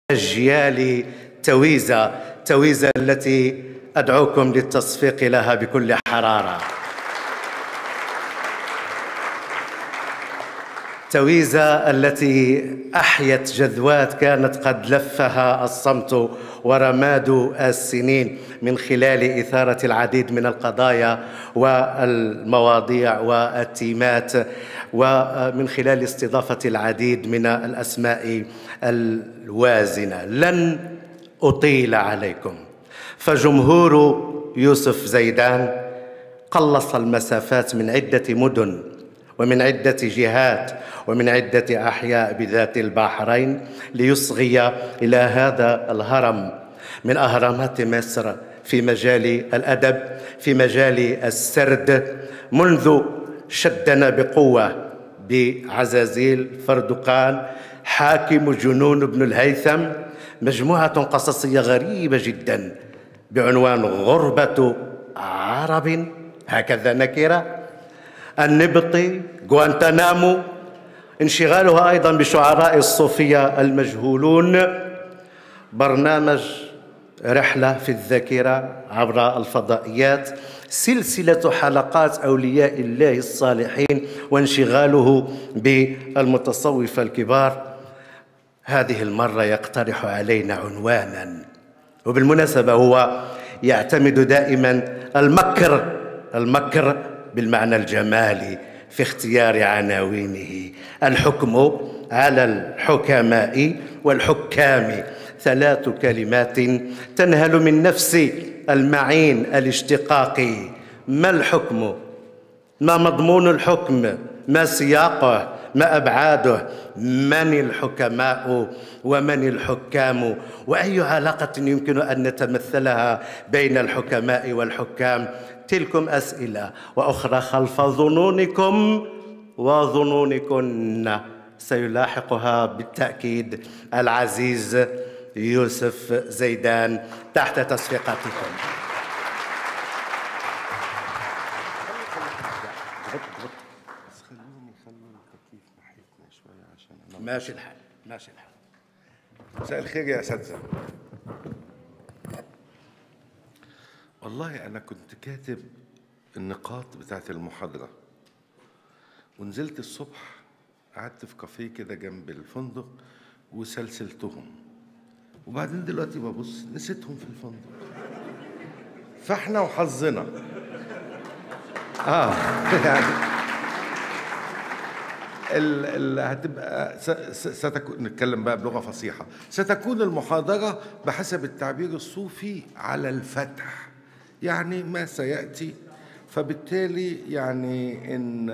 أجيال تويزا التي أدعوكم للتصفيق لها بكل حرارة. تويزا التي أحيت جذوات كانت قد لفها الصمت ورماد السنين من خلال إثارة العديد من القضايا والمواضيع والتيمات، ومن خلال استضافة العديد من الأسماء الوازنة. لن أطيل عليكم، فجمهور يوسف زيدان قلص المسافات من عدة مدن ومن عدة جهات ومن عدة أحياء بذات البحرين ليصغي إلى هذا الهرم من أهرامات مصر في مجال الأدب، في مجال السرد، منذ شدنا بقوة بعزازيل فردقان، حاكم جنون بن الهيثم، مجموعة قصصية غريبة جدا بعنوان غربة عرب، هكذا نكرة، النبطي، غوانتنامو، انشغالها أيضا بشعراء الصوفية المجهولون، برنامج رحلة في الذاكرة عبر الفضائيات، سلسلة حلقات أولياء الله الصالحين، وانشغاله بالمتصوفة الكبار. هذه المرة يقترح علينا عنوانا، وبالمناسبة هو يعتمد دائما المكر بالمعنى الجمالي في اختيار عناوينه. الحكم على الحكماء والحكام، 3 كلمات تنهل من نفس المعين الاشتقاقي. ما الحكم؟ ما مضمون الحكم؟ ما سياقه؟ ما أبعاده؟ من الحكماء ومن الحكام؟ وأي علاقة يمكن أن نتمثلها بين الحكماء والحكام؟ تلكم أسئلة وأخرى خلف ظنونكم وظنونكن سيلاحقها بالتأكيد العزيز يوسف زيدان تحت تصفيقاتكم. ماشي الحال. مساء الخير يا أساتذة. والله أنا كنت كاتب النقاط بتاعت المحاضرة، ونزلت الصبح قعدت في كافيه كده جنب الفندق وسلسلتهم، وبعدين دلوقتي ببص نسيتهم في الفندق. فاحنا وحظنا يعني هتبقى ستكون، نتكلم بقى بلغة فصيحة، ستكون المحاضرة بحسب التعبير الصوفي على الفتح، يعني ما سيأتي. فبالتالي يعني إن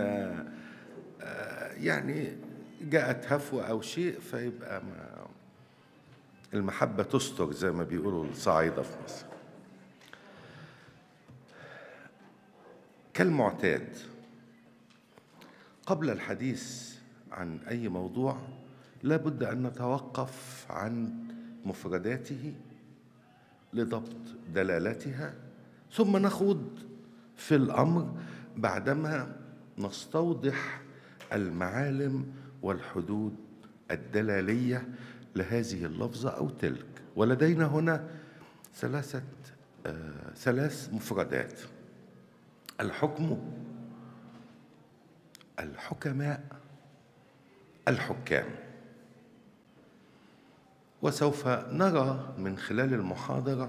يعني جاءت هفوة أو شيء فيبقى المحبة تستر زي ما بيقولوا الصعايدة في مصر. كالمعتاد قبل الحديث عن أي موضوع لا بد أن نتوقف عن مفرداته لضبط دلالتها، ثم نخوض في الأمر بعدما نستوضح المعالم والحدود الدلالية لهذه اللفظة أو تلك. ولدينا هنا ثلاث مفردات: الحكم، الحكماء، الحكام. وسوف نرى من خلال المحاضرة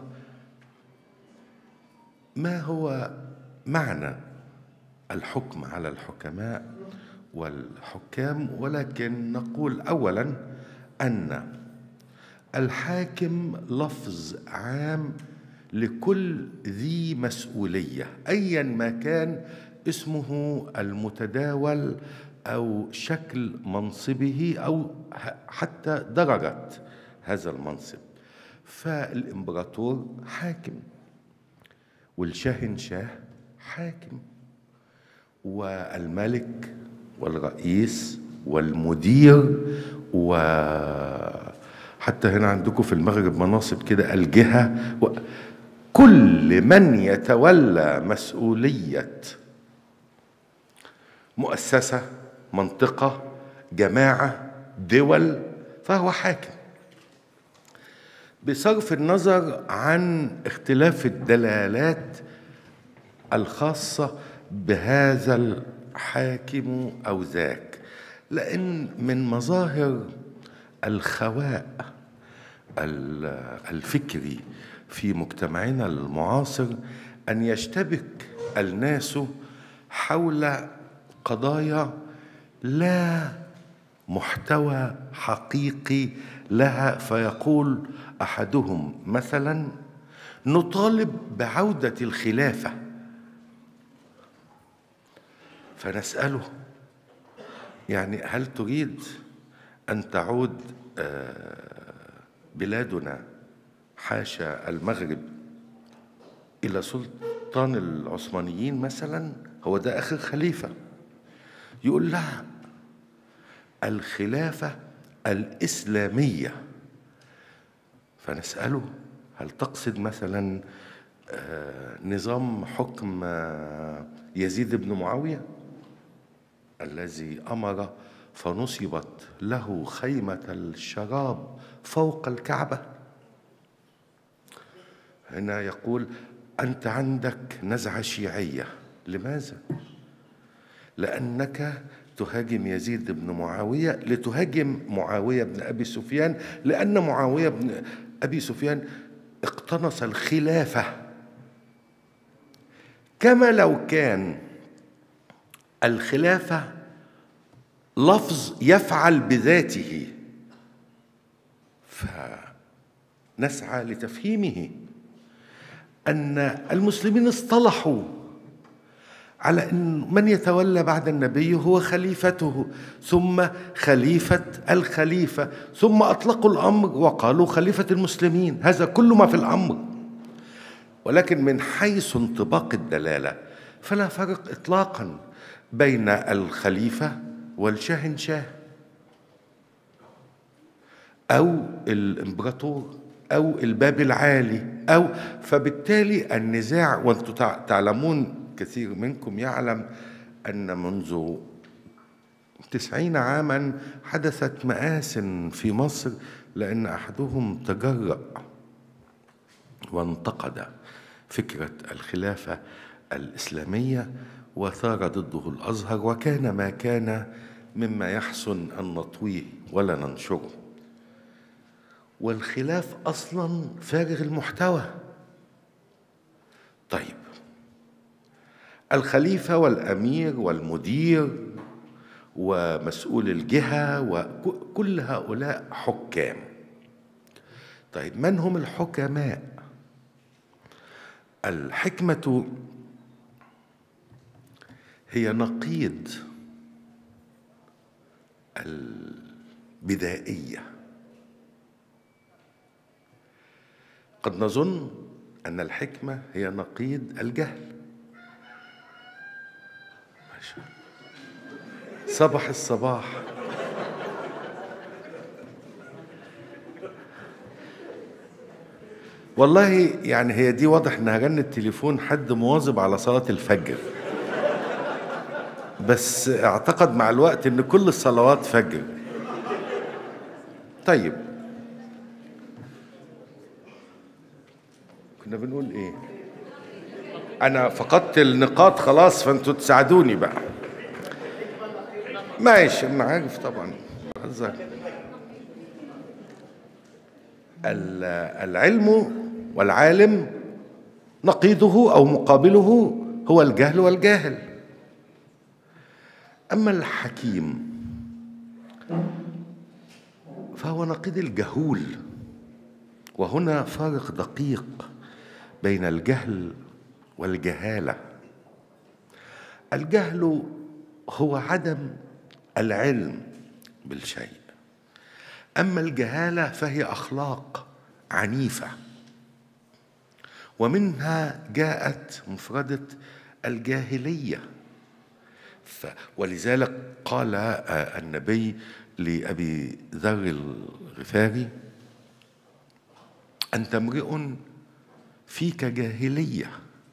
ما هو معنى الحكم على الحكماء والحكام، ولكن نقول أولاً أن الحاكم لفظ عام لكل ذي مسؤولية أياً ما كان اسمه المتداول أو شكل منصبه أو حتى درجة هذا المنصب. فالإمبراطور حاكم، والشاهنشاه حاكم، والملك والرئيس والمدير، وحتى هنا عندكم في المغرب مناصب كده الجهة، كل من يتولى مسؤولية مؤسسة، منطقة، جماعة، دول، فهو حاكم. بصرف النظر عن اختلاف الدلالات الخاصة بهذا الحاكم أو ذاك، لأن من مظاهر الخواء الفكري في مجتمعنا المعاصر أن يشتبك الناس حول قضايا لا محتوى حقيقي لها. فيقول أحدهم مثلا: نطالب بعودة الخلافة، فنسأله: يعني هل تريد أن تعود بلادنا حاشا المغرب إلى سلطان العثمانيين مثلا؟ هو ده آخر خليفة. يقول: لا، الخلافة الإسلامية. فنسأله: هل تقصد مثلا نظام حكم يزيد بن معاوية الذي أمر فنصبت له خيمة الشراب فوق الكعبة؟ هنا يقول: أنت عندك نزعة شيعية. لماذا؟ لأنك تهاجم يزيد بن معاوية لتهاجم معاوية بن أبي سفيان، لأن معاوية بن أبي سفيان اقتنص الخلافة. كما لو كان الخلافة لفظ يفعل بذاته، فنسعى لتفهيمه أن المسلمين اصطلحوا على أن من يتولى بعد النبي هو خليفته، ثم خليفة الخليفة، ثم أطلقوا الأمر وقالوا خليفة المسلمين. هذا كل ما في الأمر. ولكن من حيث انطباق الدلالة فلا فرق إطلاقا بين الخليفة والشاهنشاه أو الإمبراطور أو الباب العالي أو. فبالتالي النزاع، وأنتم تعلمون، كثير منكم يعلم أن منذ 90 عاما حدثت مآسٍ في مصر، لأن أحدهم تجرأ وانتقد فكرة الخلافة الإسلامية وثار ضده الأزهر، وكان ما كان مما يحسن أن نطويه ولا ننشره. والخلاف أصلا فارغ المحتوى. طيب، الخليفة والأمير والمدير ومسؤول الجهة وكل هؤلاء حكام. طيب، من هم الحكماء؟ الحكمة هي نقيض البدائية. قد نظن أن الحكمة هي نقيض الجهل. ما شاء الله، صباح الصباح. والله يعني هي دي واضح انها رنة تليفون حد مواظب على صلاة الفجر، بس اعتقد مع الوقت ان كل الصلوات فجر. طيب، كنا بنقول ايه؟ انا فقدت النقاط خلاص، فانتوا تساعدوني بقى. ماشي، انا عارف طبعا. العلم والعالم نقيضه او مقابله هو الجهل والجاهل. اما الحكيم فهو نقيض الجهول. وهنا فارق دقيق بين الجهل والجهالة. الجهل هو عدم العلم بالشيء، أما الجهالة فهي أخلاق عنيفة، ومنها جاءت مفردة الجاهلية. ولذلك قال النبي لأبي ذر الغفاري: أنت امرئ فيك جاهلية،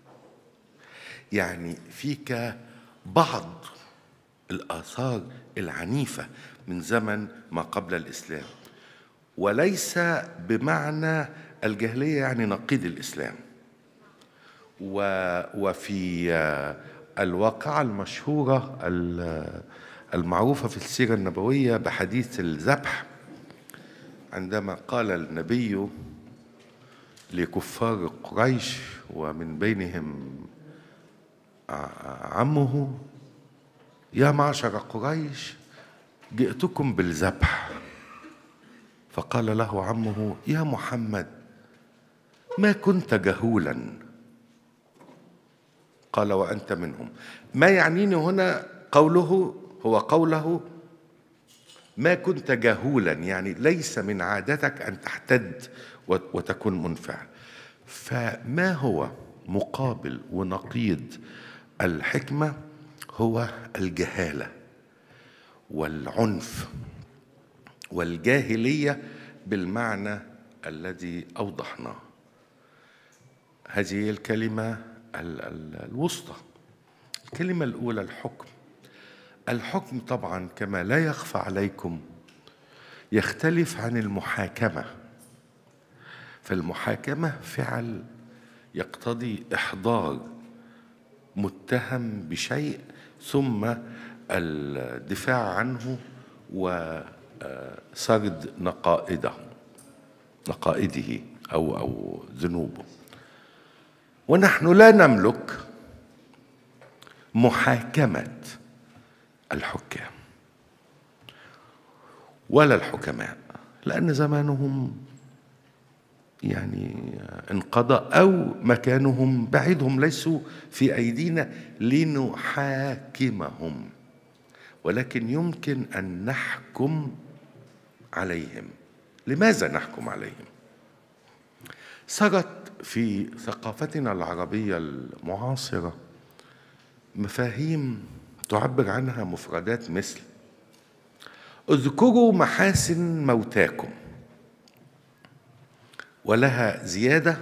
يعني فيك بعض الآثار العنيفة من زمن ما قبل الإسلام. وليس بمعنى الجاهلية يعني نقيض الإسلام. وفي الواقعة المشهورة المعروفة في السيرة النبوية بحديث الذبح، عندما قال النبي لكفار قريش ومن بينهم عمه: يا معشر قريش جئتكم بالذبح. فقال له عمه: يا محمد ما كنت جهولا. قال: وأنت منهم. ما يعنيني هنا قوله ما كنت جهولا، يعني ليس من عادتك أن تحتد وتكون منفعل. فما هو مقابل ونقيض الحكمة هو الجهالة والعنف والجاهلية بالمعنى الذي أوضحناه. هذه هي الكلمة الوسطى. الكلمة الأولى الحكم. الحكم طبعا كما لا يخفى عليكم يختلف عن المحاكمة. فالمحاكمة فعل يقتضي إحضار متهم بشيء ثم الدفاع عنه وسرد نقائده أو ذنوبه. ونحن لا نملك محاكمة الحكام ولا الحكماء، لأن زمانهم يعني انقضى أو مكانهم بعيد، هم ليسوا في أيدينا لنحاكمهم، ولكن يمكن أن نحكم عليهم. لماذا نحكم عليهم؟ سرت في ثقافتنا العربية المعاصرة مفاهيم تعبر عنها مفردات مثل: اذكروا محاسن موتاكم، ولها زيادة: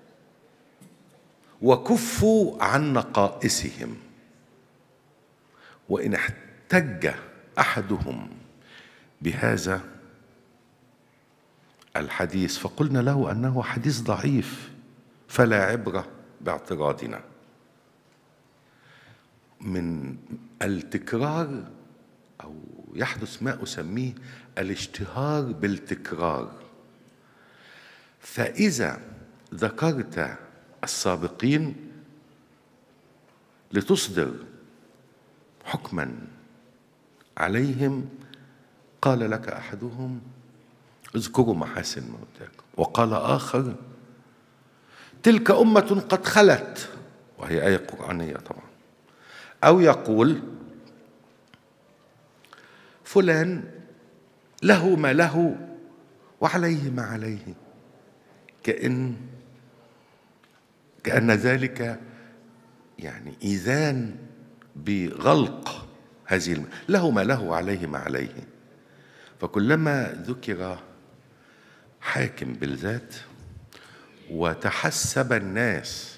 وكفوا عن نقائصهم. وإن احتج أحدهم بهذا الحديث فقلنا له أنه حديث ضعيف فلا عبرة باعتراضنا. من التكرار أو يحدث ما أسميه الاشتهار بالتكرار. فإذا ذكرت السابقين لتصدر حكما عليهم قال لك أحدهم: اذكروا محاسن موتاكم، وقال آخر: تلك أمة قد خلت، وهي آية قرآنية طبعا. أو يقول: فلان له ما له وعليه ما عليه، كأن ذلك يعني إيذان بغلق هذه له ما له وعليه ما عليه. فكلما ذكر حاكم بالذات وتحسب الناس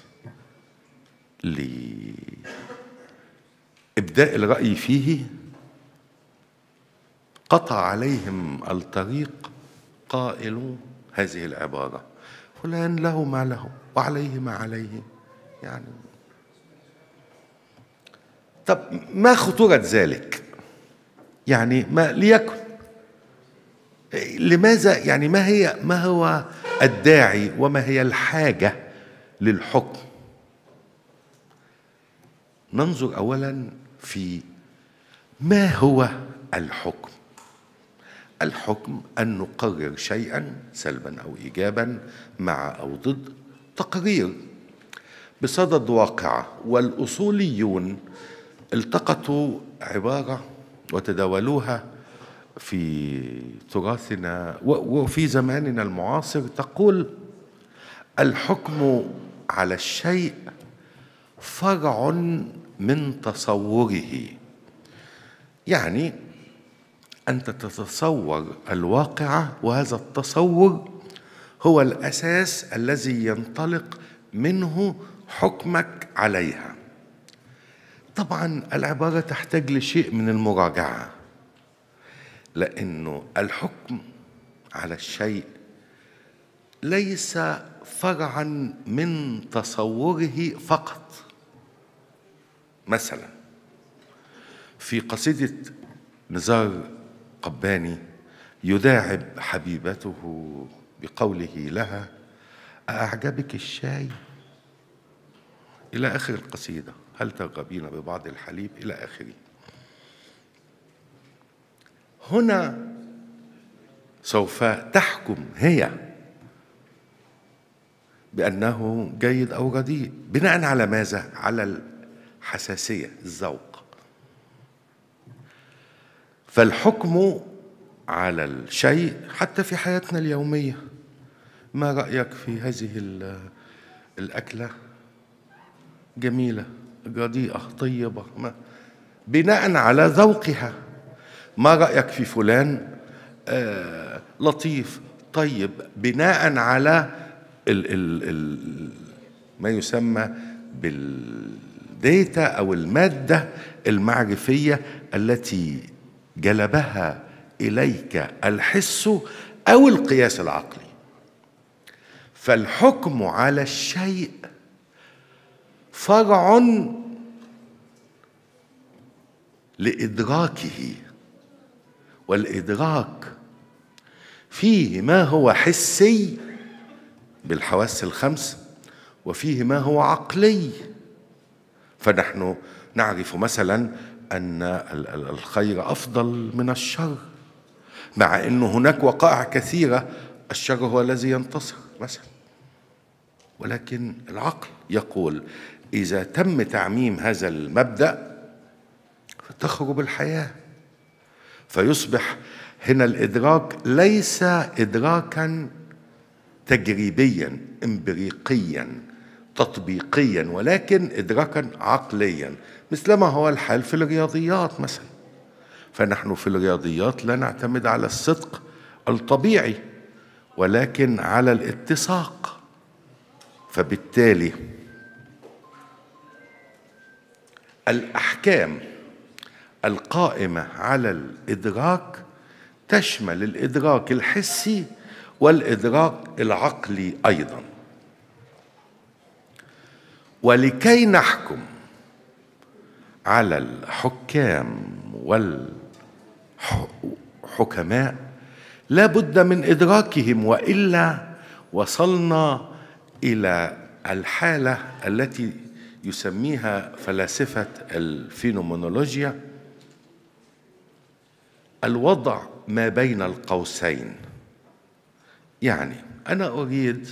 لإبداء الرأي فيه قطع عليهم الطريق قائل هذه العبارة: فلان له ما له وعليه ما عليه. يعني طب ما خطورة ذلك؟ يعني ما ليكن، لماذا؟ يعني ما هو الداعي وما هي الحاجة للحكم؟ ننظر أولا في ما هو الحكم. الحكم أن نقرر شيئا سلبا أو إيجابا مع أو ضد، تقرير بصدد واقعة. والأصوليون التقطوا عبارة وتداولوها في تراثنا وفي زماننا المعاصر، تقول: الحكم على الشيء فرع من تصوره. يعني أنت تتصور الواقعة، وهذا التصور هو الأساس الذي ينطلق منه حكمك عليها. طبعا العبارة تحتاج لشيء من المراجعة، لأنه الحكم على الشيء ليس فرعا من تصوره فقط. مثلا في قصيدة نزار قباني يداعب حبيبته بقوله لها: أعجبك الشاي؟ إلى آخر القصيدة، هل ترغبين ببعض الحليب؟ إلى آخره. هنا سوف تحكم هي بأنه جيد أو رديء بناء على ماذا؟ على الحساسية، الذوق. فالحكم على الشيء حتى في حياتنا اليومية: ما رأيك في هذه الأكلة؟ جميلة، رديئة، طيبة، بناء على ذوقها. ما رأيك في فلان؟ لطيف، طيب، بناء على ما يسمى بالديتا أو المادة المعرفية التي جلبها إليك الحس أو القياس العقلي. فالحكم على الشيء فرع لإدراكه، والإدراك فيه ما هو حسي بالحواس الخمس، وفيه ما هو عقلي. فنحن نعرف مثلا أن الخير أفضل من الشر، مع أن هناك وقائع كثيرة الشر هو الذي ينتصر مثلا، ولكن العقل يقول إذا تم تعميم هذا المبدأ فتخرب الحياة. فيصبح هنا الإدراك ليس إدراكا تجريبيا إمبريقيا تطبيقيا، ولكن إدراكا عقليا، مثلما هو الحال في الرياضيات مثلا. فنحن في الرياضيات لا نعتمد على الصدق الطبيعي ولكن على الاتساق. فبالتالي الأحكام القائمة على الإدراك تشمل الإدراك الحسي والإدراك العقلي أيضا. ولكي نحكم على الحكام والحكماء لا بد من إدراكهم، وإلا وصلنا إلى الحالة التي يسميها فلاسفة الفينومينولوجيا الوضع ما بين القوسين. يعني أنا أريد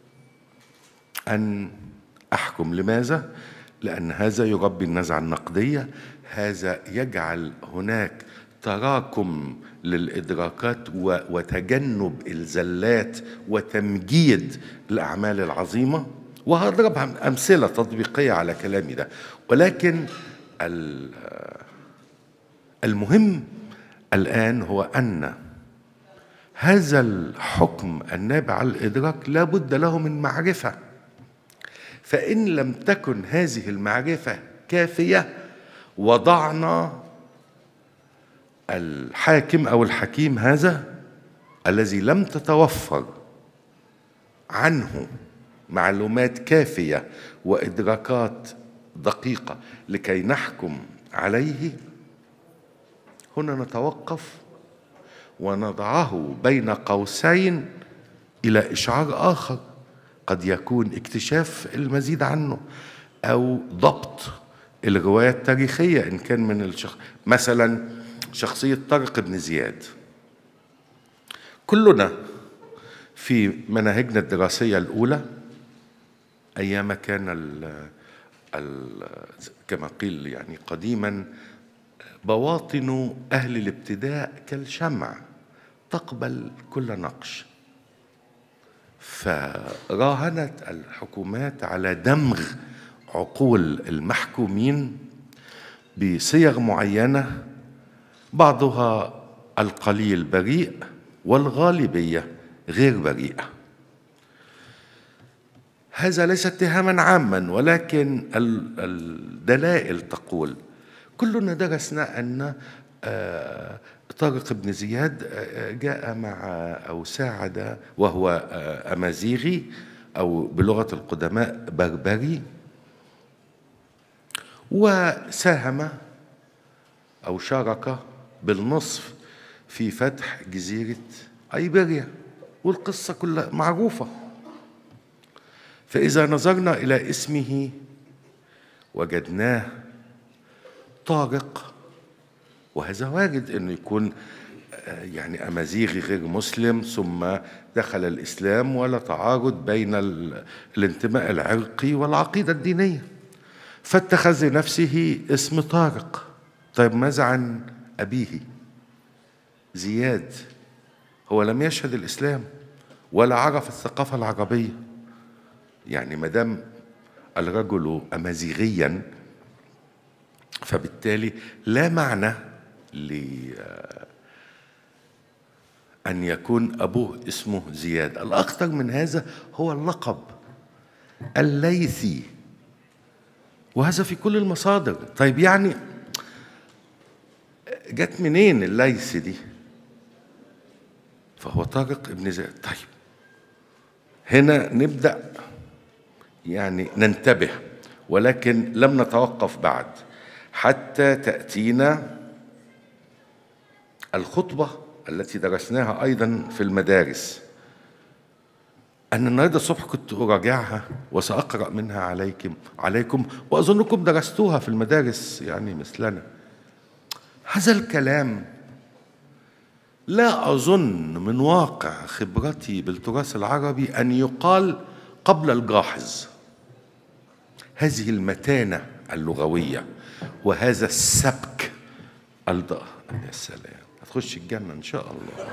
أن أحكم. لماذا؟ لأن هذا يربي النزعة النقدية، هذا يجعل هناك تراكم للإدراكات وتجنب الزلات وتمجيد الأعمال العظيمة. وهضرب أمثلة تطبيقية على كلامي ده. ولكن المهم الآن هو أن هذا الحكم النابع عن الإدراك لا بد له من معرفة. فإن لم تكن هذه المعرفة كافية وضعنا الحاكم أو الحكيم هذا الذي لم تتوفر عنه معلومات كافية وإدراكات دقيقة لكي نحكم عليه، هنا نتوقف ونضعه بين قوسين إلى إشعار آخر قد يكون اكتشاف المزيد عنه أو ضبط الرواية التاريخية إن كان من مثلا شخصية طارق بن زياد. كلنا في مناهجنا الدراسية الأولى أيام كان كما قيل يعني قديما بواطن أهل الابتداء كالشمع تقبل كل نقش. فراهنت الحكومات على دمغ عقول المحكومين بصيغ معينة، بعضها القليل بريء والغالبية غير بريئة. هذا ليس اتهاما عاما، ولكن الدلائل تقول كلنا درسنا أن طارق بن زياد جاء مع أو ساعد، وهو أمازيغي أو بلغة القدماء بربري، وساهم أو شارك بالنصف في فتح جزيرة أيبيريا، والقصة كلها معروفة. فإذا نظرنا إلى اسمه وجدناه طارق، وهذا وارد أنه يكون يعني أمازيغي غير مسلم ثم دخل الإسلام، ولا تعارض بين الانتماء العرقي والعقيدة الدينية، فاتخذ لنفسه اسم طارق. طيب ماذا عن أبيه زياد؟ هو لم يشهد الإسلام ولا عرف الثقافة العربية، يعني مدام الرجل أمازيغيا فبالتالي لا معنى أن يكون أبوه اسمه زياد. الأخطر من هذا هو اللقب الليثي، وهذا في كل المصادر. طيب يعني جت منين الليث دي؟ فهو طارق ابن زياد. طيب هنا نبدأ يعني ننتبه، ولكن لم نتوقف بعد حتى تأتينا الخطبة التي درسناها أيضا في المدارس. أنا النهاردة الصبح كنت أراجعها وسأقرأ منها عليكم وأظنكم درستوها في المدارس يعني مثلنا. هذا الكلام لا أظن من واقع خبرتي بالتراث العربي أن يقال قبل الجاحظ. هذه المتانة اللغوية وهذا السبك يا سلام، هتخش الجنة إن شاء الله.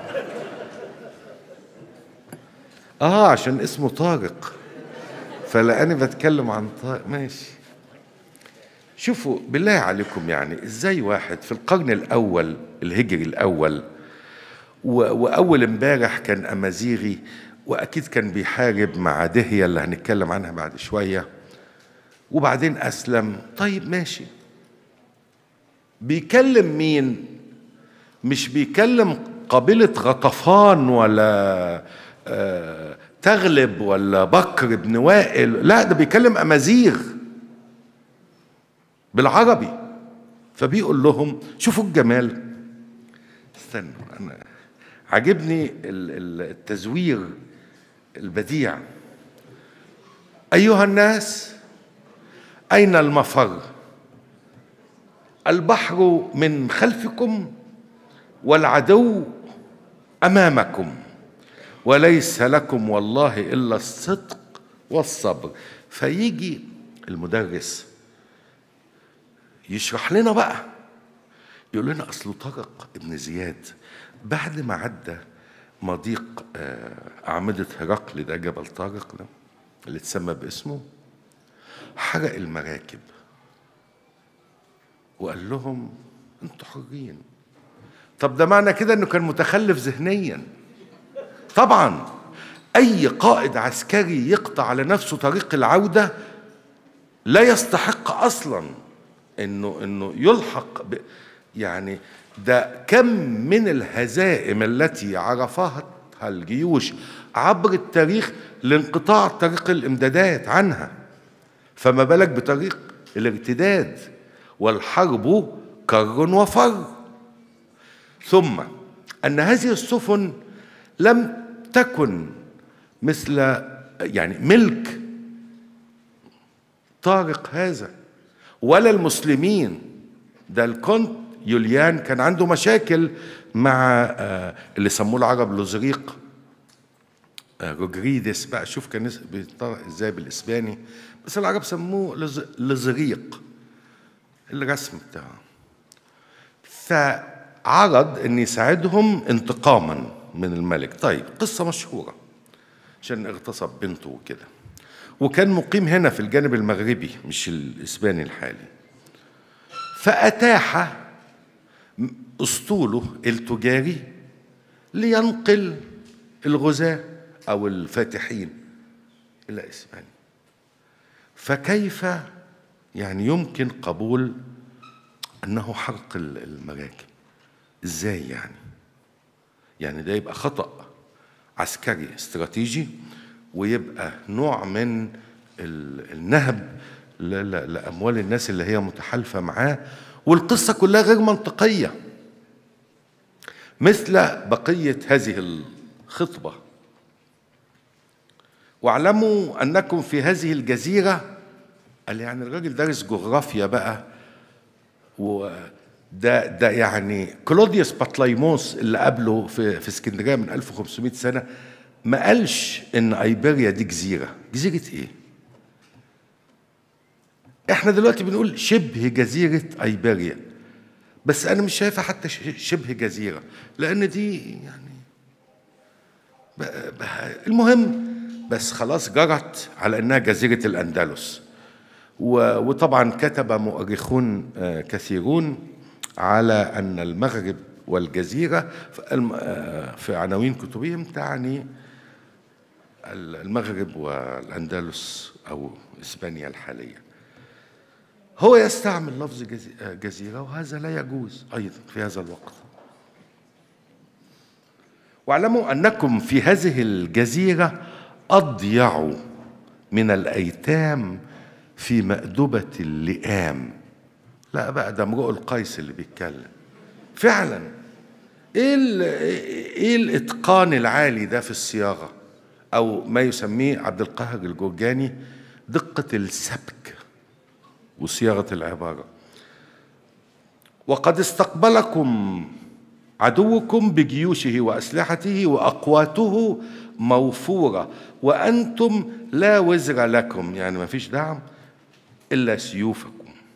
عشان اسمه طارق فلأني بتكلم عن طارق. ماشي. شوفوا بالله عليكم، يعني ازاي واحد في القرن الأول الهجري الأول وأول امبارح كان أمازيغي، وأكيد كان بيحارب مع دهية اللي هنتكلم عنها بعد شوية، وبعدين أسلم. طيب ماشي، بيكلم مين؟ مش بيكلم قبيلة غطفان ولا تغلب ولا بكر بن وائل، لا ده بيكلم أمازيغ بالعربي. فبيقول لهم شوفوا الجمال. استنوا، أنا عجبني التزوير البديع. أيها الناس، أين المفر؟ البحر من خلفكم والعدو أمامكم، وليس لكم والله إلا الصدق والصبر. فيجي المدرس يشرح لنا بقى، يقول لنا أصل طارق ابن زياد بعد ما عدى مضيق أعمدة هرقل، ده جبل طارق ده اللي اتسمى باسمه، حرق المراكب وقال لهم انتوا حرين. طب ده معنى كده انه كان متخلف ذهنيا. طبعا اي قائد عسكري يقطع على نفسه طريق العودة لا يستحق اصلا انه يلحق يعني ده كم من الهزائم التي عرفها الجيوش عبر التاريخ لانقطاع طريق الامدادات عنها، فما بالك بطريق الارتداد. والحرب كر وفر. ثم أن هذه السفن لم تكن مثل يعني ملك طارق هذا ولا المسلمين. ده الكونت يوليان كان عنده مشاكل مع اللي سموه العرب لوزريق، روجريدس بقى، شوف كان بيطرق ازاي بالاسباني، بس العرب سموه لزريق الرسم بتاعه. فعرض ان يساعدهم انتقاما من الملك. طيب قصة مشهورة عشان اغتصب بنته وكده، وكان مقيم هنا في الجانب المغربي مش الاسباني الحالي. فأتاح اسطوله التجاري لينقل الغزاة او الفاتحين الى اسبانيا. فكيف يعني يمكن قبول انه حرق المراكب؟ ازاي يعني؟ يعني ده يبقى خطأ عسكري استراتيجي، ويبقى نوع من النهب لأموال الناس اللي هي متحالفة معاه، والقصة كلها غير منطقية مثل بقية هذه الخطبة. واعلموا أنكم في هذه الجزيرة، قال يعني الراجل دارس جغرافيا بقى، ده يعني كلوديوس بطليموس اللي قبله في اسكندرية من 1500 سنة ما قالش إن أيبيريا دي جزيرة. جزيرة إيه؟ إحنا دلوقتي بنقول شبه جزيرة أيبيريا، بس أنا مش شايفها حتى شبه جزيرة، لأن دي يعني المهم بس خلاص جرت على إنها جزيرة الأندلس. وطبعا كتب مؤرخون كثيرون على أن المغرب والجزيرة في عناوين كتبهم تعني المغرب والأندلس أو إسبانيا الحالية. هو يستعمل لفظ جزيرة، وهذا لا يجوز أيضا في هذا الوقت. واعلموا أنكم في هذه الجزيرة أضيع من الأيتام في مأدبة اللئام. لا بقى ده امرؤ القيس اللي بيتكلم فعلا. ايه الاتقان العالي ده في الصياغه، او ما يسميه عبد القاهر الجرجاني دقه السبك وصياغه العباره. وقد استقبلكم عدوكم بجيوشه واسلحته واقواته موفوره، وانتم لا وزر لكم، يعني ما فيش دعم الا سيوفكم،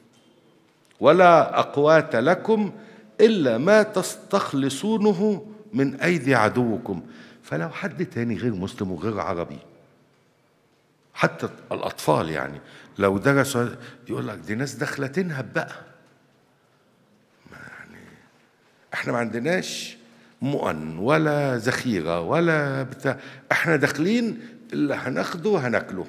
ولا أقوات لكم إلا ما تستخلصونه من أيدي عدوكم. فلو حد تاني غير مسلم وغير عربي، حتى الأطفال يعني لو درسوا يقول لك دي ناس داخلة تنهب بقى، يعني احنا ما عندناش مؤن ولا ذخيرة ولا بتاع، احنا داخلين اللي هناخده هناكله.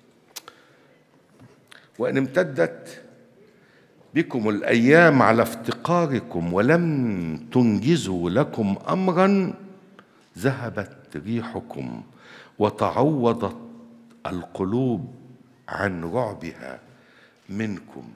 وإن امتدت بكم الأيام على افتقاركم ولم تنجزوا لكم أمرا، ذهبت ريحكم وتعوضت القلوب عن رعبها منكم.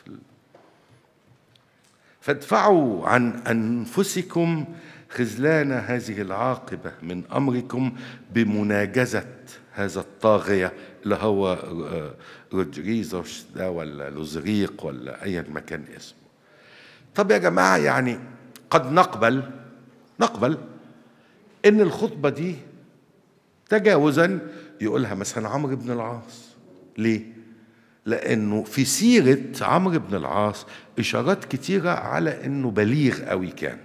فادفعوا عن أنفسكم خذلان هذه العاقبة من أمركم بمناجزة هذا الطاغية اللي هو رودريزوس ده ولا لوزريق ولا أي مكان اسمه. طب يا جماعة يعني قد نقبل إن الخطبة دي تجاوزا يقولها مثلا عمرو بن العاص. ليه؟ لأنه في سيرة عمرو بن العاص إشارات كتيرة على إنه بليغ قوي كان،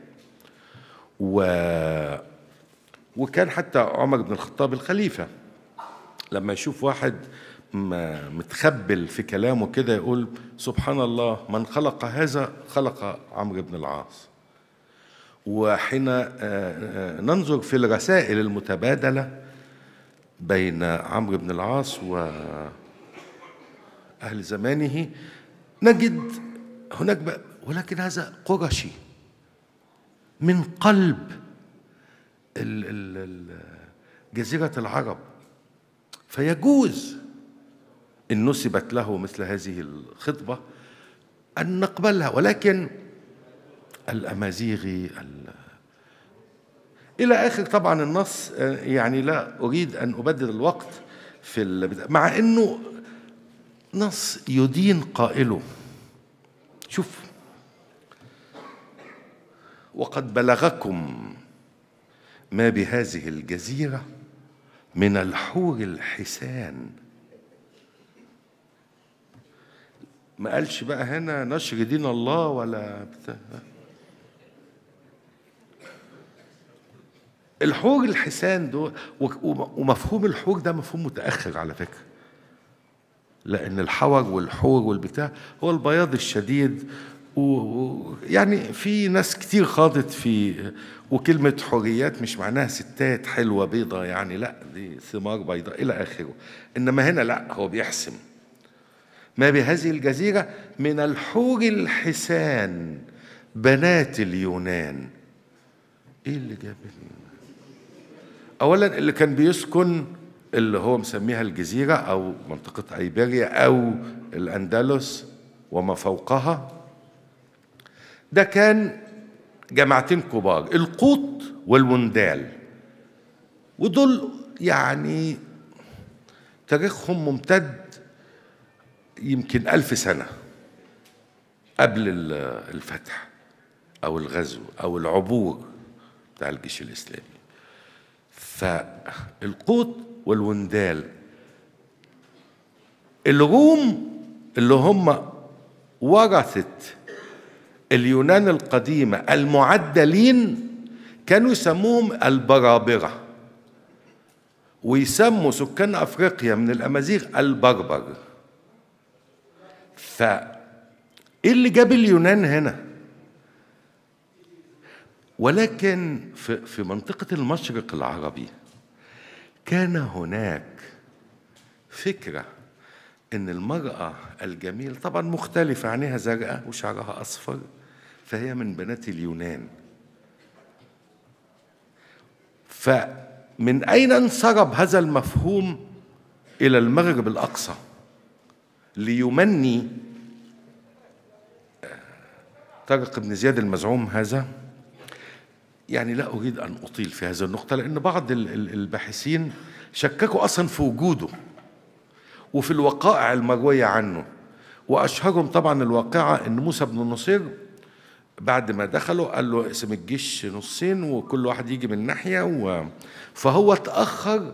وكان حتى عمر بن الخطاب الخليفة لما يشوف واحد متخبل في كلامه كده يقول سبحان الله من خلق هذا خلق عمرو بن العاص. وحين ننظر في الرسائل المتبادلة بين عمرو بن العاص وأهل زمانه نجد هناك ولكن هذا قرشي من قلب جزيرة العرب، فيجوز إن نسبت له مثل هذه الخطبة أن نقبلها. ولكن الأمازيغي إلى آخر طبعا النص، يعني لا أريد أن أبدل الوقت مع أنه نص يدين قائله. شوف، وقد بلغكم ما بهذه الجزيرة من الحور الحسان. ما قالش بقى هنا نشر دين الله ولا بتاع. الحور الحسان دول، ومفهوم الحور ده مفهوم متأخر على فكرة، لأن الحور والحور والبتاع هو البياض الشديد، يعني في ناس كتير خاضت في، وكلمة حوريات مش معناها ستات حلوة بيضة يعني، لا دي ثمار بيضاء إلى آخره. إنما هنا لا، هو بيحسم ما بهذه الجزيرة من الحور الحسان بنات اليونان. ايه اللي جاب اولا اللي كان بيسكن اللي هو مسميها الجزيرة او منطقة ايبيريا او الاندلس وما فوقها، ده كان جماعتين كبار، القوط والوندال، ودول يعني تاريخهم ممتد يمكن 1000 سنة قبل الفتح أو الغزو أو العبور بتاع الجيش الإسلامي. فالقوط والوندال، الروم اللي هم ورثة اليونان القديمة المعدلين كانوا يسموهم البرابرة، ويسموا سكان أفريقيا من الأمازيغ البربر. فإيه اللي جاب اليونان هنا؟ ولكن في منطقة المشرق العربي كان هناك فكرة إن المرأة الجميلة طبعا مختلفة، عينيها زرقاء وشعرها أصفر، فهي من بنات اليونان. فمن أين انسرب هذا المفهوم إلى المغرب الأقصى ليمني طارق بن زياد المزعوم هذا؟ يعني لا أريد أن أطيل في هذه النقطة، لأن بعض الباحثين شككوا أصلا في وجوده وفي الوقائع المروية عنه، وأشهرهم طبعا الواقعة إن موسى بن نصير بعد ما دخلوا قال له اقسم الجيش نصين وكل واحد يجي من ناحية، فهو اتأخر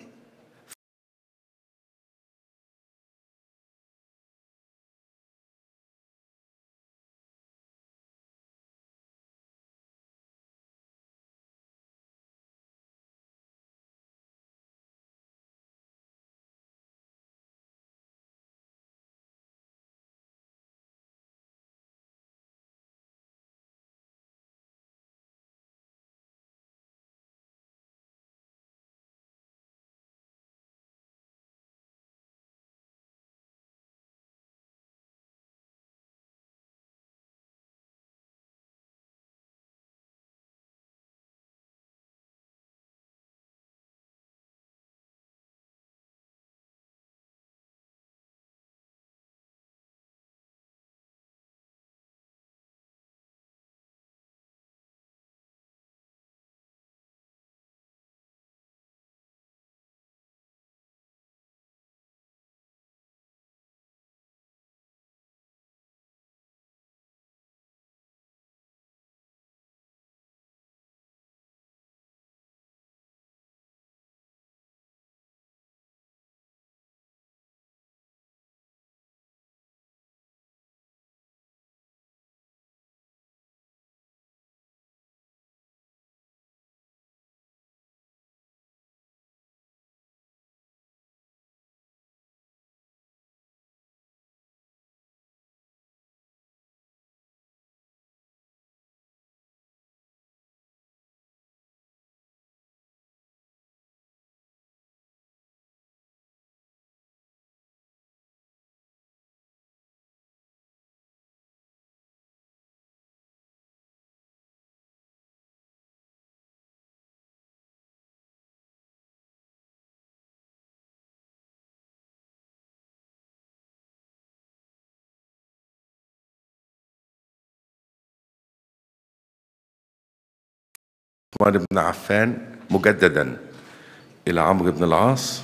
عثمان بن عفان مجددا إلى عمرو بن العاص،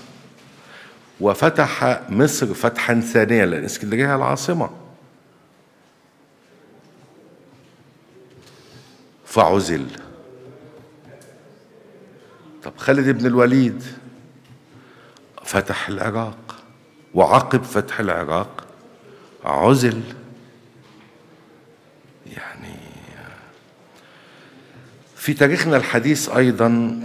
وفتح مصر فتحا ثانيا لأن اسكندرية العاصمة، فعزل. طب خالد بن الوليد فتح العراق، وعقب فتح العراق عزل. يعني في تاريخنا الحديث أيضا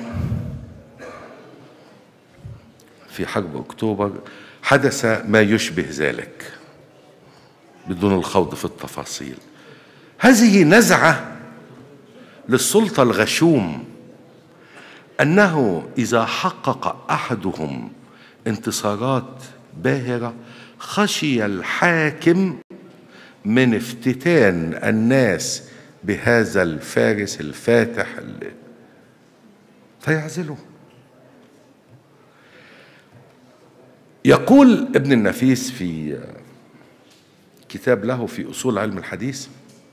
في حرب أكتوبر حدث ما يشبه ذلك بدون الخوض في التفاصيل. هذه نزعة للسلطة الغشوم أنه إذا حقق أحدهم انتصارات باهرة خشي الحاكم من افتتان الناس بهذا الفارس الفاتح فيعزله. يقول ابن النفيس في كتاب له في أصول علم الحديث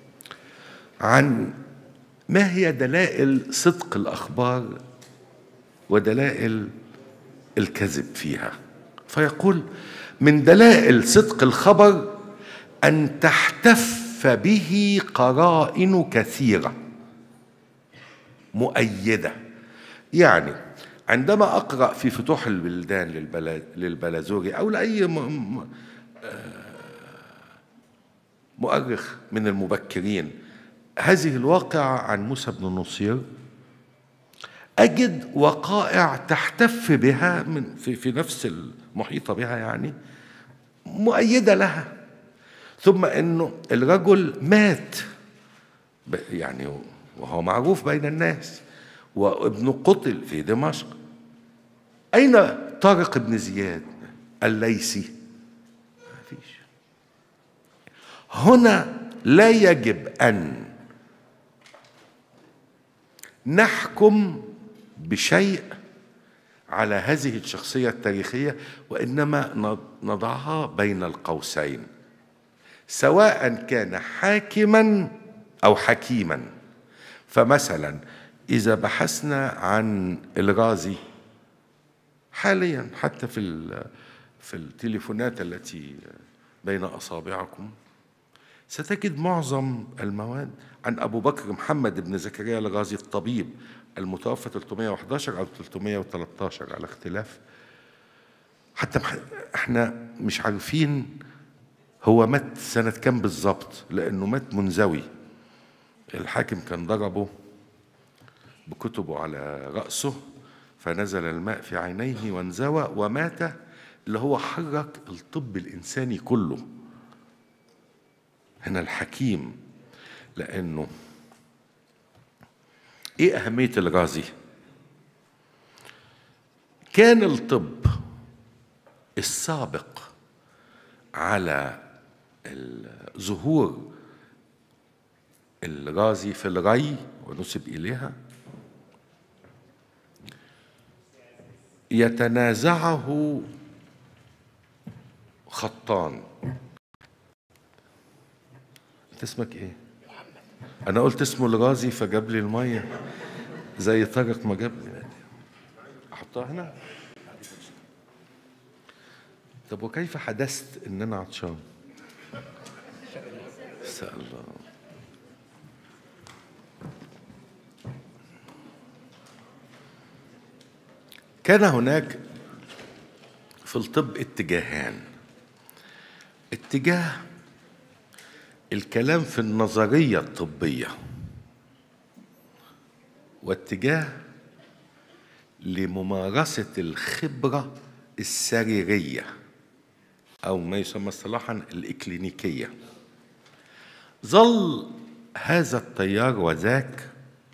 عن ما هي دلائل صدق الأخبار ودلائل الكذب فيها، فيقول: من دلائل صدق الخبر أن تحتف به قرائن كثيرة مؤيدة. يعني عندما أقرأ في فتوح البلدان للبلازوري أو لأي مؤرخ من المبكرين هذه الواقعة عن موسى بن النصير، أجد وقائع تحتف بها في نفس المحيطة بها، يعني مؤيدة لها. ثم أنه الرجل مات يعني وهو معروف بين الناس، وابنه قتل في دمشق. أين طارق بن زياد الليثي؟ ما فيش. هنا لا يجب أن نحكم بشيء على هذه الشخصية التاريخية، وإنما نضعها بين القوسين، سواء كان حاكما أو حكيما. فمثلا إذا بحثنا عن الغازي حاليا حتى في التليفونات التي بين أصابعكم ستجد معظم المواد عن أبو بكر محمد بن زكريا الغازي الطبيب المتوفى 311 أو 313 على اختلاف. حتى احنا مش عارفين هو مات سنة كام بالظبط، لأنه مات منزوي. الحاكم كان ضربه بكتبه على رأسه فنزل الماء في عينيه وانزوى ومات، اللي هو حرك الطب الإنساني كله. هنا الحكيم، لأنه إيه أهمية الغازي؟ كان الطب السابق على ظهور الغازي في الري ونسب إليها يتنازعه خطان. انت اسمك ايه؟ محمد. انا قلت اسمه الغازي فجاب لي الميه زي طارق ما جاب لي. احطها هنا. طب وكيف حدثت ان انا عطشان؟ ان شاء الله. كان هناك في الطب اتجاهان: اتجاه الكلام في النظرية الطبية، واتجاه لممارسة الخبرة السريرية أو ما يسمى اصطلاحا الإكلينيكية. ظل هذا التيار وذاك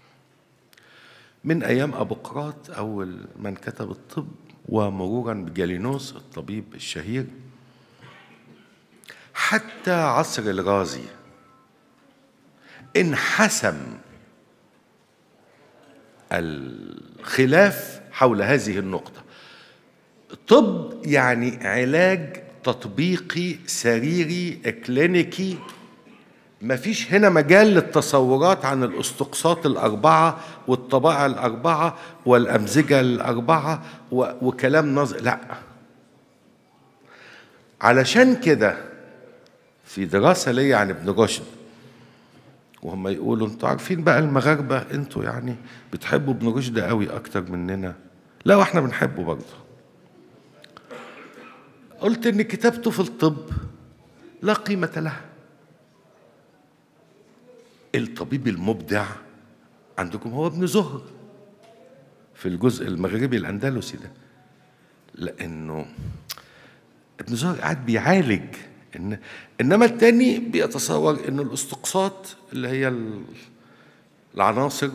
من أيام أبوقراط أول من كتب الطب، ومرورا بجالينوس الطبيب الشهير، حتى عصر الغازي انحسم الخلاف حول هذه النقطة. طب يعني علاج تطبيقي سريري إكلينيكي، ما فيش هنا مجال للتصورات عن الاستقساط الأربعة والطبائع الأربعة والأمزجة الأربعة وكلام نظري، لا. علشان كده في دراسة ليا عن ابن رشد، وهم يقولوا انتوا عارفين بقى المغاربة انتوا يعني بتحبوا ابن رشد قوي أكتر مننا، لا واحنا بنحبه برضه. قلت ان كتابته في الطب لا قيمة لها. الطبيب المبدع عندكم هو ابن زهر في الجزء المغربي الأندلسي ده، لأنه ابن زهر قاعد بيعالج، إنما التاني بيتصور إنه الاستقساط اللي هي العناصر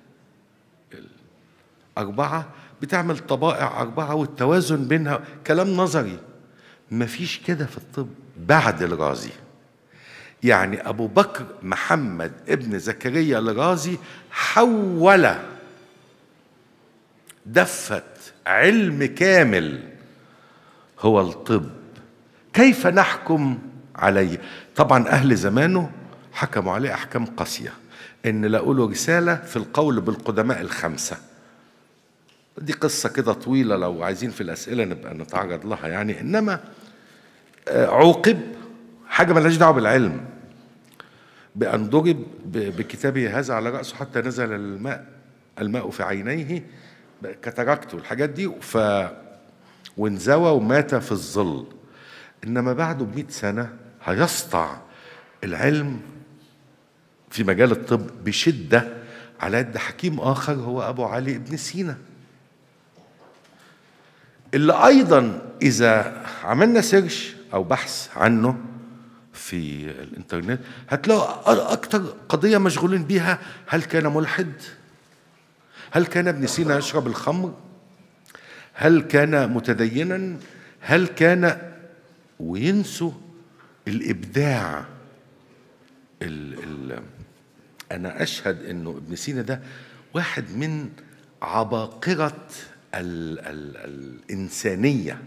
الأربعة بتعمل طبائع أربعة والتوازن بينها، كلام نظري. مفيش كده في الطب بعد الغازي. يعني أبو بكر محمد ابن زكريا الغازي حول دفت علم كامل هو الطب، كيف نحكم عليه؟ طبعا أهل زمانه حكموا عليه أحكام قاسية، إن لقوا له رسالة في القول بالقدماء الخمسة. دي قصة كده طويلة، لو عايزين في الأسئلة نبقى نتعرض لها يعني. إنما عوقب حاجة ملهاش دعوة بالعلم بأن ضرب بكتابه هذا على رأسه حتى نزل الماء في عينيه، كتركته الحاجات دي وانزوى ومات في الظل. إنما بعده ب100 سنة هيسطع العلم في مجال الطب بشدة على يد حكيم آخر هو أبو علي بن سينا، اللي أيضا إذا عملنا سيرش أو بحث عنه في الإنترنت هتلاقوا أكتر قضية مشغولين بيها: هل كان ملحد؟ هل كان ابن سينا يشرب الخمر؟ هل كان متدينا؟ هل كان، وينسوا الإبداع. أنا أشهد إنه ابن سينا ده واحد من عباقرة الإنسانية،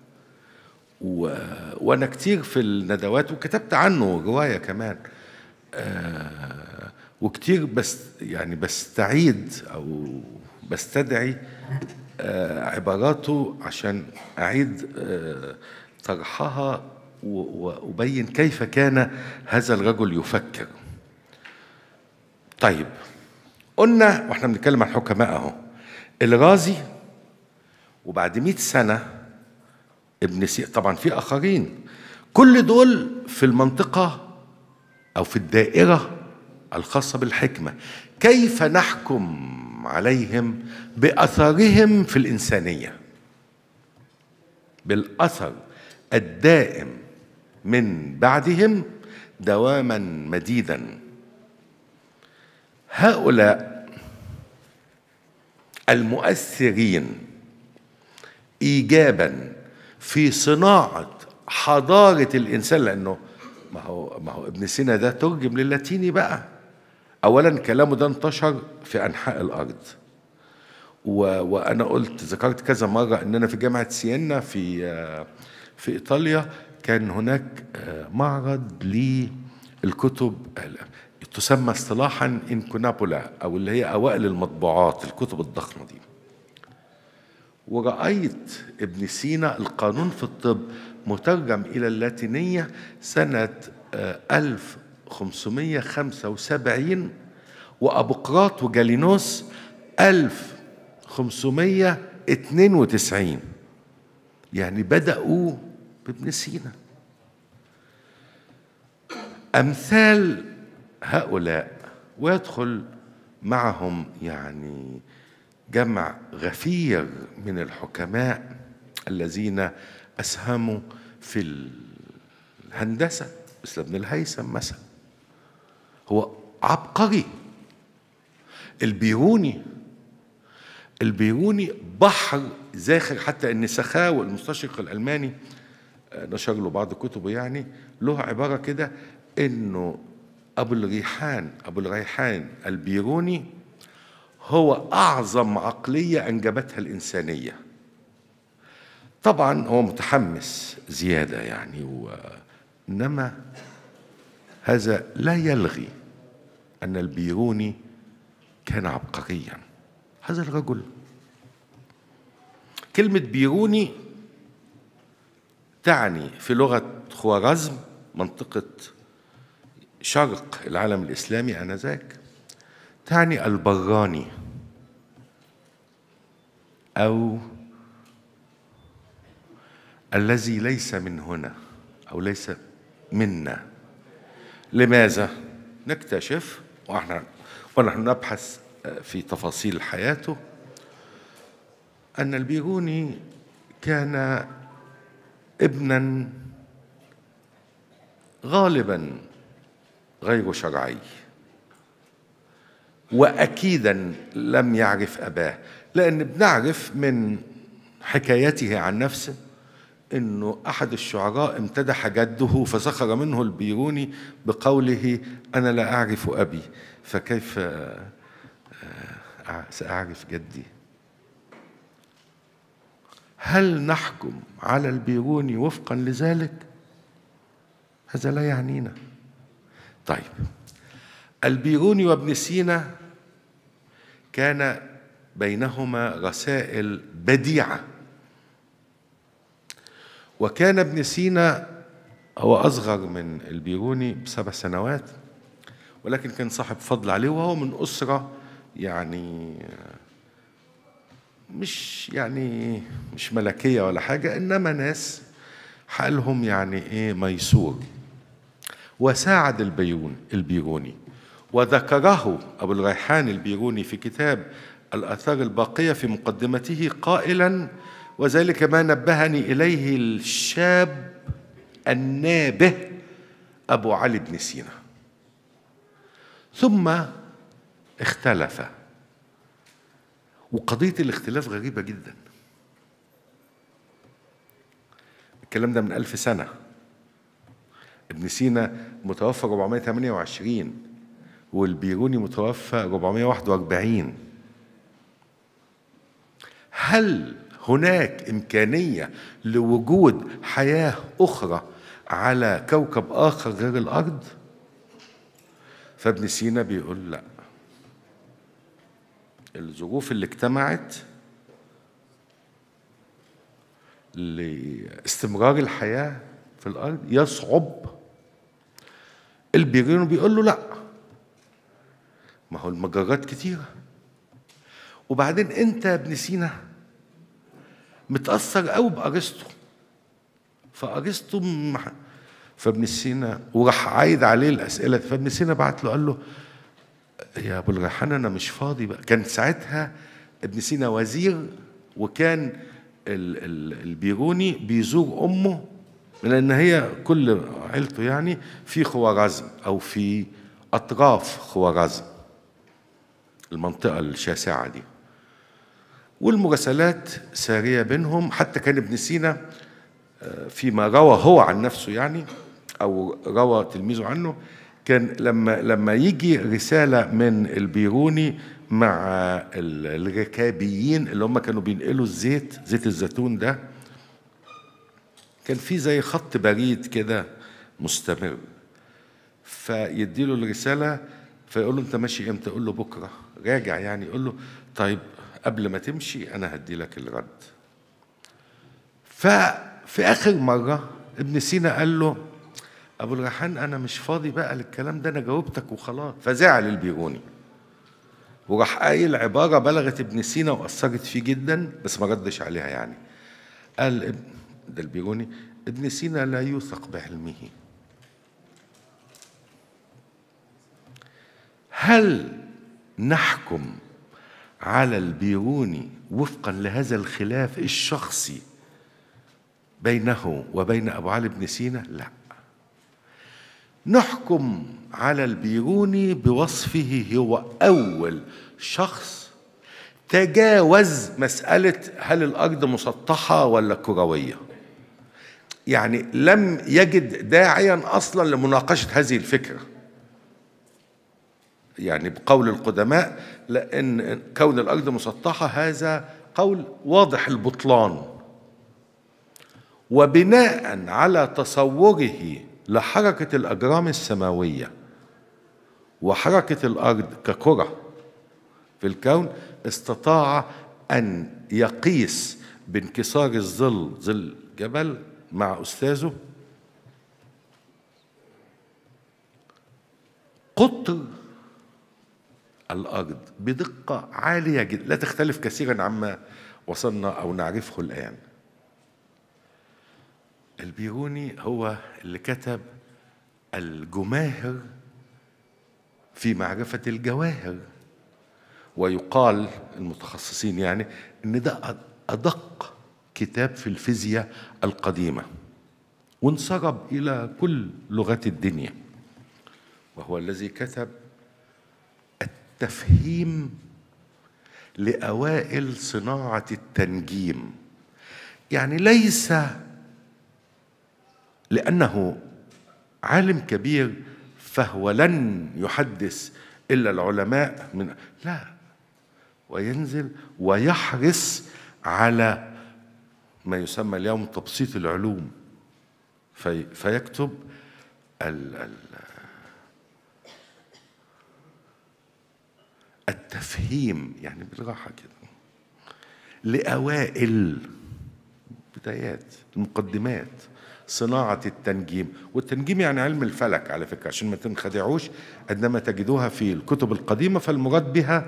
وأنا كتير في الندوات وكتبت عنه رواية كمان، وكتير بستعيد أو بستدعي عباراته عشان أعيد طرحها وأبين كيف كان هذا الرجل يفكر. طيب، قلنا واحنا بنتكلم عن الحكماء اهو، الرازي، وبعد 100 سنة ابن سينا، طبعا في آخرين، كل دول في المنطقة أو في الدائرة الخاصة بالحكمة. كيف نحكم عليهم؟ بأثرهم في الإنسانية، بالأثر الدائم من بعدهم دواما مديدا. هؤلاء المؤثرين إيجابا في صناعة حضارة الإنسان، لأنه ما هو ابن سينا ده ترجم للاتيني بقى. أولا كلامه ده انتشر في أنحاء الأرض، وأنا ذكرت كذا مرة أننا في جامعة سيينا في إيطاليا كان هناك معرض للكتب تسمى اصطلاحا انكونابولا، أو اللي هي أوائل المطبوعات، الكتب الضخمة دي. ورأيت ابن سينا القانون في الطب مترجم إلى اللاتينية سنة 1575، وأبوقراط وجالينوس 1592. يعني بدأوا بابن سينا. أمثال هؤلاء ويدخل معهم يعني جمع غفير من الحكماء الذين أسهموا في الهندسة، مثل ابن الهيثم مثلا، هو عبقري. البيروني بحر زاخر، حتى ان سخاوي المستشرق الألماني نشر له بعض كتبه، يعني له عبارة كده انه أبو الريحان البيروني هو أعظم عقلية أنجبتها الإنسانية. طبعا هو متحمس زيادة يعني، إنما هذا لا يلغي أن البيروني كان عبقريا. هذا الرجل، كلمة بيروني تعني في لغة خوارزم، منطقة شرق العالم الإسلامي آنذاك، تعني البراني أو الذي ليس من هنا أو ليس منا. لماذا؟ نكتشف ونحن نبحث في تفاصيل حياته أن البيروني كان ابنا غالبا غير شرعي، وأكيدا لم يعرف أباه، لأن بنعرف من حكايته عن نفسه أنه أحد الشعراء امتدح جده فسخر منه البيروني بقوله: أنا لا أعرف أبي، فكيف سأعرف جدي؟ هل نحكم على البيروني وفقا لذلك؟ هذا لا يعنينا. طيب، البيروني وابن سينا كان بينهما رسائل بديعة، وكان ابن سينا هو أصغر من البيروني ب7 سنوات، ولكن كان صاحب فضل عليه، وهو من أسرة يعني مش ملكية ولا حاجة، إنما ناس حالهم يعني إيه ميسور. وساعد البيروني، وذكره أبو الريحان البيروني في كتاب الآثار الباقية في مقدمته قائلا: وذلك ما نبهني إليه الشاب النابه أبو علي بن سينا. ثم اختلف، وقضية الاختلاف غريبة جدا. الكلام ده من 1000 سنة. ابن سينا متوفى 428 والبيروني متوفى 441. هل هناك إمكانية لوجود حياة أخرى على كوكب آخر غير الأرض؟ فابن سينا بيقول لا، الظروف اللي اجتمعت لاستمرار الحياة في الأرض يصعب. البيروني بيقول له لا، ما هو المجرات كتيرة، وبعدين انت يا ابن سينا متأثر قوي بأرسطو، فأرسطو فابن سينا وراح عايد عليه الأسئلة. فابن سينا بعت له قال له: يا أبو الريحان أنا مش فاضي بقى. كان ساعتها ابن سينا وزير، وكان البيروني بيزور أمه، لأن هي كل عيلته يعني في خوارزم أو في أطراف خوارزم، المنطقة الشاسعة دي، والمراسلات سارية بينهم. حتى كان ابن سينا فيما روى هو عن نفسه يعني، أو روى تلميذه عنه، كان لما يجي رسالة من البيروني مع الركابيين اللي هم كانوا بينقلوا زيت الزيتون ده، كان في زي خط بريد كده مستمر، فيديله الرسالة فيقول له: انت ماشي امتى؟ يقول له: بكرة. راجع يعني، يقول له: طيب قبل ما تمشي انا هدي لك الرد. ففي اخر مرة ابن سينا قال له: ابو الريحان انا مش فاضي بقى للكلام ده، انا جاوبتك وخلاص. فزعل البيروني وراح قايل عبارة بلغت ابن سينا وأثرت فيه جدا، بس ما ردش عليها يعني. قال ده البيروني: ابن سينا لا يوثق بعلمه. هل نحكم على البيروني وفقا لهذا الخلاف الشخصي بينه وبين أبو علي بن سينا؟ لا، نحكم على البيروني بوصفه هو أول شخص تجاوز مسألة هل الأرض مسطحة ولا كروية. يعني لم يجد داعيا أصلا لمناقشة هذه الفكرة، يعني بقول القدماء، لأن كون الأرض مسطحة هذا قول واضح البطلان. وبناء على تصوره لحركة الأجرام السماوية وحركة الأرض ككرة في الكون، استطاع أن يقيس بانكسار ظل جبل مع أستاذه قطر الأرض بدقة عالية جدا لا تختلف كثيرا عما وصلنا أو نعرفه الآن. البيروني هو اللي كتب الجماهر في معرفة الجواهر، ويقال المتخصصين يعني إن ده أدق كتاب في الفيزياء القديمة، وانسرب إلى كل لغات الدنيا، وهو الذي كتب التفهيم لأوائل صناعة التنجيم. يعني ليس لأنه عالم كبير فهو لن يحدث إلا العلماء من، لا، وينزل ويحرص على ما يسمى اليوم تبسيط العلوم، فيكتب التفهيم، يعني بالراحة كده، لأوائل بدايات المقدمات صناعة التنجيم. والتنجيم يعني علم الفلك على فكرة، عشان ما تنخدعوش، عندما تجدوها في الكتب القديمة فالمراد بها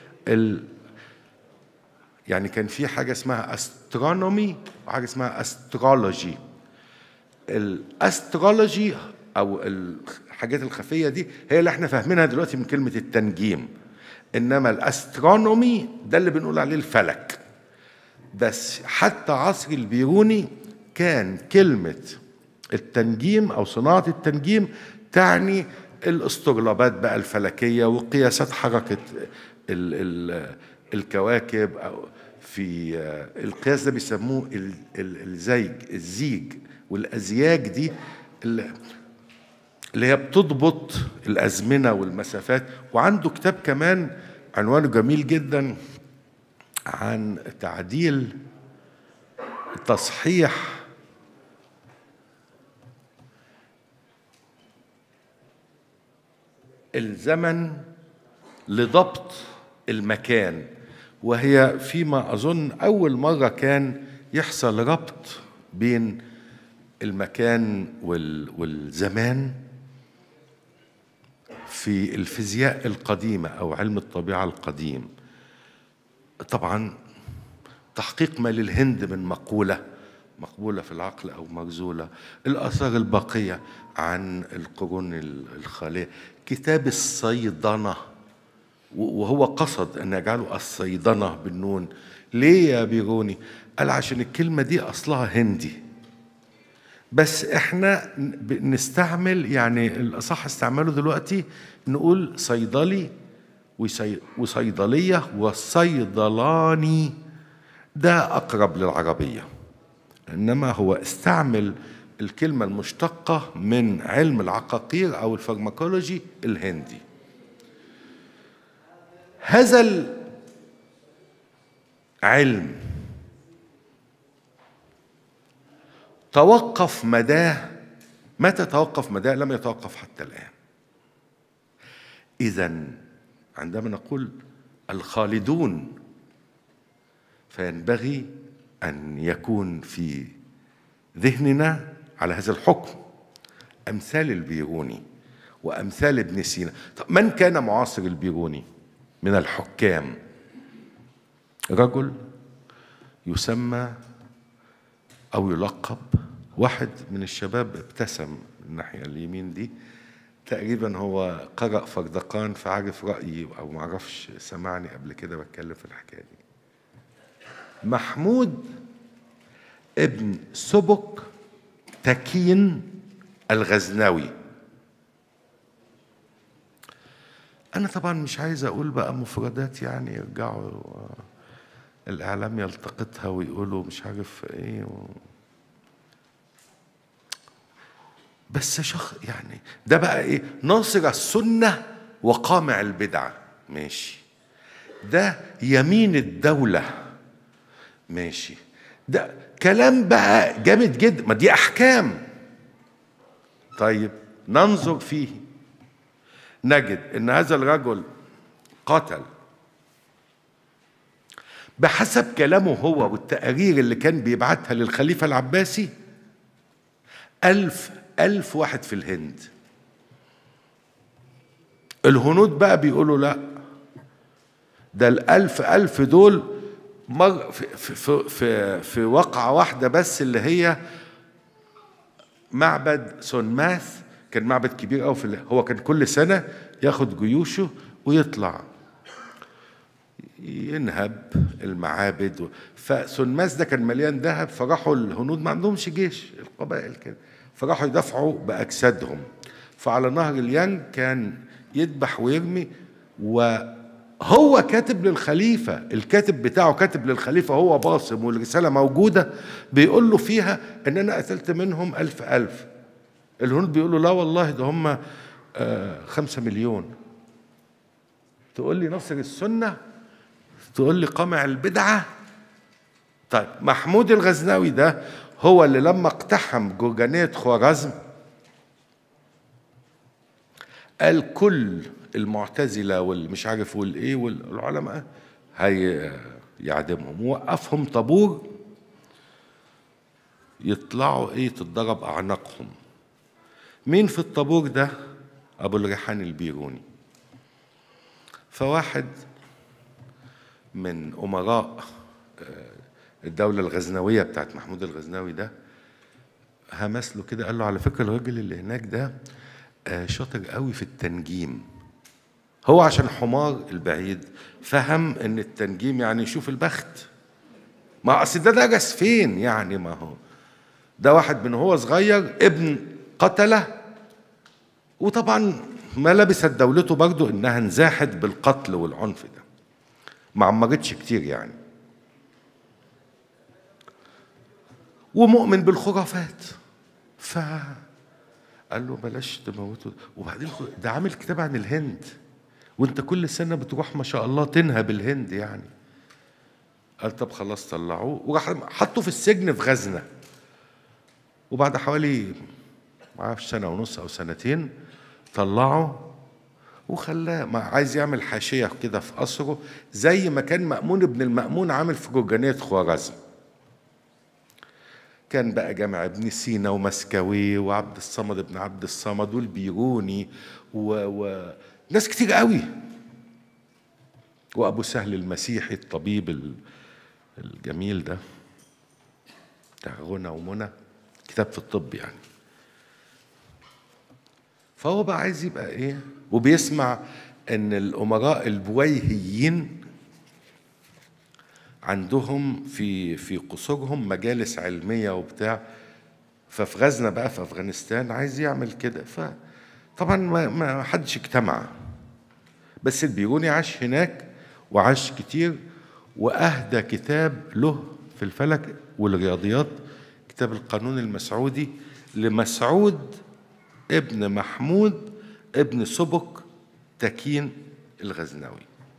يعني كان في حاجة اسمها استرونومي وحاجة اسمها استرولوجي. الاسترولوجي أو الحاجات الخفية دي هي اللي احنا فاهمينها دلوقتي من كلمة التنجيم، إنما الاسترونومي ده اللي بنقول عليه الفلك. بس حتى عصر البيروني كان كلمة التنجيم أو صناعة التنجيم تعني الاسطرلابات بقى الفلكية وقياسات حركة الكواكب، أو في القياس ده بيسموه الزيج والأزياج دي اللي هي بتضبط الأزمنة والمسافات. وعنده كتاب كمان عنوانه جميل جدا عن تعديل تصحيح الزمن لضبط المكان، وهي فيما أظن أول مرة كان يحصل ربط بين المكان والزمان في الفيزياء القديمة أو علم الطبيعة القديم. طبعا تحقيق ما للهند من مقبولة في العقل أو مرزولة، الآثار الباقية عن القرون الخالية، كتاب الصيدنة، وهو قصد أن يجعله الصيدنة بالنون. ليه يا بيروني؟ قال عشان الكلمة دي أصلها هندي، بس احنا نستعمل يعني الأصح استعماله دلوقتي نقول صيدلي وصيدلية وصيدلاني، ده أقرب للعربية. إنما هو استعمل الكلمة المشتقة من علم العقاقير أو الفارماكولوجي الهندي. هذا العلم توقف مداه، متى توقف مداه؟ لم يتوقف حتى الآن. إذن عندما نقول الخالدون فينبغي أن يكون في ذهننا على هذا الحكم أمثال البيروني وأمثال ابن سينا. طب من كان معاصر البيروني من الحكام؟ رجل يسمى أو يلقب، واحد من الشباب ابتسم الناحية اليمين دي، تقريبا هو قرأ فردقان فعرف رأيي أو معرفش سمعني قبل كده بتكلم في الحكاية دي. محمود ابن سبك تكين الغزنوي. أنا طبعا مش عايز أقول بقى مفردات، يعني يرجعوا الإعلام يلتقطها ويقولوا مش عارف إيه بس يعني ده بقى إيه؟ ناصر السنة وقامع البدعة، ماشي. ده يمين الدولة، ماشي. ده كلام بقى جامد جدا، ما دي أحكام. طيب ننظر فيه نجد إن هذا الرجل قتل بحسب كلامه هو والتقارير اللي كان بيبعتها للخليفة العباسي 1000 واحد في الهند. الهنود بقى بيقولوا لا، ده 1000 دول مر في وقعة واحدة بس، اللي هي معبد سونماث. كان معبد كبير قوي هو كان كل سنة ياخد جيوشه ويطلع ينهب المعابد فسونماث ده كان مليان ذهب، فراحوا الهنود ما عندهمش جيش، القبائل كده، فراحوا يدافعوا بأجسادهم. فعلى نهر اليانج كان يذبح ويرمي، وهو كاتب للخليفة، الكاتب بتاعه كاتب للخليفة، هو باصم والرسالة موجودة، بيقول له فيها ان انا قتلت منهم 1000. الهنود بيقولوا لا والله ده هم 5 مليون. تقول لي نصر السنة، تقول لي قمع البدعة، طيب محمود الغزنوي ده هو اللي لما اقتحم جرجانية خوارزم قال كل المعتزلة والمش عارف والايه والعلماء هيعدمهم، ووقفهم طابور يطلعوا ايه تتضرب اعناقهم. مين في الطابور ده؟ ابو الريحان البيروني. فواحد من امراء الدولة الغزنوية بتاعت محمود الغزنوي ده همس له كده، قال له على فكرة الراجل اللي هناك ده شاطر قوي في التنجيم. هو عشان حمار البعيد فهم ان التنجيم يعني يشوف البخت. ما اصل ده درس فين يعني؟ ما هو ده واحد من هو صغير ابن قتله، وطبعا ما لبست دولته برضو انها انزاحت بالقتل والعنف ده، ما عمرتش كتير يعني، ومؤمن بالخرافات. فقال له بلاش تموته. وبعدين ده عامل كتاب عن الهند، وانت كل سنة بتروح ما شاء الله تنهب الهند يعني. قال طب خلاص طلعوه، وراح حطه في السجن في غزنة. وبعد حوالي معرفش سنة ونص أو سنتين طلعه وخلاه عايز يعمل حاشية كده في قصره زي ما كان مأمون ابن المأمون عامل في جرجانية خوارزم. كان بقى جامع ابن سينا ومسكوي وعبد الصمد ابن عبد الصمد والبيروني وناس كتير قوي، وأبو سهل المسيحي الطبيب الجميل ده بتاع غنى ومنى، كتاب في الطب يعني. فهو بقى عايز يبقى ايه، وبيسمع ان الامراء البويهيين عندهم في قصورهم مجالس علميه وبتاع، ففي غزنه بقى في افغانستان عايز يعمل كده. فطبعا ما حدش اجتمع، بس البيروني عاش هناك وعاش كتير، واهدى كتاب له في الفلك والرياضيات، كتاب القانون المسعودي لمسعود ابن محمود ابن سبك تكين الغزنوي.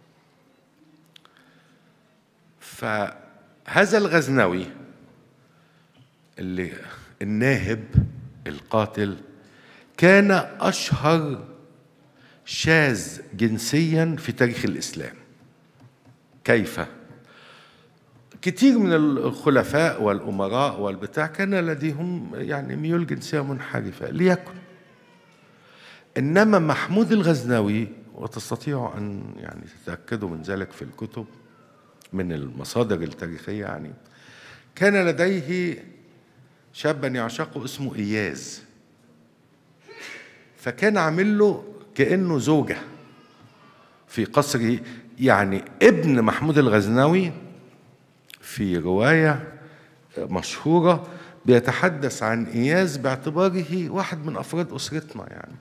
فهذا الغزنوي اللي الناهب القاتل كان أشهر شاذ جنسيا في تاريخ الإسلام. كيف؟ كتير من الخلفاء والأمراء والبتاع كان لديهم يعني ميول جنسية منحرفة ليكن، إنما محمود الغزنوي، وتستطيعوا أن يعني تتأكدوا من ذلك في الكتب من المصادر التاريخية يعني، كان لديه شابا يعشقه اسمه إياز، فكان عامل له كأنه زوجة في قصره. يعني ابن محمود الغزنوي في رواية مشهورة بيتحدث عن إياز باعتباره واحد من أفراد أسرتنا يعني.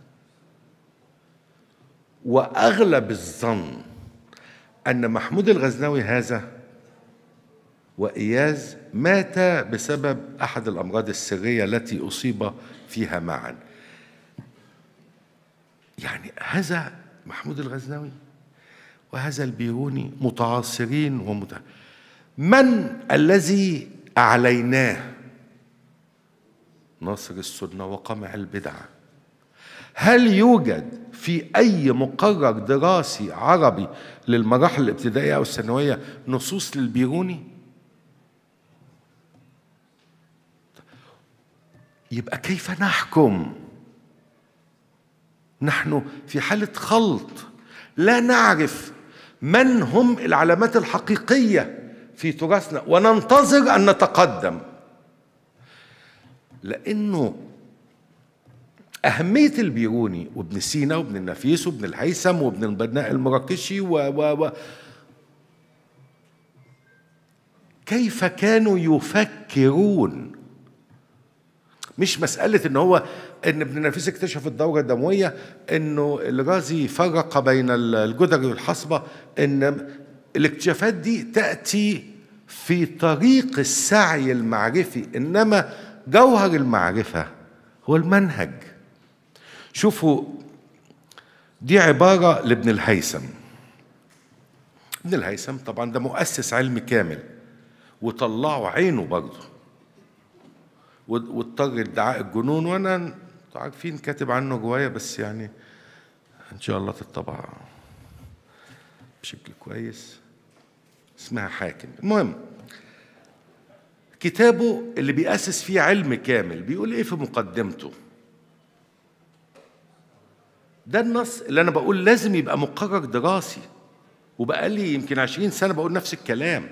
وأغلب الظن أن محمود الغزنوي هذا وإياز مات بسبب أحد الأمراض السرية التي أصيب فيها معا. يعني هذا محمود الغزنوي وهذا البيروني متعاصرين من الذي أعليناه؟ ناصر السنة وقمع البدعة. هل يوجد في أي مقرر دراسي عربي للمراحل الابتدائية أو الثانوية نصوص للبيروني؟ يبقى كيف نحكم؟ نحن في حالة خلط، لا نعرف من هم العلامات الحقيقية في تراثنا وننتظر أن نتقدم. لأنه أهمية البيروني وابن سينا وابن النفيس وابن الهيثم وابن البناء المراكشي كيف كانوا يفكرون. مش مسألة إن ابن النفيس اكتشف الدورة الدموية، إنه الرازي فرق بين الجدري والحصبة، إن الاكتشافات دي تأتي في طريق السعي المعرفي، إنما جوهر المعرفة هو المنهج. شوفوا دي عبارة لابن الهيثم. ابن الهيثم طبعا ده مؤسس علم كامل، وطلعوا عينه برضه، واضطر ادعاء الجنون. وانا انتوا عارفين كاتب عنه روايه، بس يعني ان شاء الله تطبع بشكل كويس، اسمها حاكم. المهم كتابه اللي بيأسس فيه علم كامل بيقول ايه في مقدمته؟ ده النص اللي انا بقول لازم يبقى مقرر دراسي، وبقالي يمكن 20 سنة بقول نفس الكلام.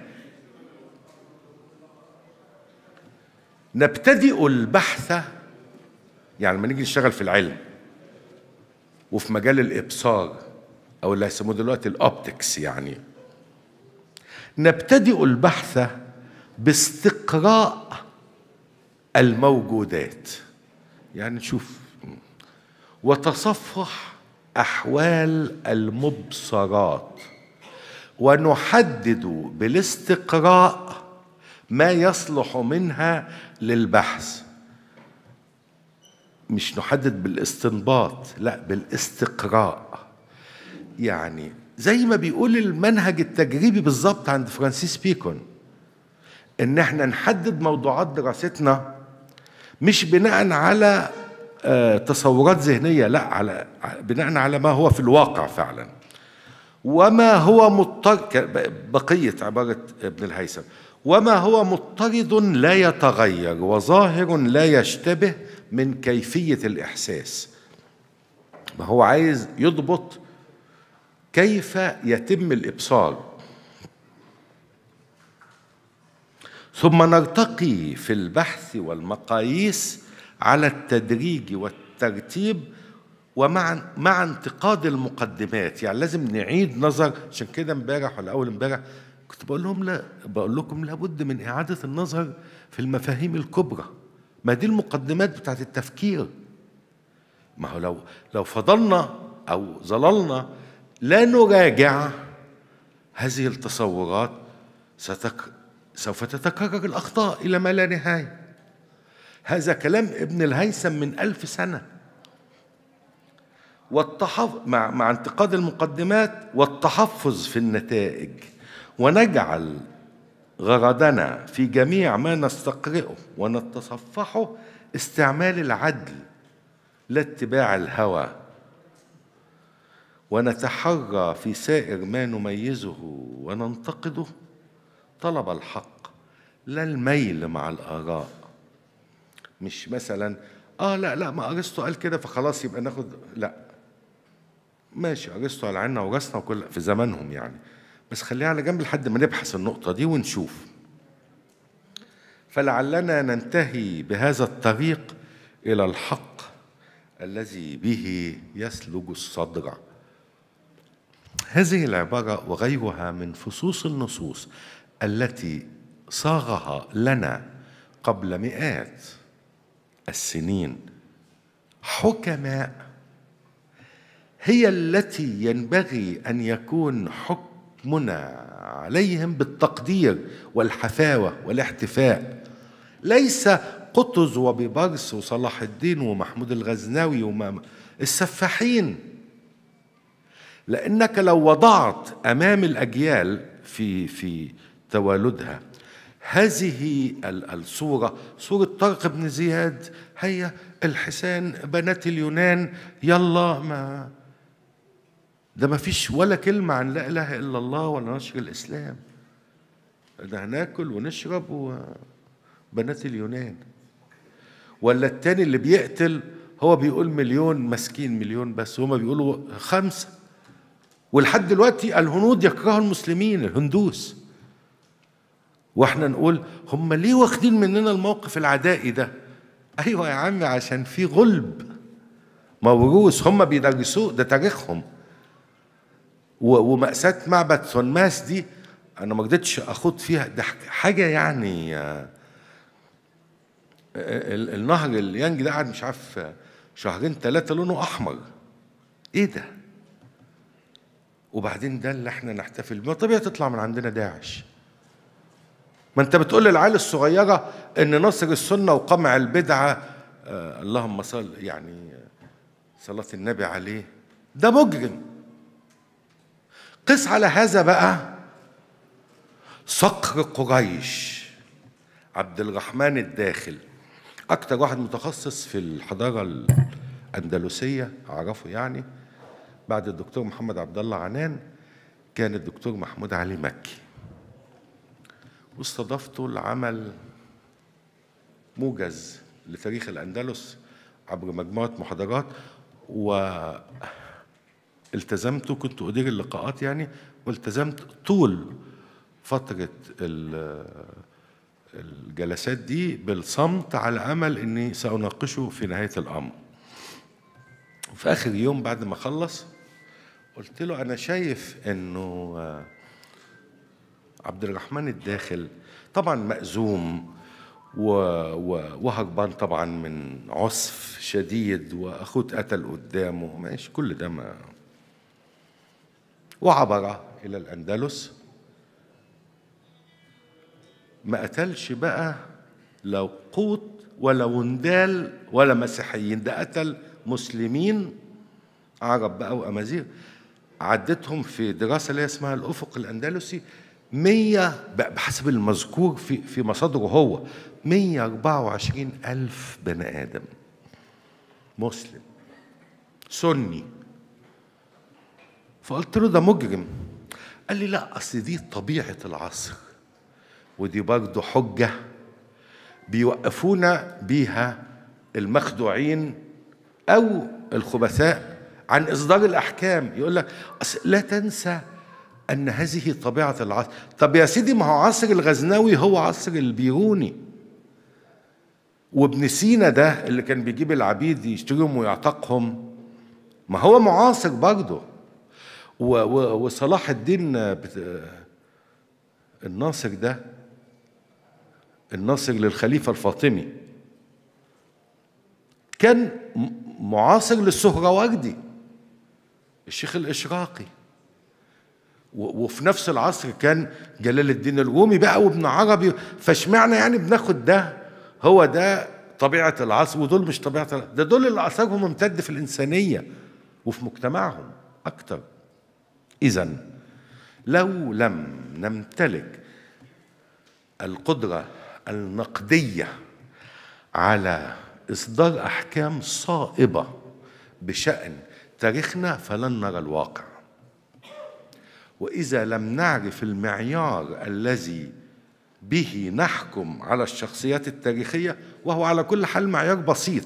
نبتدئ البحث، يعني لما نيجي نشتغل في العلم وفي مجال الإبصار أو اللي هيسموه دلوقتي الأوبتكس، يعني نبتدئ البحث باستقراء الموجودات، يعني نشوف وتصفح أحوال المبصرات، ونحدد بالاستقراء ما يصلح منها للبحث. مش نحدد بالاستنباط، لا، بالاستقراء. يعني زي ما بيقول المنهج التجريبي بالظبط عند فرانسيس بيكون، ان احنا نحدد موضوعات دراستنا مش بناء على تصورات ذهنية، لا، على بناء على ما هو في الواقع فعلا، وما هو مضطرد، بقية عبارة ابن الهيثم، وما هو مضطرد لا يتغير وظاهر لا يشتبه من كيفية الإحساس. ما هو عايز يضبط كيف يتم الإبصار. ثم نرتقي في البحث والمقاييس على التدريج والترتيب، ومع انتقاد المقدمات. يعني لازم نعيد نظر. عشان كده امبارح ولا اول امبارح كنت بقول لكم لابد من اعاده النظر في المفاهيم الكبرى. ما دي المقدمات بتاعت التفكير. ما هو لو فضلنا او ظللنا لا نراجع هذه التصورات سوف تتكرر الأخطاء إلى ما لا نهاية. هذا كلام ابن الهيثم من 1000 سنة. مع انتقاد المقدمات والتحفظ في النتائج، ونجعل غرضنا في جميع ما نستقرئه ونتصفحه استعمال العدل لا اتباع الهوى، ونتحرى في سائر ما نميزه وننتقده طلب الحق لا الميل مع الآراء. مش مثلا لا ما أرسطو قال كده فخلاص يبقى ناخد، لا، ماشي أرسطو على عنا وراسنا وكل في زمانهم يعني، بس خليها على جنب لحد ما نبحث النقطة دي ونشوف. فلعلنا ننتهي بهذا الطريق إلى الحق الذي به يسلج الصدر. هذه العبارة وغيرها من فصوص النصوص التي صاغها لنا قبل مئات السنين حكماء هي التي ينبغي أن يكون حكمنا عليهم بالتقدير والحفاوة والاحتفاء، ليس قطز وبيبرس وصلاح الدين ومحمود الغزنوي السفاحين. لأنك لو وضعت أمام الأجيال في توالدها هذه الصورة، صورة طارق بن زياد، هي الحسان بنات اليونان، يلا ما فيش ولا كلمة عن لا إله إلا الله ولا نشر الإسلام، ده هناكل ونشرب وبنات اليونان. ولا التاني اللي بيقتل هو بيقول مليون مسكين، مليون بس، هما بيقولوا 5. ولحد دلوقتي الهنود يكرهوا المسلمين، الهندوس، واحنا نقول هم ليه واخدين مننا الموقف العدائي ده؟ ايوه يا عمي، عشان في غلب موروث هم بيدرسوه، ده تاريخهم. ومأساة معبد ثونماس دي انا ما قدرتش اخوض فيها، ده حاجه يعني. النهر اليانج ده قعد مش عارف 2 3 لونه احمر، ايه ده؟ وبعدين ده اللي احنا نحتفل بيه؟ طبيعي تطلع من عندنا داعش. ما انت بتقول للعيال الصغيره ان نصر السنه وقمع البدعه، اللهم صل، يعني صلاه النبي عليه، ده مجرم. قس على هذا بقى صقر قريش عبد الرحمن الداخل، أكتر واحد متخصص في الحضارة الأندلسية أعرفه يعني، بعد الدكتور محمد عبد الله عنان كان الدكتور محمود علي مكي، واستضفته لعمل موجز لتاريخ الأندلس عبر مجموعة محاضرات، والتزمت، كنت أدير اللقاءات يعني، والتزمت طول فترة الجلسات دي بالصمت على أمل أني سأناقشه في نهاية الأمر. في آخر يوم بعد ما خلص قلت له أنا شايف أنه عبد الرحمن الداخل طبعا مأزوم وهربان طبعا من عسف شديد، واخوه اتقتل قدامه، ماشي كل ده ما، وعبر الى الاندلس، ما قتلش بقى لا قوط ولا وندال ولا مسيحيين، ده قتل مسلمين عرب بقى وامازيغ، عدتهم في دراسه اللي اسمها الافق الاندلسي 100 بحسب المذكور في مصادره هو 124,000 بني آدم مسلم سني. فقلت له ده مجرم. قال لي لا، أصل دي طبيعة العصر، ودي برضه حجة بيوقفونا بيها المخدوعين أو الخبثاء عن إصدار الأحكام. يقول لك لا تنسى أن هذه طبيعة العصر. طب يا سيدي، ما هو عصر الغزنوي هو عصر البيروني، وابن سينا ده اللي كان بيجيب العبيد يشتريهم ويعتقهم ما هو معاصر برضه، وصلاح الدين الناصر ده الناصر للخليفة الفاطمي كان معاصر للسهروردي الشيخ الإشراقي، وفي نفس العصر كان جلال الدين الرومي بقى وابن عربي. فاشمعنى يعني بناخد ده هو ده طبيعة العصر ودول مش طبيعة ده دول اللي أثرهم ممتد في الإنسانية وفي مجتمعهم أكتر. إذن لو لم نمتلك القدرة النقدية على إصدار أحكام صائبة بشأن تاريخنا فلن نرى الواقع. وإذا لم نعرف المعيار الذي به نحكم على الشخصيات التاريخية، وهو على كل حال معيار بسيط،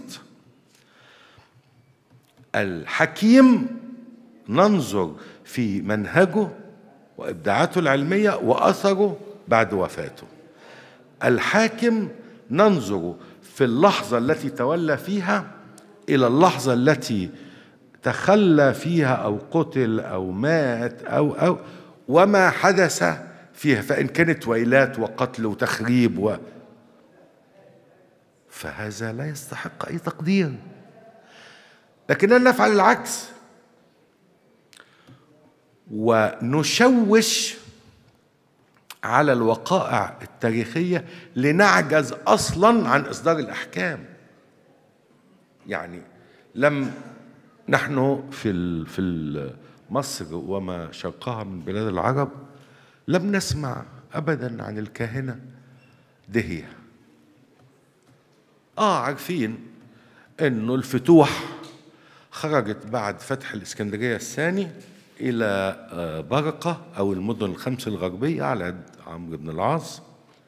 الحكيم ننظر في منهجه وإبداعاته العلمية وأثره بعد وفاته، الحاكم ننظر في اللحظة التي تولى فيها إلى اللحظة التي تخلى فيها أو قتل أو مات أو وما حدث فيها، فإن كانت ويلات وقتل وتخريب فهذا لا يستحق أي تقدير. لكننا نفعل العكس ونشوش على الوقائع التاريخية لنعجز أصلا عن إصدار الأحكام. يعني نحن في مصر وما شرقها من بلاد العرب لم نسمع أبدا عن الكاهنة دهية. عارفين إنه الفتوح خرجت بعد فتح الإسكندرية الثاني إلى برقة أو المدن الخمس الغربية على يد عمرو بن العاص،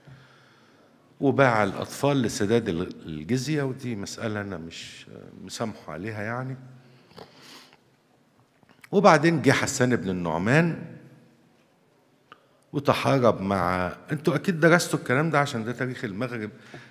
وباع الأطفال لسداد الجزية، ودي مسألة أنا مش مسامحه عليها يعني. وبعدين جه حسان بن النعمان وتحارب مع، انتوا أكيد درستوا الكلام ده عشان ده تاريخ المغرب،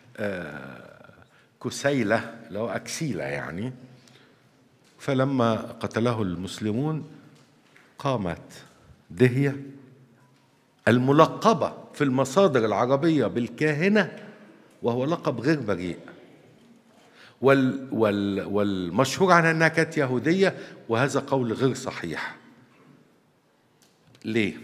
كسيلة اللي هو أكسيلة يعني. فلما قتله المسلمون قامت دهية الملقبة في المصادر العربية بالكاهنة، وهو لقب غير بريء، والمشهور عنها أنها كانت يهودية، وهذا قول غير صحيح. ليه؟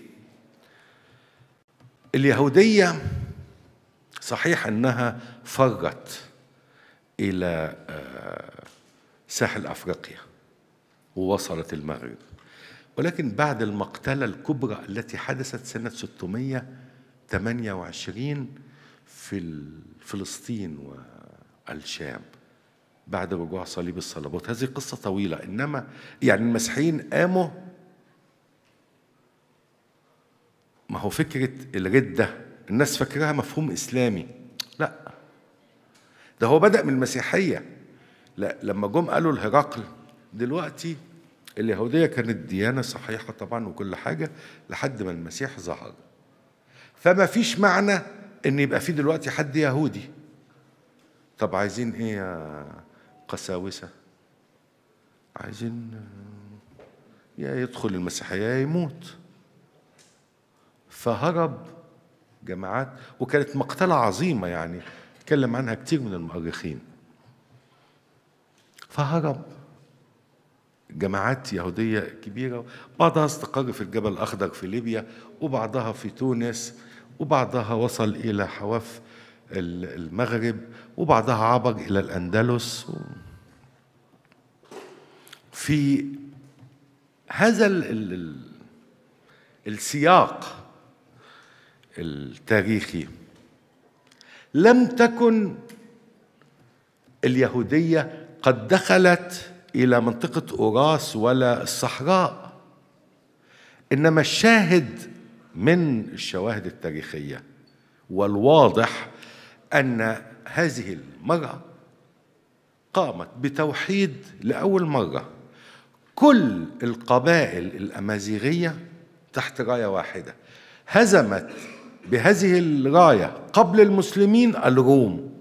اليهودية صحيح أنها فرت إلى ساحل أفريقيا ووصلت المغرب، ولكن بعد المقتلة الكبرى التي حدثت سنة 628 في فلسطين والشام بعد رجوع صليب الصليبوت. هذه قصة طويلة، إنما يعني المسيحيين قاموا. ما هو فكرة الردة الناس فاكراها مفهوم إسلامي، لا، ده هو بدأ من المسيحية. لا، لما جم قالوا لهرقل دلوقتي اليهودية كانت ديانة صحيحة طبعا وكل حاجة لحد ما المسيح ظهر، فما فيش معنى ان يبقى في دلوقتي حد يهودي. طب عايزين ايه يا قساوسة؟ عايزين يا يدخل المسيحية يا يموت. فهرب جماعات، وكانت مقتلة عظيمة يعني اتكلم عنها كتير من المؤرخين. فهرب جماعات يهودية كبيرة، بعضها استقر في الجبل الأخضر في ليبيا، وبعضها في تونس، وبعضها وصل إلى حواف المغرب، وبعضها عبر إلى الأندلس. في هذا السياق التاريخي لم تكن اليهودية قد دخلت إلى منطقة أوراس ولا الصحراء، إنما الشاهد من الشواهد التاريخية والواضح أن هذه المرأة قامت بتوحيد لأول مرة كل القبائل الأمازيغية تحت راية واحدة. هزمت بهذه الراية قبل المسلمين الروم،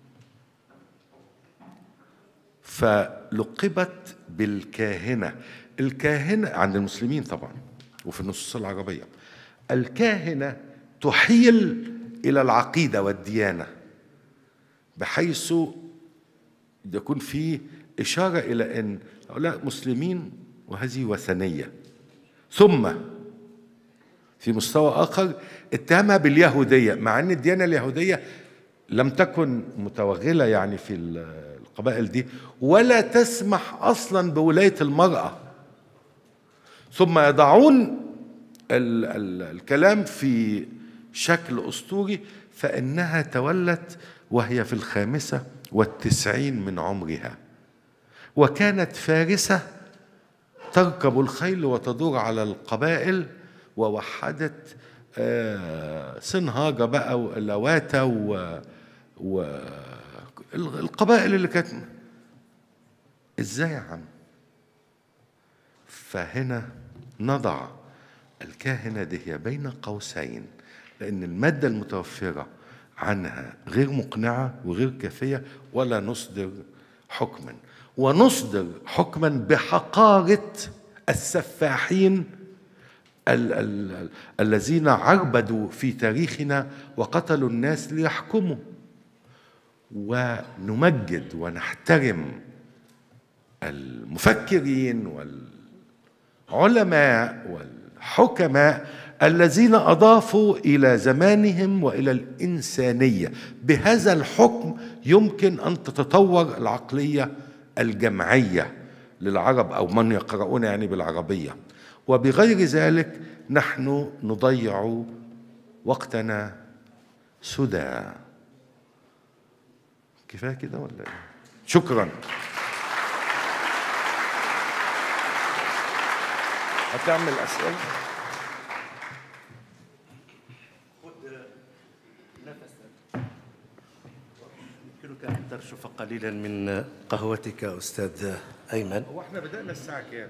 فلقبت بالكاهنة. الكاهنة عند المسلمين طبعا وفي النصوص العربية، الكاهنة تحيل إلى العقيدة والديانة، بحيث يكون في إشارة إلى أن هؤلاء مسلمين وهذه وثنية. ثم في مستوى آخر اتهمها باليهودية، مع أن الديانة اليهودية لم تكن متوغلة يعني في القبائل دي، ولا تسمح أصلا بولاية المرأة. ثم يضعون الكلام في شكل أسطوري، فإنها تولت وهي في 95 من عمرها، وكانت فارسة تركب الخيل وتدور على القبائل، ووحدت سنهاجة بقى ولواتا والقبائل اللي كانت. ازاي يا عم؟ فهنا نضع الكاهنة دي بين قوسين، لأن المادة المتوفرة عنها غير مقنعة وغير كافية، ولا نصدر حكما، ونصدر حكما بحقارة السفاحين الذين عربدوا في تاريخنا وقتلوا الناس ليحكموا. ونمجد ونحترم المفكرين والعلماء والحكماء الذين أضافوا إلى زمانهم وإلى الإنسانية. بهذا الحكم يمكن أن تتطور العقلية الجمعية للعرب أو من يقرؤون يعني بالعربية، وبغير ذلك نحن نضيع وقتنا سدى. كفاية كده ولا إيه؟ شكرا. هتعمل أسئلة؟ خذ نفس. يمكنك أن ترشف قليلا من قهوتك أستاذ أيمن. هو احنا بدأنا الساعة كام؟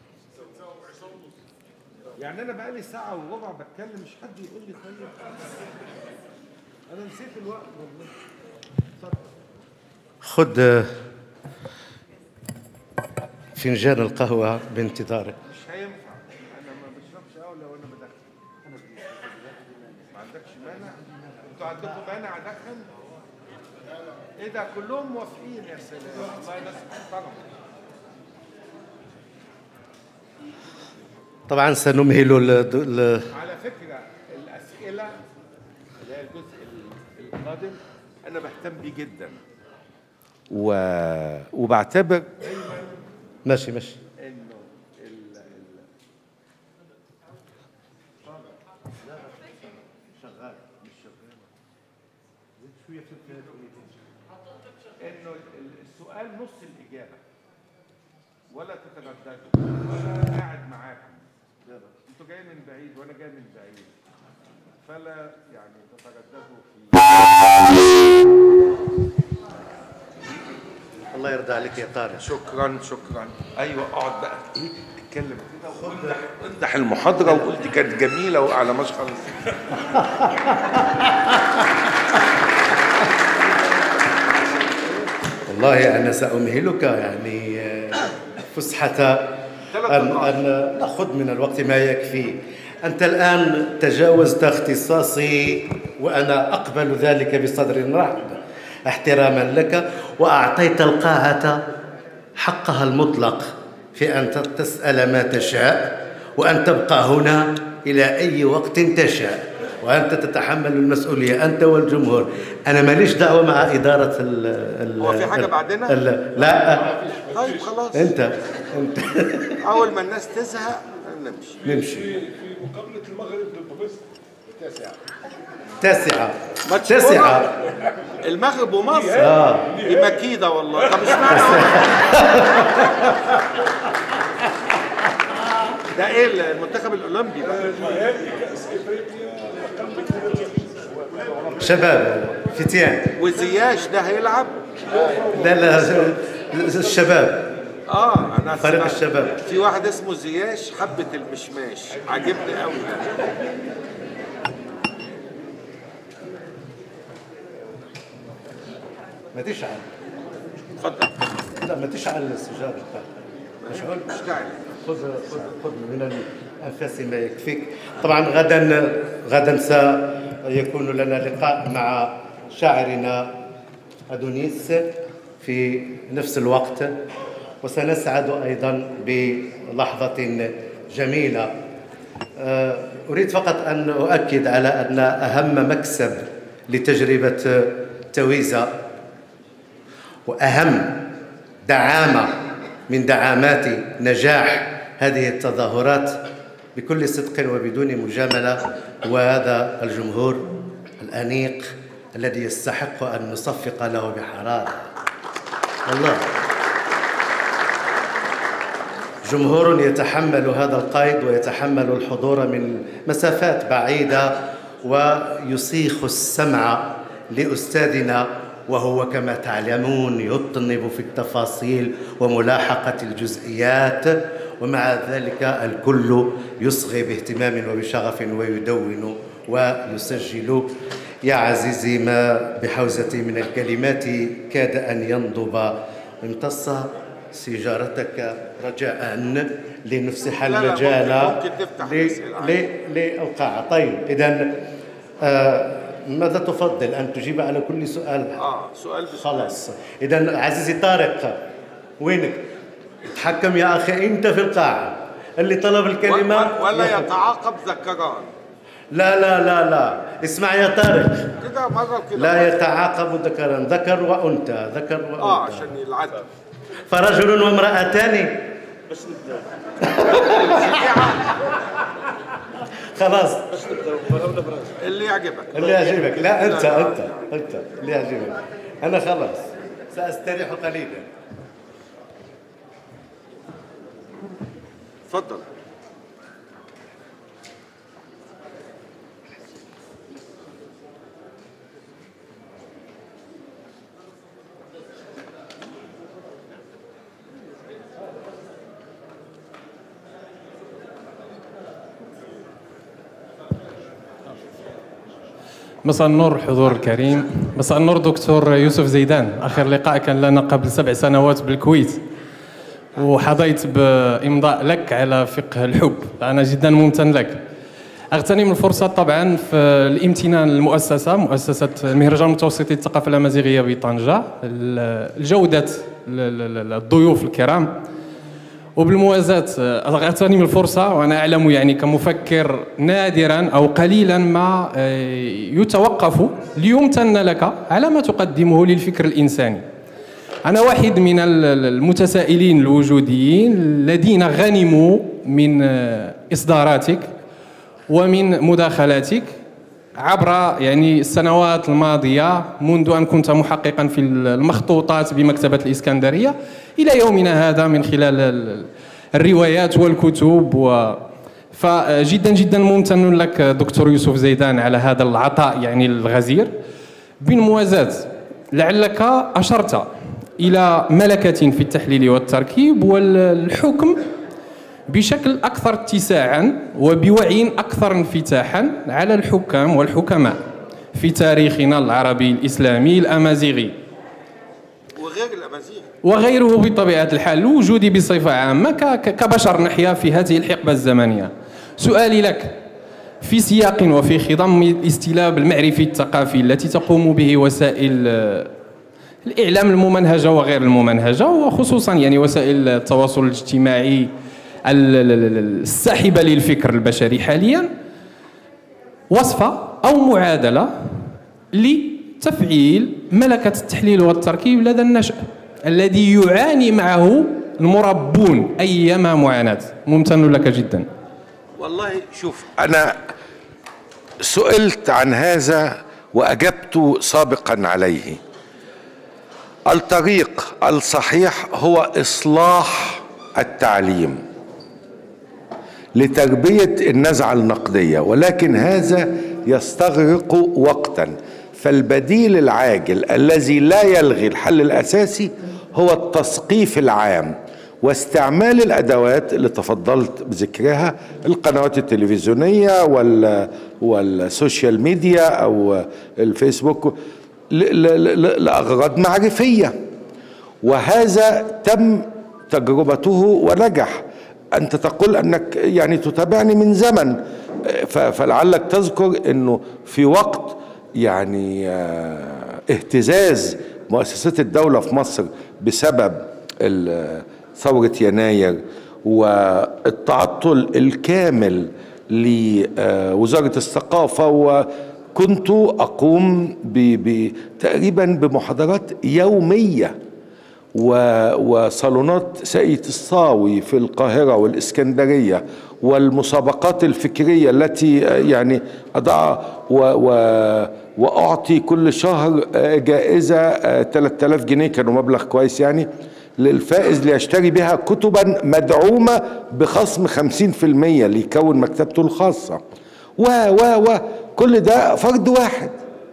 يعني أنا بقالي ساعة وربع بتكلم، مش حد يقول لي طيب؟ أنا نسيت الوقت والله. خذ فنجان القهوة بانتظارك. مش هينفع، أنا ما بشربش قهوة لو أنا بدخن. ما عندكش مانع؟ أنتوا عندكم مانع أدخن؟ إيه ده كلهم موافقين؟ يا سلام، والله ناس محترمة. طبعا سنمهل على فكرة الأسئلة اللي هي الجزء القادم أنا بهتم بيه جدا، وبعتبر ماشي إنه شغال مش شغال. الإجابة ولا تترددوا. أنا قاعد معاكم، أنتوا جايين من بعيد وأنا جاي من بعيد، فلا يعني تترددوا في. الله يرضى عليك يا طارق. شكرا شكرا. أيوة اقعد بقى اتكلم كده وامدح المحاضرة وقول دي كانت جميلة وعلى ما خلص. والله أنا سأمهلك يعني فسحة أن نأخذ من الوقت ما يكفي. أنت الآن تجاوزت اختصاصي وأنا أقبل ذلك بصدر رحب احتراما لك، وأعطيت القاعة حقها المطلق في أن تسأل ما تشاء وأن تبقى هنا إلى أي وقت تشاء، وأنت تتحمل المسؤولية أنت والجمهور. أنا ماليش دعوة مع إدارة هو في حاجة بعدنا؟ لا. طيب خلاص. أنت أول ما الناس تزهق نمشي. في مقابلة المغرب ضد مصر تاسعة المغرب ومصر. دي مكيدة والله. طب اسمعنا. ده ايه المنتخب الاولمبي ده؟ نهائي كأس افريقيا شباب فتيان. وزياش ده هيلعب؟ لا الشباب. انا فريق الشباب. في واحد اسمه زياش حبة المشماش، عجبني قوي ده. ما تشعل. اتفضل. لا ما تشعل السيجارة. مشعول؟ مش داعي. خذ من الأنفاس ما يكفيك. طبعا غدا سيكون لنا لقاء مع شاعرنا أدونيس في نفس الوقت، وسنسعد أيضا بلحظة جميلة. أريد فقط أن أؤكد على أن أهم مكسب لتجربة تويزا وأهم دعامة من دعامات نجاح هذه التظاهرات بكل صدق وبدون مجاملة وهذا الجمهور الأنيق الذي يستحق أن نصفق له بحرارة. والله جمهور يتحمل هذا القيد ويتحمل الحضور من مسافات بعيدة ويصيخ السمع لأستاذنا، وهو كما تعلمون يطنب في التفاصيل وملاحقة الجزئيات، ومع ذلك الكل يصغي باهتمام وبشغف ويدون ويسجل. يا عزيزي ما بحوزتي من الكلمات كاد أن ينضب. امتص سيجارتك رجاء لنفسح المجال للقاعة. طيب إذن ماذا تفضل أن تجيب على كل سؤال؟ سؤال بسؤال. خلاص. إذن عزيزي طارق وينك؟ تحكم يا أخي أنت في القاعة. اللي طلب الكلمة ولا يتعاقب ذكران. لا اسمع يا طارق، كده مرة كده لا يتعاقب ذكران، ذكر وأنثى. عشان العدل. فرجل وامرأتان. بس خلاص اللي يعجبك. لا أنت اللي يعجبك. أنا خلاص سأستريح قليلا. تفضل. مساء النور حضور الكريم. مساء النور دكتور يوسف زيدان. آخر لقاء كان لنا قبل 7 سنوات بالكويت، وحظيت بإمضاء لك على فقه الحب. أنا جدا ممتن لك. أغتنم الفرصة طبعا في الامتنان للمؤسسة، مؤسسة المهرجان المتوسطي للثقافة الأمازيغية بطنجة، لجودة الضيوف الكرام، وبالموازاة أغتنم الفرصة وأنا أعلم يعني كمفكر نادرا أو قليلا ما يتوقف ليمتن لك على ما تقدمه للفكر الإنساني. أنا واحد من المتسائلين الوجوديين الذين غنموا من إصداراتك ومن مداخلاتك عبر يعني السنوات الماضية منذ أن كنت محققا في المخطوطات بمكتبة الإسكندرية إلى يومنا هذا من خلال الروايات والكتب فجدا جدا ممتن لك دكتور يوسف زيدان على هذا العطاء يعني الغزير. بالموازاة لعلك أشرت إلى ملكة في التحليل والتركيب والحكم بشكل أكثر اتساعا وبوعي أكثر انفتاحا على الحكام والحكماء في تاريخنا العربي الإسلامي الأمازيغي وغير الأمازيغ وغيره بطبيعة الحال، وجودي بصفة عامة كبشر نحيا في هذه الحقبة الزمنية. سؤالي لك في سياق وفي خضم الاستلاب المعرفي الثقافي التي تقوم به وسائل الإعلام الممنهجة وغير الممنهجة، وخصوصا يعني وسائل التواصل الاجتماعي الساحبة للفكر البشري حاليا، وصفة أو معادلة لتفعيل ملكة التحليل والتركيب لدى النشء الذي يعاني معه المربون أيما معاناة. ممتن لك جدا. والله شوف، أنا سئلت عن هذا وأجبت سابقا عليه. الطريق الصحيح هو إصلاح التعليم لتربية النزعة النقدية، ولكن هذا يستغرق وقتا. فالبديل العاجل الذي لا يلغي الحل الأساسي هو التثقيف العام واستعمال الأدوات اللي تفضلت بذكرها، القنوات التلفزيونية والسوشيال ميديا أو الفيسبوك لأغراض معرفية، وهذا تم تجربته ونجح. أنت تقول أنك يعني تتابعني من زمن، فلعلك تذكر أنه في وقت يعني اهتزاز مؤسسات الدولة في مصر بسبب ثورة يناير والتعطل الكامل لوزارة الثقافة، وكنت أقوم تقريبا بمحاضرات يومية وصالونات ساقية الصاوي في القاهرة والإسكندرية، والمسابقات الفكرية التي يعني أضع وأعطي كل شهر جائزة 3000 جنيه، كانوا مبلغ كويس يعني، للفائز ليشتري بها كتبا مدعومة بخصم 50% ليكون مكتبته الخاصة كل ده فرد واحد،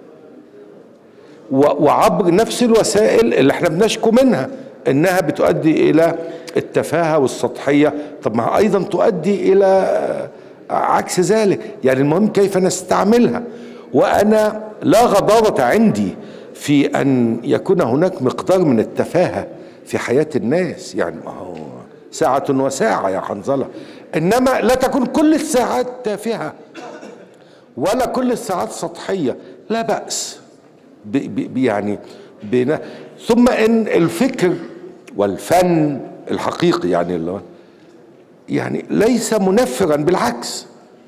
وعبر نفس الوسائل اللي احنا بنشكو منها انها بتؤدي الى التفاهة والسطحية. طب ما ايضا تؤدي الى عكس ذلك، يعني المهم كيف نستعملها. وانا لا غضاضة عندي في ان يكون هناك مقدار من التفاهة في حياة الناس، يعني ما هو ساعة وساعة يا حنظلة، انما لا تكون كل الساعات تافهة ولا كل الساعات سطحية، لا بأس يعني ثم ان الفكر والفن الحقيقي يعني ليس منفرا، بالعكس.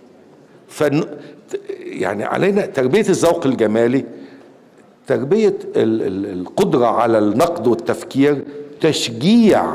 يعني علينا تربية الذوق الجمالي، تربية القدرة على النقد والتفكير، تشجيع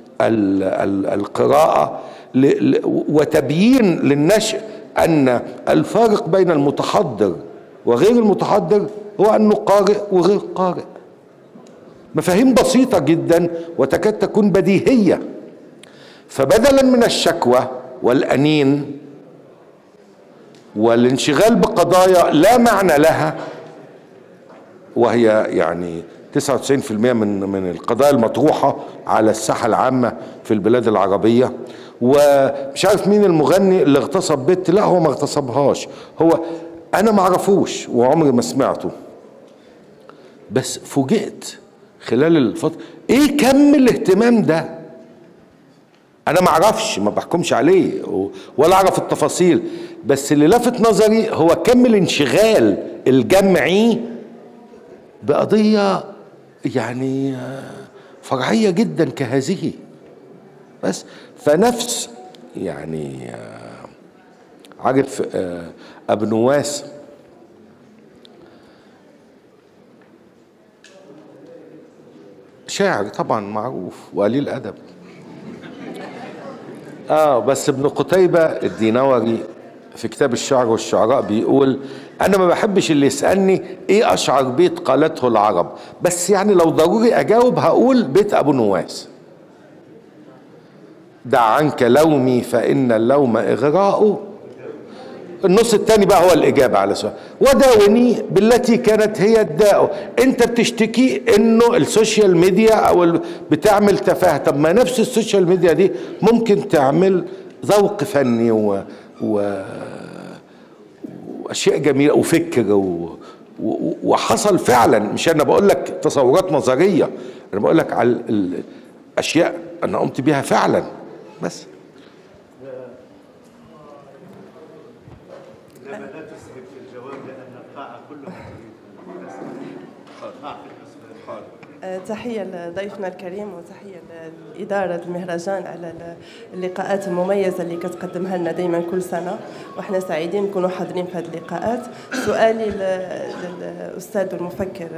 القراءة، وتبيين للنشء أن الفارق بين المتحضر وغير المتحضر هو أنه قارئ وغير قارئ. مفاهيم بسيطة جدا وتكاد تكون بديهية. فبدلا من الشكوى والأنين والانشغال بقضايا لا معنى لها، وهي يعني 99% من القضايا المطروحة على الساحة العامة في البلاد العربية، ومش عارف مين المغني اللي اغتصب بنت، لا هو ما اغتصبهاش، هو أنا ما اعرفوش وعمري ما سمعته، بس فوجئت خلال الفترة ايه كم الاهتمام ده. انا ما اعرفش، ما بحكمش عليه ولا اعرف التفاصيل، بس اللي لفت نظري هو كم الانشغال الجمعي بقضية يعني فرعية جدا كهذه. بس فنفس يعني عارف ابو نواس شاعر طبعا معروف وقليل ادب، بس ابن قتيبة الدينوري في كتاب الشعر والشعراء بيقول انا ما بحبش اللي يسالني ايه اشعر بيت قالته العرب، بس يعني لو ضروري اجاوب هقول بيت ابو نواس. دع عنك لومي فان اللوم اغراء. النص الثاني بقى هو الاجابه على سؤال. وداوني بالتي كانت هي الداء. انت بتشتكي انه السوشيال ميديا او بتعمل تفاهه، طب ما نفس السوشيال ميديا دي ممكن تعمل ذوق فني واشياء جميله وفكر وحصل فعلا. مش انا بقول لك تصورات نظريه، انا بقول لك على الاشياء انا قمت بيها فعلا. بس لا تسهب في الجواب لان القاعه كلها تحية لضيفنا الكريم وتحية لإدارة المهرجان على اللقاءات المميزة اللي كتقدمها لنا دائما كل سنة، وإحنا سعيدين نكونوا حاضرين في هذه اللقاءات. سؤالي للأستاذ المفكر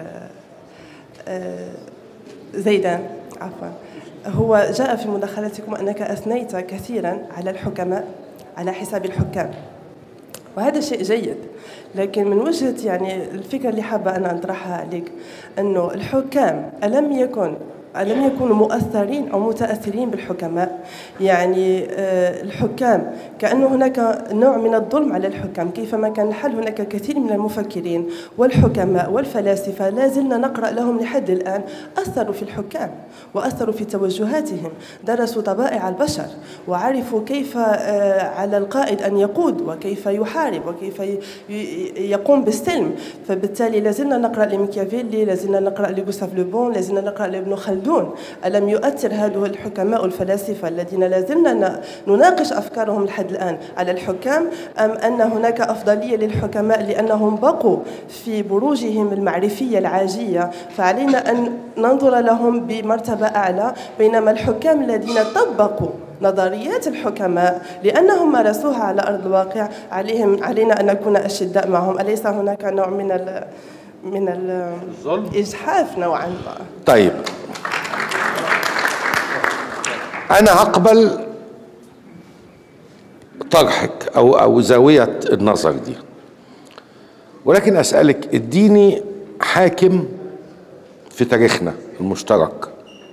زيدان، عفوا، هو جاء في مداخلتكم أنك أثنيت كثيرا على الحكماء على حساب الحكام، وهذا شيء جيد، لكن من وجهة يعني الفكرة اللي حابة أنا أطرحها عليك أنه الحكام ألم يكونوا مؤثرين أو متأثرين بالحكماء؟ يعني الحكام كأنه هناك نوع من الظلم على الحكام، كيفما كان الحال هناك كثير من المفكرين والحكماء والفلاسفة لا زلنا نقرأ لهم لحد الآن أثروا في الحكام وأثروا في توجهاتهم، درسوا طبائع البشر وعرفوا كيف على القائد أن يقود وكيف يحارب وكيف يقوم بالسلم. فبالتالي لازلنا نقرأ لميكافيلي، لازلنا نقرأ لغوستاف لوبون، لازلنا نقرأ لابن خلدون. ألم يؤثر هذه الحكماء الفلاسفة الذين لازلنا نناقش أفكارهم لحد الآن على الحكام، أم أن هناك أفضلية للحكماء لأنهم بقوا في بروجهم المعرفية العاجية فعلينا أن ننظر لهم بمرتبة أعلى، بينما الحكام الذين طبقوا نظريات الحكماء لأنهم مارسوها على أرض الواقع علينا أن نكون أشداء معهم؟ أليس هناك نوع من الإجحاف نوعا ما؟ طيب أنا هقبل طرحك أو زاوية النظر دي، ولكن أسألك اديني حاكم في تاريخنا المشترك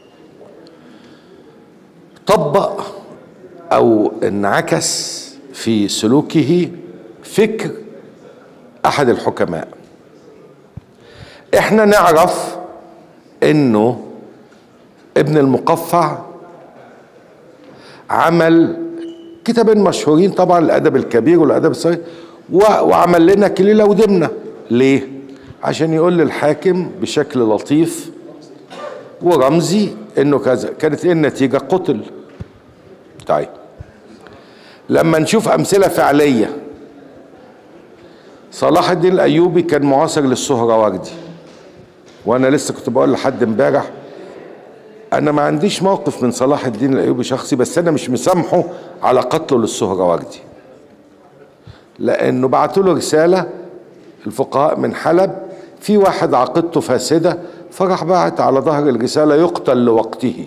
طبق أو انعكس في سلوكه فكر أحد الحكماء. احنا نعرف انه ابن المقفع عمل كتابين مشهورين طبعا، الادب الكبير والادب الصغير، وعمل لنا كليله ودمنه. ليه؟ عشان يقول للحاكم بشكل لطيف ورمزي انه كذا. كانت ايه النتيجه؟ قتل. طيب لما نشوف امثله فعليه، صلاح الدين الايوبي كان معاصر للسهروردي، وانا لسه كنت بقول لحد امبارح انا ما عنديش موقف من صلاح الدين الايوبي شخصي، بس انا مش مسامحه على قتله للسهروردي، لانه بعتوا له رساله الفقهاء من حلب في واحد عقيدته فاسده، فراح بعت على ظهر الرساله يقتل لوقته.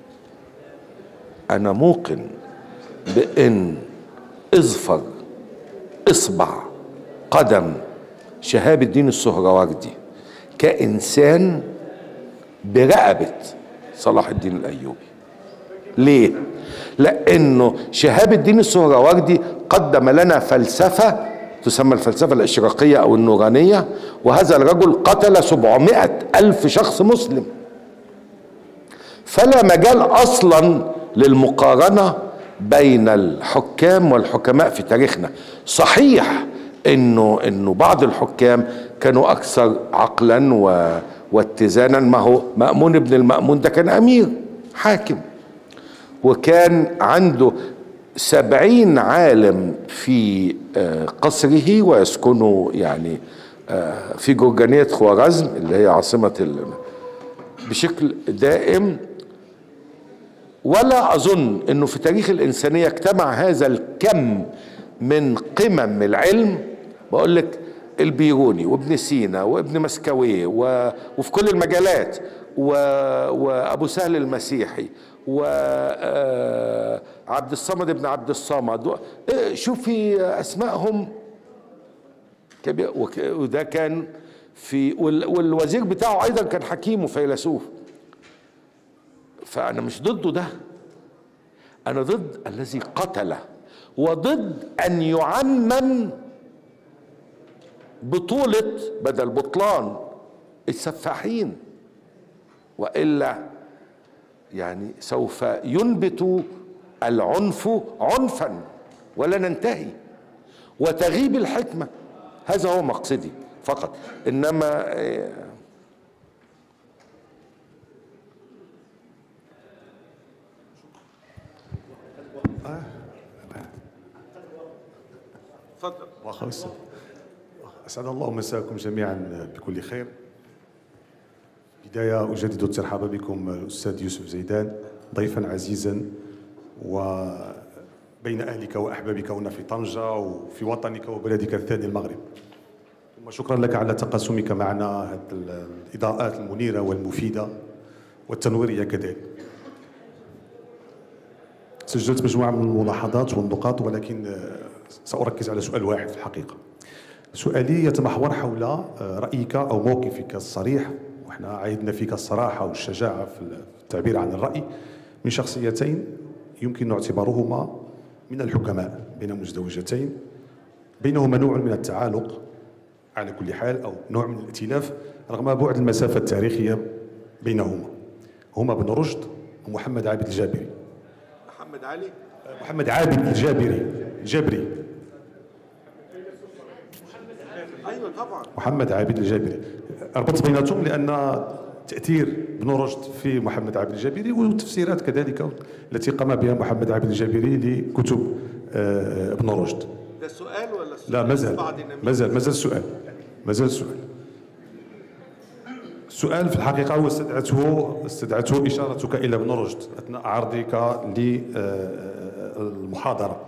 انا موقن بان اظفر اصبع قدم شهاب الدين السهروردي كإنسان برقبة صلاح الدين الأيوبي. ليه؟ لأنه شهاب الدين السهروردي قدم لنا فلسفة تسمى الفلسفة الإشراقية أو النورانية، وهذا الرجل قتل 700,000 شخص مسلم. فلا مجال أصلا للمقارنة بين الحكام والحكماء في تاريخنا. صحيح انه بعض الحكام كانوا اكثر عقلا واتزانا. ما هو مأمون ابن المأمون ده كان امير حاكم، وكان عنده 70 عالم في قصره ويسكنوا يعني في جرجانية خوارزم اللي هي عاصمة بشكل دائم. ولا اظن انه في تاريخ الانسانية اجتمع هذا الكم من قمم العلم. بقول لك البيروني وابن سينا وابن مسكويه وفي كل المجالات وابو سهل المسيحي وعبد الصمد ابن عبد الصمد، شوفي اسمائهم كبير، وده كان في، والوزير بتاعه ايضا كان حكيم وفيلسوف. فانا مش ضده ده، انا ضد الذي قتله، وضد ان يعمم بطولة بدل بطلان السفاحين، والا يعني سوف ينبت العنف عنفا ولا ننتهي، وتغيب الحكمة. هذا هو مقصدي فقط. انما تفضل. أسعد الله مساكم جميعا بكل خير. بداية أجدد الترحاب بكم الأستاذ يوسف زيدان ضيفا عزيزا وبين أهلك وأحبابك هنا في طنجة وفي وطنك وبلدك الثاني المغرب. ثم شكرا لك على تقاسمك معنا هذه الإضاءات المنيرة والمفيدة والتنويرية كذلك. سجلت مجموعة من الملاحظات والنقاط، ولكن سأركز على سؤال واحد في الحقيقة. سؤالي يتمحور حول رأيك أو موقفك الصريح، وإحنا عايدنا فيك الصراحة والشجاعة في التعبير عن الرأي، من شخصيتين يمكن اعتبارهما من الحكماء بين مزدوجتين، بينهما نوع من التعالق على كل حال أو نوع من الائتلاف رغم بعد المسافة التاريخية بينهما. هما ابن رشد ومحمد عابد الجابري. محمد عابد الجابري. ايوه طبعا. محمد عابد الجابري. ربطت بيناتهم لان تاثير ابن رشد في محمد عابد الجابري والتفسيرات كذلك التي قام بها محمد عابد الجابري لكتب ابن رشد. ده سؤال ولا سؤال؟ لا مازال السؤال. السؤال في الحقيقه هو استدعته اشارتك الى ابن رشد اثناء عرضك للمحاضره.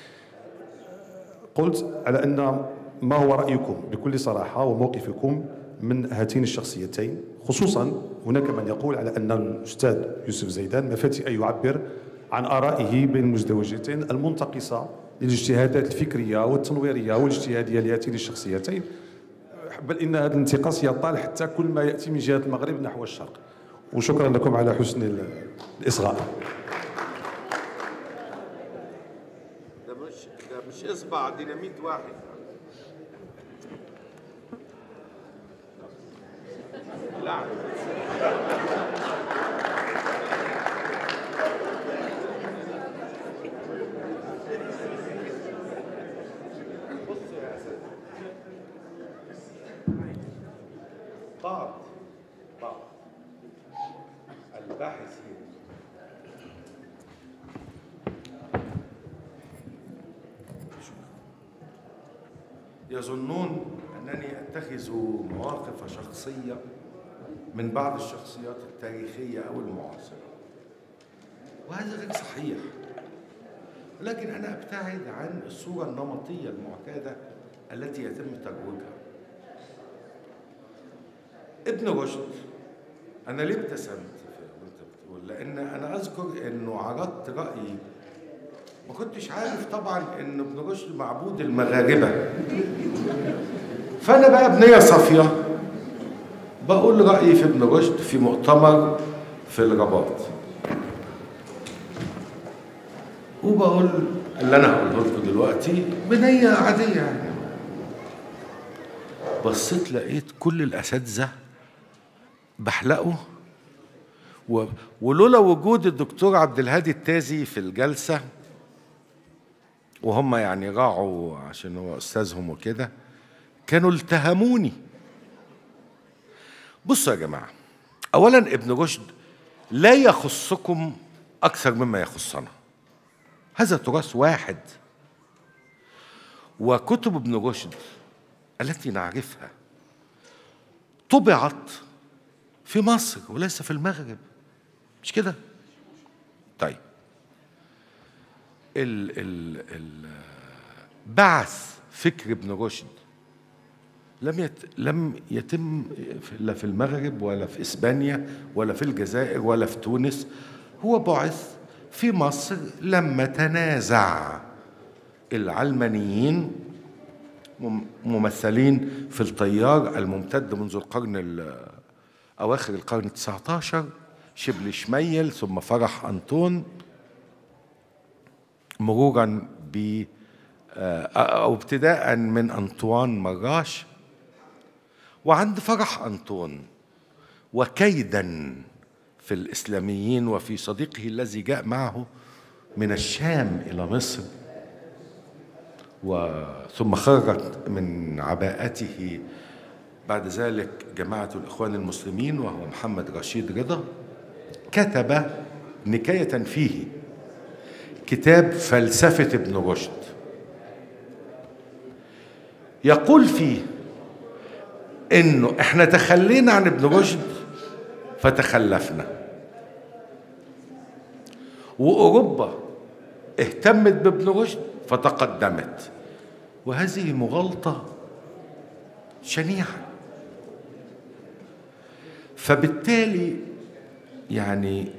قلت على ان ما هو رأيكم بكل صراحة وموقفكم من هاتين الشخصيتين، خصوصا هناك من يقول على أن الأستاذ يوسف زيدان مفاتي أن يعبر عن آرائه بين المزدوجتين المنتقصة للاجتهادات الفكرية والتنويرية والاجتهادية لهاتين الشخصيتين، بل إن هذا الانتقاص يطال حتى كل ما يأتي من جهة المغرب نحو الشرق. وشكرا لكم على حسن الإصغاء. ده مش إصبع ديناميت واحد. لا بعض الباحثين يظنون أنني أتخذ مواقف شخصية من بعض الشخصيات التاريخية أو المعاصرة، وهذا غير صحيح. لكن أنا أبتعد عن الصورة النمطية المعتادة التي يتم ترويجها. ابن رشد، أنا ليه ابتسمت وأنت بتقول؟ لأن أنا أذكر إنه عرضت رأيي، ما كنتش عارف طبعا إن ابن رشد معبود المغاربة، فأنا بقى بنية صافية بقول رأيي في ابن رشد في مؤتمر في الرباط، وبقول اللي أنا هقوله لكم دلوقتي بنية عادية يعني. بصيت لقيت كل الأساتذة بحلقوا، ولولا وجود الدكتور عبد الهادي التازي في الجلسة، وهم يعني راعوا عشان هو أستاذهم وكده، كانوا التهموني. بصوا يا جماعة، أولا ابن رشد لا يخصكم أكثر مما يخصنا، هذا تراث واحد. وكتب ابن رشد التي نعرفها طبعت في مصر وليس في المغرب، مش كده؟ طيب بعث فكر ابن رشد لم يتم لا في المغرب ولا في إسبانيا ولا في الجزائر ولا في تونس، هو بعث في مصر لما تنازع العلمانيين ممثلين في التيار الممتد منذ أواخر القرن 19، شبل شميل ثم فرح أنطون، مرورا ب أو ابتداء من أنطوان مراش، وعند فرح أنطون وكيدا في الإسلاميين وفي صديقه الذي جاء معه من الشام إلى مصر ثم خرجت من عباءته بعد ذلك جماعة الإخوان المسلمين وهو محمد رشيد رضا، كتب نكاية فيه كتاب فلسفة ابن رشد، يقول فيه إنه إحنا تخلينا عن ابن رشد فتخلفنا، وأوروبا اهتمت بابن رشد فتقدمت، وهذه مغالطة شنيعة. فبالتالي يعني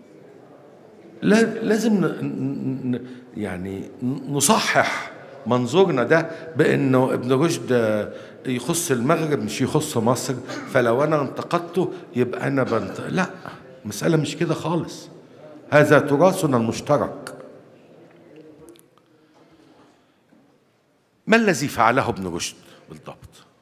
لازم يعني نصحح منظورنا ده بأنه ابن رشد يخص المغرب مش يخص مصر، فلو أنا انتقدته يبقى أنا لا، مسألة مش كده خالص، هذا تراثنا المشترك. ما الذي فعله ابن رشد بالضبط؟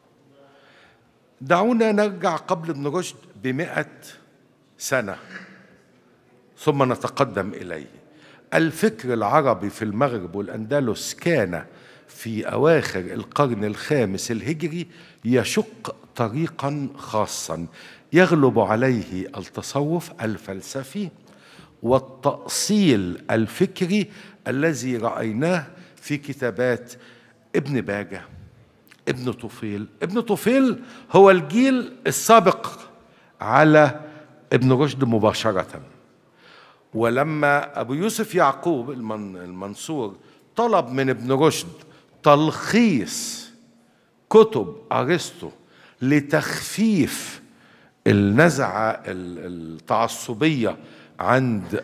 دعونا نرجع قبل ابن رشد ب100 سنة ثم نتقدم إليه. الفكر العربي في المغرب والأندلس كان في أواخر القرن الخامس الهجري يشق طريقا خاصا يغلب عليه التصوف الفلسفي والتأصيل الفكري الذي رأيناه في كتابات ابن باجة، ابن طفيل. ابن طفيل هو الجيل السابق على ابن رشد مباشرة، ولما أبو يوسف يعقوب المنصور طلب من ابن رشد تلخيص كتب أرسطو لتخفيف النزعة التعصبية عند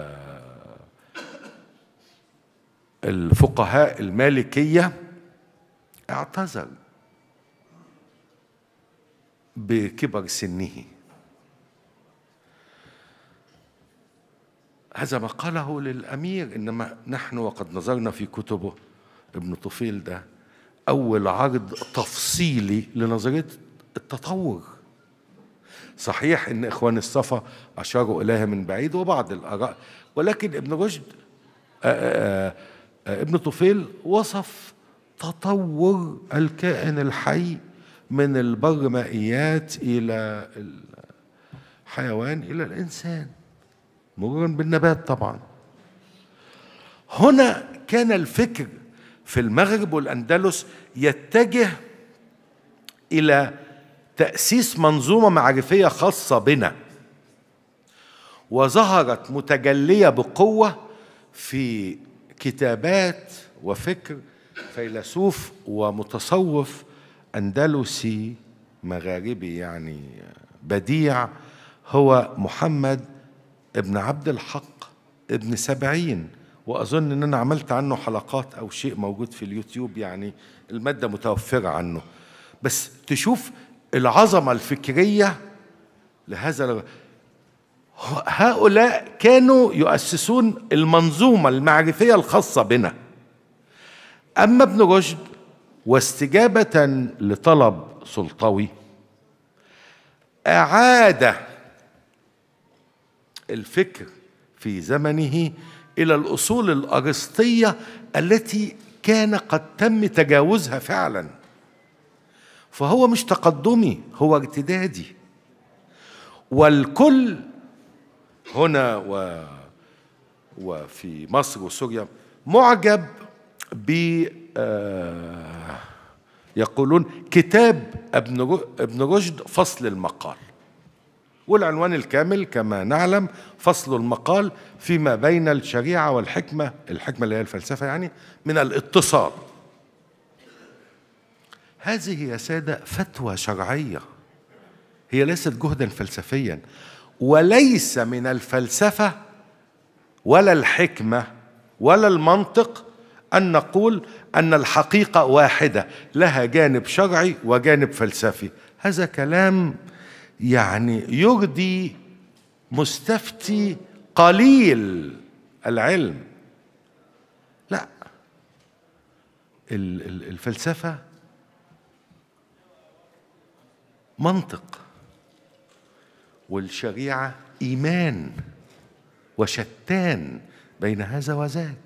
الفقهاء المالكية، اعتذر بكبر سنه. هذا ما قاله للأمير، إنما نحن وقد نظرنا في كتبه ابن طفيل ده أول عرض تفصيلي لنظرية التطور. صحيح إن إخوان الصفا أشاروا إليها من بعيد وبعض الآراء، ولكن ابن رشد ابن طفيل وصف تطور الكائن الحي من البرمائيات إلى الحيوان إلى الإنسان مرورا بالنبات. طبعا هنا كان الفكر في المغرب والأندلس يتجه إلى تأسيس منظومة معرفية خاصة بنا، وظهرت متجلية بقوة في كتابات وفكر فيلسوف ومتصوف أندلسي مغاربي يعني بديع، هو محمد ابن عبد الحق ابن سبعين، وأظن أن أنا عملت عنه حلقات أو شيء موجود في اليوتيوب، يعني المادة متوفرة عنه. بس تشوف العظمة الفكرية لهذا. هؤلاء كانوا يؤسسون المنظومة المعرفية الخاصة بنا. أما ابن رشد واستجابة لطلب سلطوي أعاد الفكر في زمنه إلى الأصول الأرسطية التي كان قد تم تجاوزها فعلا. فهو مش تقدمي، هو ارتدادي، والكل هنا وفي مصر وسوريا معجب ب يقولون كتاب ابن رشد فصل المقال، والعنوان الكامل كما نعلم فصل المقال فيما بين الشريعة والحكمة، الحكمة اللي هي الفلسفة يعني، من الاتصال. هذه يا سادة فتوى شرعية، هي ليست جهدا فلسفيا، وليس من الفلسفة ولا الحكمة ولا المنطق أن نقول أن الحقيقة واحدة لها جانب شرعي وجانب فلسفي. هذا كلام يعني يرضي مستفتي قليل العلم. لا، الفلسفة منطق، والشريعة إيمان، وشتان بين هذا وذاك.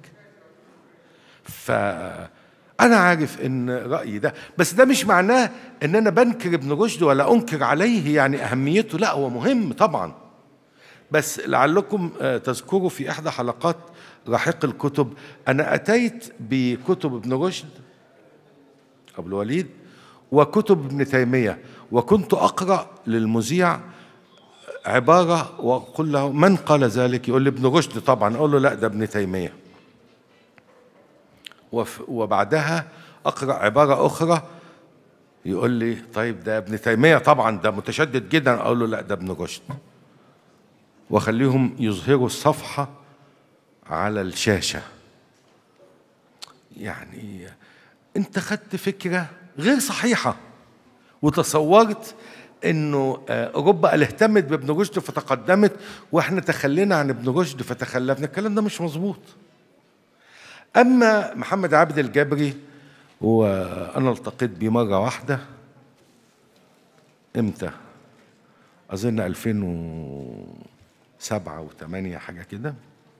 فأنا عارف إن رأيي ده، بس ده مش معناه إن أنا بنكر ابن رشد ولا أنكر عليه يعني أهميته، لا هو مهم طبعا. بس لعلكم تذكروا في إحدى حلقات رحيق الكتب أنا أتيت بكتب ابن رشد أبو الوليد وكتب ابن تيمية، وكنت أقرأ للمذيع عبارة وأقول له من قال ذلك؟ يقول لي ابن رشد طبعا. أقول له لا، ده ابن تيمية. وبعدها أقرأ عبارة أخرى يقول لي طيب ده ابن تيمية طبعا، ده متشدد جدا. أقول له لا، ده ابن رشد. وخليهم يظهروا الصفحة على الشاشة. يعني أنت خدت فكرة غير صحيحة وتصورت انه اوروبا اللي اهتمت بابن رشد فتقدمت واحنا تخلينا عن ابن رشد فتخلفنا. الكلام ده مش مظبوط. اما محمد عابد الجبري، وانا التقيت بيه مره واحده، امتى؟ اظن 2007 و8 حاجه كده،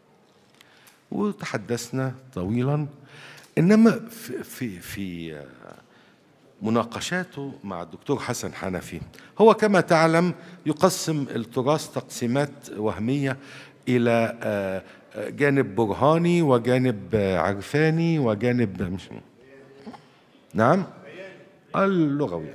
وتحدثنا طويلا. انما في مناقشاته مع الدكتور حسن حنفي، هو كما تعلم يقسم التراث تقسيمات وهمية إلى جانب برهاني وجانب عرفاني وجانب مش نعم اللغوي.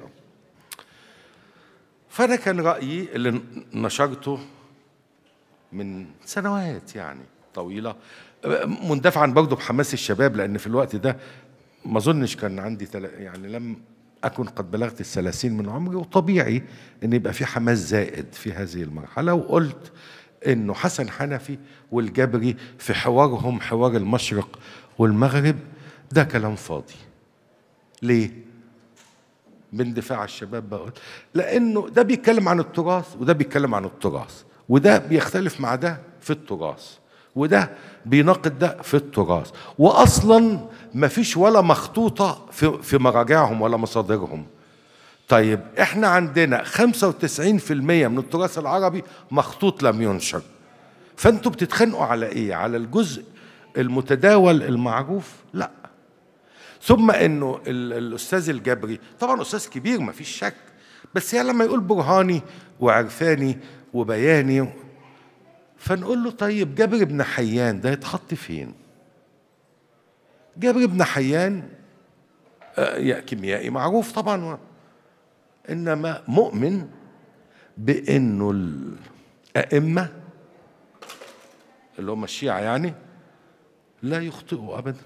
فأنا كان رأيي اللي نشرته من سنوات يعني طويلة، مندفعا برضه بحماس الشباب، لأن في الوقت ده ما أظنش كان عندي يعني لم أكن قد بلغت 30 من عمري، وطبيعي أن يبقى في حماس زائد في هذه المرحلة. وقلت أنه حسن حنفي والجبري في حوارهم، حوار المشرق والمغرب، ده كلام فاضي. ليه؟ باندفاع الشباب بقول لأنه ده بيتكلم عن التراث وده بيتكلم عن التراث، وده بيختلف مع ده في التراث، وده بيناقض ده في التراث، واصلا ما فيش ولا مخطوطه في مراجعهم ولا مصادرهم. طيب احنا عندنا 95% من التراث العربي مخطوط لم ينشر، فانتوا بتتخانقوا على ايه؟ على الجزء المتداول المعروف؟ لا. ثم انه الاستاذ الجبري طبعا استاذ كبير ما فيش شك، بس يعني لما يقول برهاني وعرفاني وبياني، فنقول له طيب جابر بن حيان ده يتحط فين؟ جابر بن حيان كيميائي معروف طبعا، انما مؤمن بانه الائمه اللي هم الشيعه يعني لا يخطئوا ابدا،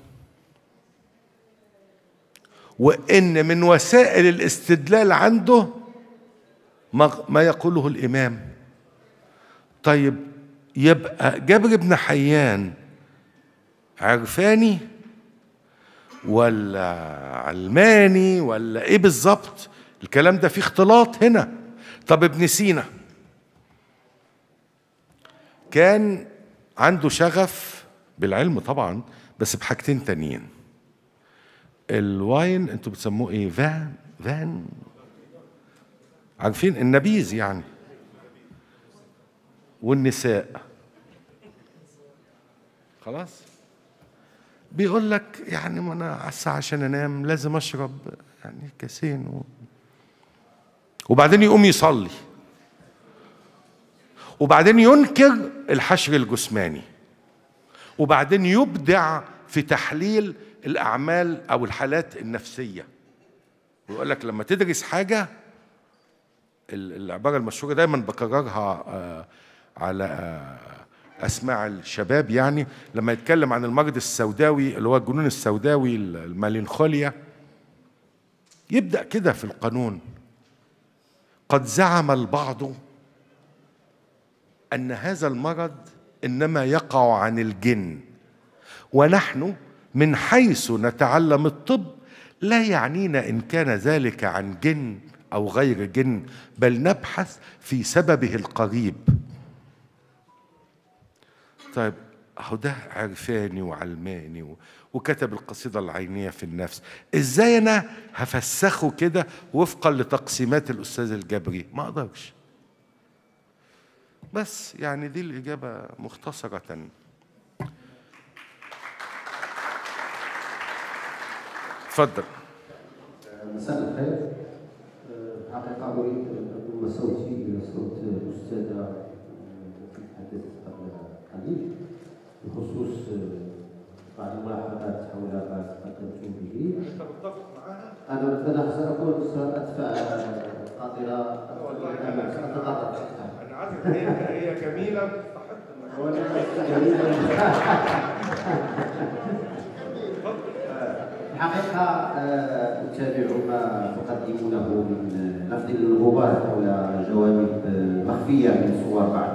وان من وسائل الاستدلال عنده ما يقوله الامام. طيب يبقى جابر بن حيان عرفاني ولا علماني ولا ايه بالظبط؟ الكلام ده فيه اختلاط هنا. طب ابن سينا كان عنده شغف بالعلم طبعا، بس بحاجتين تانيين. الواين انتوا بتسموه ايه؟ فان عارفين؟ النبيذ يعني. والنساء خلاص بيقول لك يعني ما انا على الساعه عشان انام لازم اشرب يعني كاسين وبعدين يقوم يصلي، وبعدين ينكر الحشر الجسماني، وبعدين يبدع في تحليل الاعمال او الحالات النفسيه. ويقول لك لما تدرس حاجه، العباره المشهوره دايما بكررها على أسماع الشباب، يعني لما يتكلم عن المرض السوداوي اللي هو الجنون السوداوي الميلانخوليا، يبدأ كده في القانون: قد زعم البعض أن هذا المرض إنما يقع عن الجن، ونحن من حيث نتعلم الطب لا يعنينا إن كان ذلك عن جن أو غير جن، بل نبحث في سببه القريب. طيب أهو ده عرفاني وعلماني وكتب القصيدة العينية في النفس، إزاي أنا هفسخه كده وفقا لتقسيمات الأستاذ الجبري؟ ما أقدرش. بس يعني دي الإجابة مختصرة. تفضل. مساء الخير. حقيقة أريد أن أضم صوتي إلى صوت الأستاذة التي تحدثت قبل قليل بخصوص بعض الملاحظات حول ما تقدمتم به. أنا سأقول سأدفع القاطرة أتطرق. أنا عارف هي جميلة الحقيقة أتابع ما تقدمونه من لفظ الغبار حول جوانب مخفية من صور بعض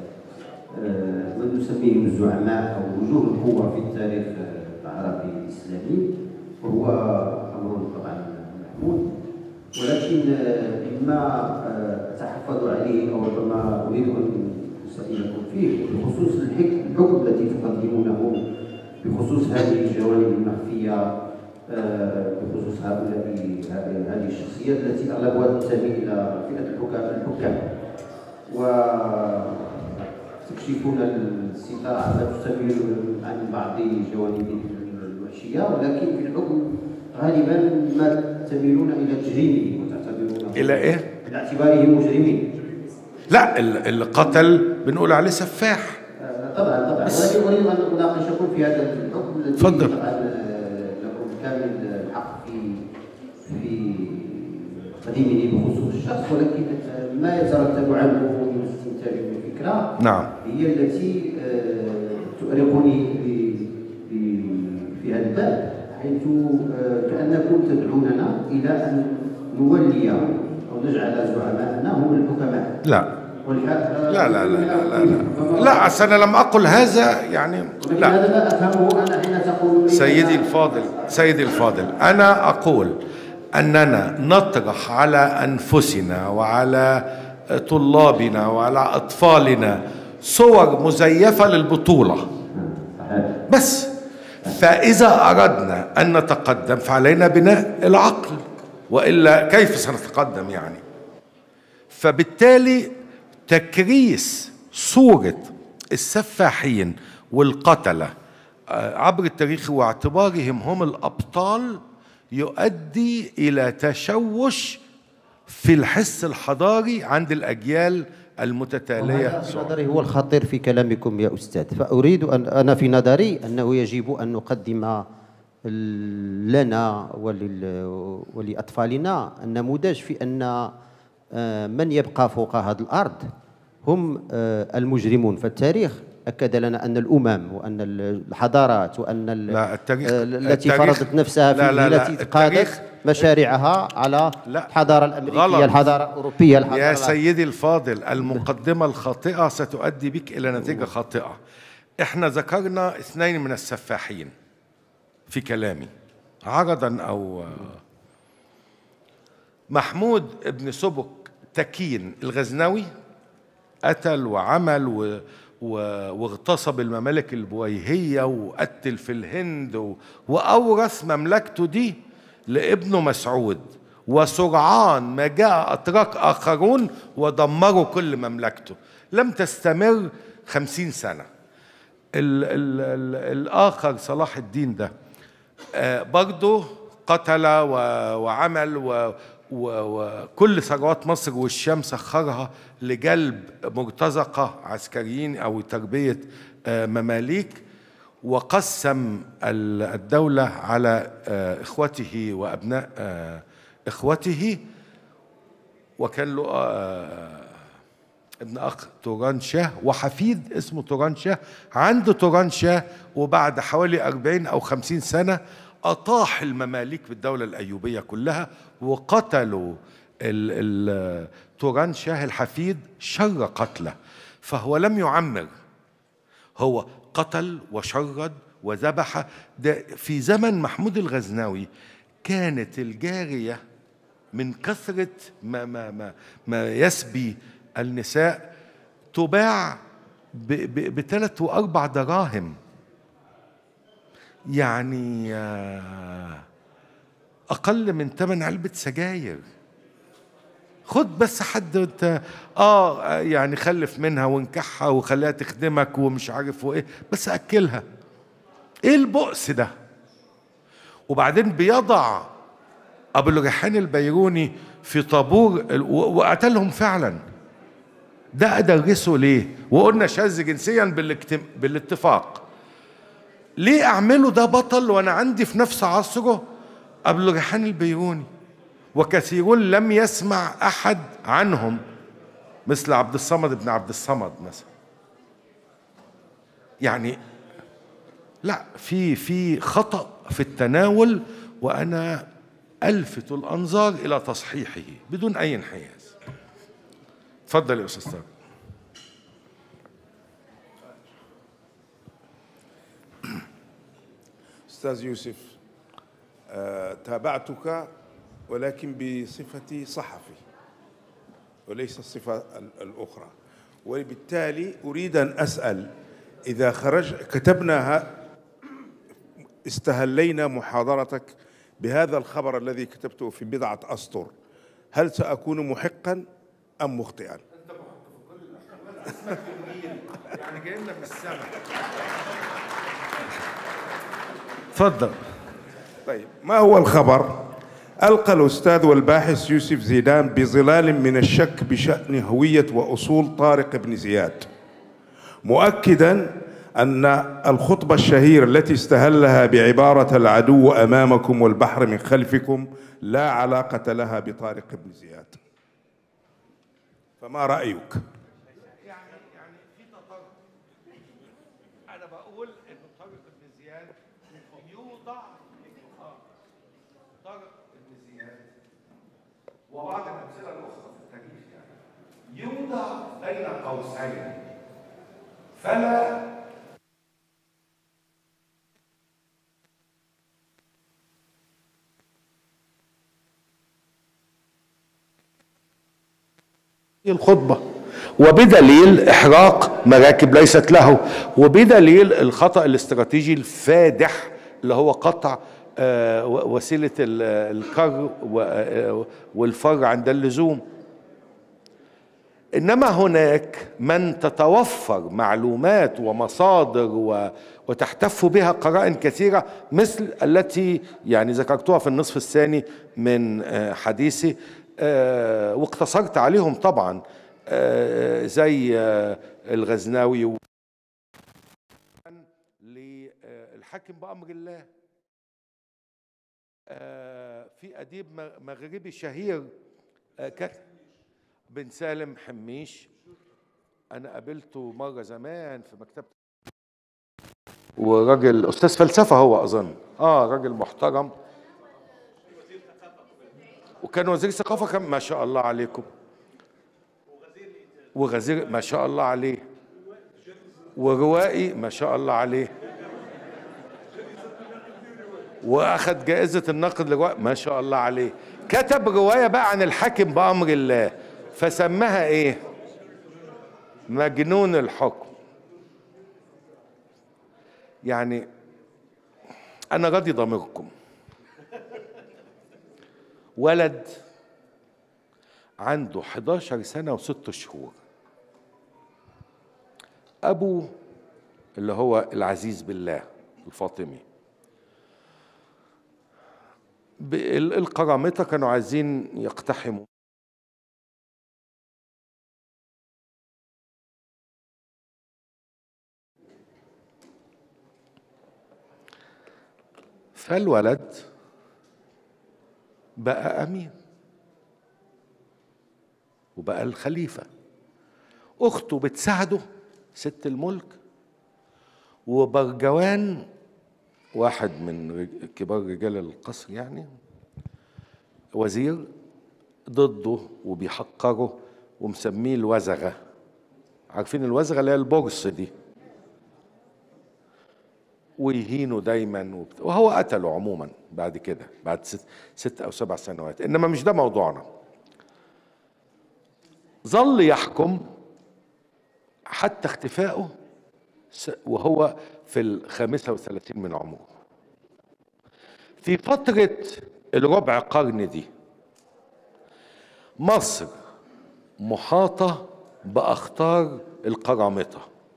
من نسميهم الزعماء أو وجوه القوة في التاريخ العربي الإسلامي، وهو أمر طبعا محمود، ولكن مما أتحفظ عليه أو ما أريد أن أسألكم فيه بخصوص الحكم الذي تقدمونه بخصوص هذه الجوانب المخفية، بخصوص هذه الشخصيات التي اغلبها تنتمي الى فئه الحكام، وتكشفون الستار لا تستمر عن بعض جوانب الوحشيه، ولكن في الحكم غالبا ما تميلون الى تجريمه وتعتبرونه الى ايه؟ باعتباره مجرمين. لا، اللي قتل بنقول عليه سفاح. طبعا ولكن اريد ان اناقشكم في هذا الحكم الذي تفضل. كامل الحق في تقديمه بخصوص الشخص، ولكن ما يترتب عنه من استنتاج الفكره نعم هي التي تؤرقني في هذا الباب، حيث كانكم تدعوننا الى ان نولي او نجعل زعماءنا هم الحكماء. لا لا لا لا لا لا لا، أصل أنا لم أقل هذا يعني. لا، هذا لا أفهمه أنا حين تقول سيدي الفاضل، أنا أقول أننا نطرح على أنفسنا وعلى طلابنا وعلى أطفالنا صور مزيفة للبطولة بس. فإذا أردنا أن نتقدم فعلينا بناء العقل، وإلا كيف سنتقدم يعني؟ فبالتالي تكريس صورة السفاحين والقتلة عبر التاريخ واعتبارهم هم الأبطال يؤدي إلى تشوش في الحس الحضاري عند الأجيال المتتالية. في نظري هو الخطير في كلامكم يا أستاذ، فأريد أنا في نظري أنه يجب أن نقدم لنا ولأطفالنا النموذج في أن من يبقى فوق هذه الأرض هم المجرمون. فالتاريخ أكد لنا أن الأمم وأن الحضارات وأن التي فرضت نفسها فيه التي قادت مشاريعها على الحضارة الأمريكية غلط. الحضارة الأوروبية يا سيدي الفاضل، المقدمة الخاطئة ستؤدي بك إلى نتيجة خاطئة. احنا ذكرنا 2 من السفاحين في كلامي عرضا أو محمود ابن سبك تكين الغزنوي قتل وعمل واغتصب الممالك البويهية وقتل في الهند وأورث مملكته دي لابنه مسعود، وسرعان ما جاء أتراك آخرون ودمروا كل مملكته. لم تستمر 50 سنة. الآخر صلاح الدين ده برضه قتل وعمل وكل ثروات مصر والشام سخرها لجلب مرتزقة عسكريين أو تربية مماليك، وقسم الدولة على إخوته وأبناء إخوته، وكان له ابن أخ توران شاه وحفيد اسمه توران شاه. عند توران شاه وبعد حوالي 40 أو 50 سنة أطاح المماليك بالدولة الأيوبية كلها، وقتلوا توران شاه الحفيد شر قتله. فهو لم يعمر، هو قتل وشرد وذبح. ده في زمن محمود الغزنوي كانت الجارية من كثرة ما يسبي النساء تباع ب3 و4 دراهم، يعني أقل من 8 علبة سجاير. خد بس حد انت يعني خلف منها وانكحها وخليها تخدمك ومش عارف وايه، بس أكلها. ايه البؤس ده؟ وبعدين بيضع أبو الريحان البيروني في طابور وقتلهم فعلا. ده أدرسه ليه؟ وقلنا شاذ جنسيا بالاتفاق. ليه أعمله ده بطل وأنا عندي في نفس عصره أبو الريحان البيروني وكثيرون لم يسمع أحد عنهم، مثل عبد الصمد بن عبد الصمد مثلا. يعني لا، في خطأ في التناول، وأنا ألفت الأنظار إلى تصحيحه بدون أي انحياز. تفضل يا أستاذ طارق. أستاذ يوسف، تابعتك ولكن بصفتي صحفي وليس الصفة الأخرى، وبالتالي أريد أن أسأل إذا كتبناها استهلينا محاضرتك بهذا الخبر الذي كتبته في 10 أسطر، هل سأكون محقا أم مخطئا؟ أنت محق في كل يعني جاي لنا من السماء. تفضل. طيب، ما هو الخبر؟ ألقى الأستاذ والباحث يوسف زيدان بظلال من الشك بشأن هوية وأصول طارق بن زياد، مؤكدا أن الخطبة الشهيرة التي استهلها بعبارة العدو أمامكم والبحر من خلفكم لا علاقة لها بطارق بن زياد، فما رأيك؟ يعني في تطرف. أنا بقول إن طارق بن زياد يوضع طارق بن زياد وبعض الأمثلة الأخرى في التاريخ يعني يوضع بين قوسين، فلا الخطبة، وبدليل إحراق مراكب ليست له، وبدليل الخطأ الاستراتيجي الفادح اللي هو قطع وسيلة الكر والفر عند اللزوم. إنما هناك من تتوفر معلومات ومصادر وتحتف بها قرائن كثيرة، مثل التي يعني ذكرتها في النصف الثاني من حديثي، واقتصرت عليهم طبعا، زي الغزناوي للحاكم بأمر الله. في أديب مغربي شهير بن سالم حميش، أنا قابلته مرة زمان في مكتبة، وراجل أستاذ فلسفة هو أظن، راجل محترم، وكان وزير ثقافة، كان ما شاء الله عليكم، وغزير ما شاء الله عليه، وروائي ما شاء الله عليه، واخد جائزة النقد للرواية ما شاء الله عليه. كتب رواية بقى عن الحاكم بأمر الله، فسماها ايه؟ مجنون الحكم. يعني انا راضي ضميركم. ولد عنده 11 سنة و6 شهور، ابوه اللي هو العزيز بالله الفاطمي القرامطة كانوا عايزين يقتحموا فالولد بقى أمير وبقى الخليفة، أخته بتساعده ست الملك، وبرجوان واحد من كبار رجال القصر يعني وزير ضده وبيحقره ومسميه الوزغة. عارفين الوزغة اللي هي البورس دي؟ ويهينه دايما وهو قتله عموما بعد كده بعد 6 أو 7 سنوات. إنما مش ده موضوعنا. ظل يحكم حتى اختفائه وهو في 35 من عمره. في فترة الربع قرن دي مصر محاطة بأخطار القرامطة.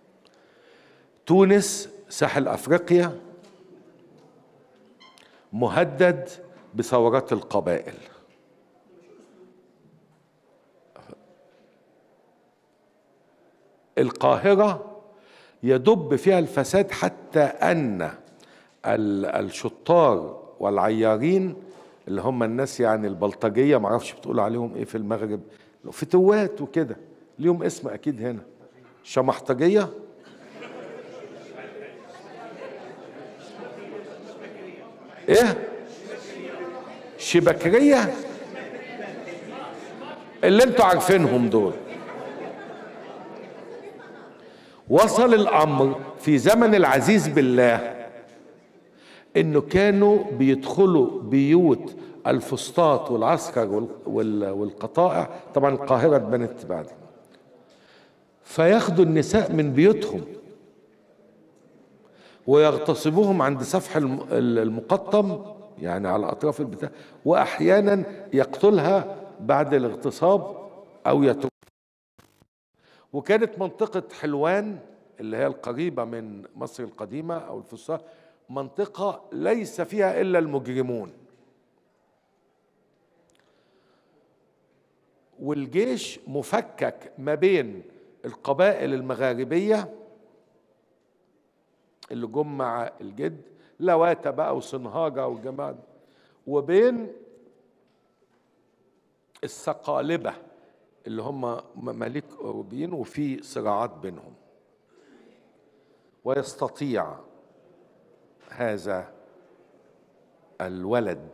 تونس ساحل أفريقيا مهدد بثورات القبائل. القاهرة يدب فيها الفساد حتى أن الشطار والعيارين اللي هم الناس يعني البلطجية، معرفش بتقول عليهم ايه في المغرب، فتوات وكده، ليهم اسم اكيد هنا، شمحطجية، ايه، شبكرية، اللي انتوا عارفينهم دول. وصل الامر في زمن العزيز بالله انه كانوا بيدخلوا بيوت الفسطاط والعسكر والقطائع، طبعا القاهرة اتبنت بعد، فياخدوا النساء من بيوتهم ويغتصبوهم عند سفح المقطم، يعني على اطراف البتاع، واحيانا يقتلها بعد الاغتصاب او يترك. وكانت منطقة حلوان اللي هي القريبة من مصر القديمة او الفسطاط منطقة ليس فيها الا المجرمون، والجيش مفكك ما بين القبائل المغاربية اللي جم مع الجد، لواتة بقى وصنهاجة والجماعة، وبين الصقالبة اللي هم مماليك أوروبيين، وفي صراعات بينهم. ويستطيع هذا الولد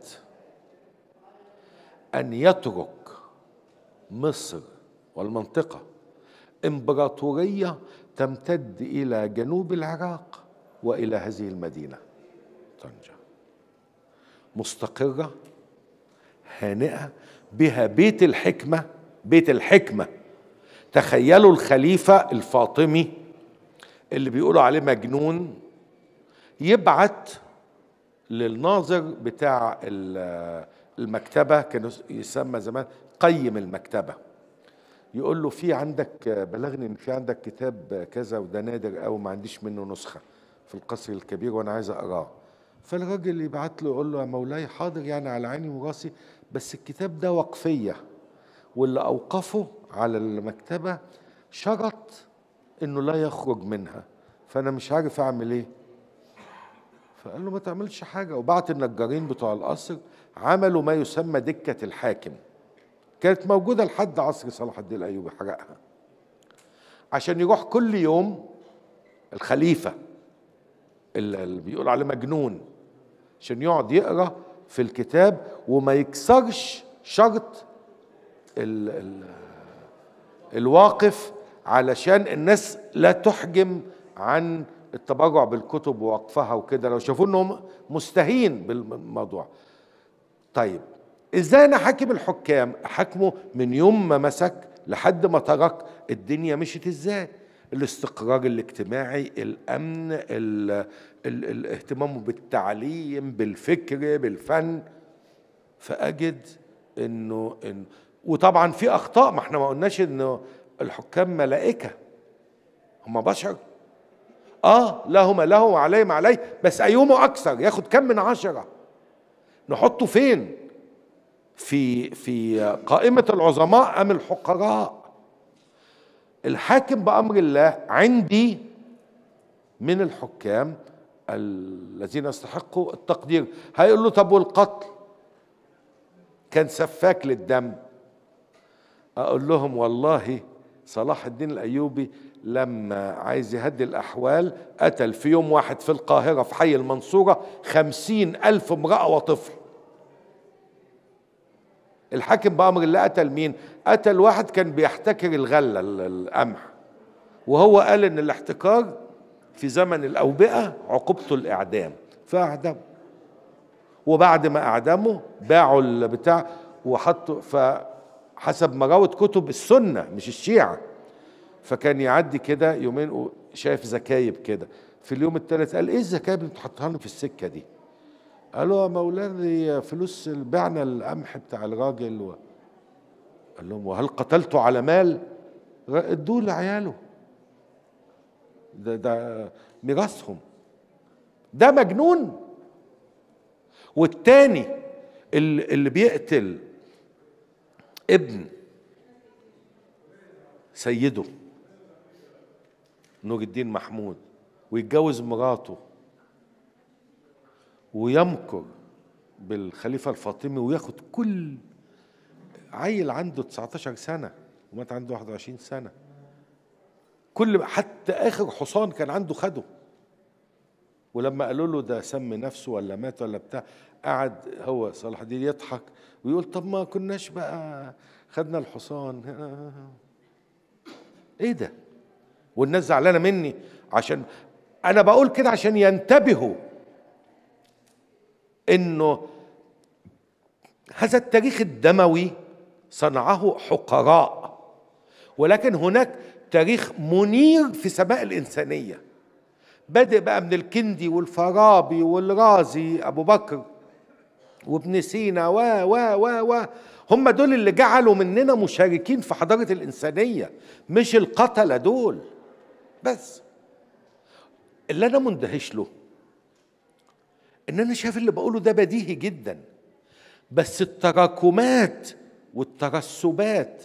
أن يترك مصر والمنطقة إمبراطورية تمتد إلى جنوب العراق وإلى هذه المدينة طنجة، مستقرة هانئة، بها بيت الحكمة. بيت الحكمة، تخيلوا الخليفة الفاطمي اللي بيقولوا عليه مجنون يبعت للناظر بتاع المكتبة، كان يسمى زمان قيم المكتبة، يقول له في عندك، بلغني ان في عندك كتاب كذا وده نادر او ما عنديش منه نسخة في القصر الكبير وانا عايز اقراه. فالراجل يبعت له يقول له يا مولاي حاضر، يعني على عيني وراسي، بس الكتاب ده وقفية، واللي اوقفه على المكتبة شرط انه لا يخرج منها، فانا مش عارف اعمل ايه. فقال له ما تعملش حاجة، وبعت النجارين بتوع القصر عملوا ما يسمى دكة الحاكم، كانت موجودة لحد عصر صلاح الدين الأيوبي، حرقها عشان يروح كل يوم الخليفة اللي بيقول عليه مجنون عشان يقعد يقرأ في الكتاب وما يكسرش شرط الواقف، علشان الناس لا تحجم عن التبرع بالكتب ووقفها وكده، لو شافوا انهم مستهين بالموضوع. طيب ازاي انا حاكم الحكام؟ حكمه من يوم ما مسك لحد ما ترك، الدنيا مشيت ازاي؟ الاستقرار الاجتماعي، الامن، الاهتمام بالتعليم، بالفكر، بالفن. فاجد انه وطبعا في اخطاء، ما احنا ما قلناش انه الحكام ملائكه، هم بشر، لهم له وعليهم عليه، بس ايهما اكثر؟ ياخد كم من 10؟ نحطه فين؟ في قائمة العظماء أم الحقراء؟ الحاكم بأمر الله عندي من الحكام الذين يستحقوا التقدير. هيقول له طب والقتل؟ كان سفاك للدم. أقول لهم والله صلاح الدين الأيوبي لما عايز يهدي الأحوال قتل في يوم واحد في القاهرة في حي المنصورة 50,000 امرأة وطفل. الحاكم بأمر الله قتل مين؟ قتل واحد كان بيحتكر الغلة القمح، وهو قال ان الاحتكار في زمن الأوبئة عقوبته الإعدام، فأعدمه، وبعد ما أعدمه باعوا البتاع وحطوا، فحسب مراوة كتب السنة مش الشيعة، فكان يعدي كده يومين شايف زكايب كده، في اليوم الثالث قال ايه الزكايب اللي انتوا حاطينها في السكة دي؟ قالوا يا مولانا فلوس بعنا القمح بتاع الراجل قال لهم وهل قتلتوا على مال؟ ادوه لعياله، ده ميراثهم. ده مجنون. والتاني اللي بيقتل ابن سيده نور الدين محمود ويتجوز مراته ويمكر بالخليفة الفاطمي وياخد كل عيل عنده 19 سنة ومات عنده 21 سنة، كل حتى آخر حصان كان عنده خده. ولما قالوا له ده سم نفسه ولا مات ولا بتاع، قعد هو صلاح الدين يضحك ويقول طب ما كناش بقى خدنا الحصان. ايه ده؟ والناس زعلانه مني عشان انا بقول كده عشان ينتبهوا انه هذا التاريخ الدموي صنعه حقراء، ولكن هناك تاريخ منير في سماء الإنسانية، بادئ بقى من الكندي والفارابي والرازي أبو بكر وابن سينا و هم دول اللي جعلوا مننا مشاركين في حضارة الإنسانية، مش القتلة دول بس. اللي أنا مندهش له إن أنا شايف اللي بقوله ده بديهي جدا، بس التراكمات والترسبات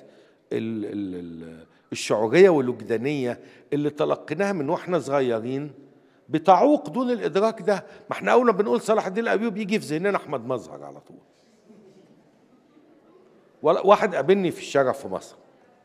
الشعورية والوجدانية اللي تلقيناها من واحنا صغيرين بتعوق دون الإدراك ده. ما احنا أول ما بنقول صلاح الدين الأيوبي يجي في ذهننا أحمد مظهر على طول. واحد قابلني في الشارع في مصر،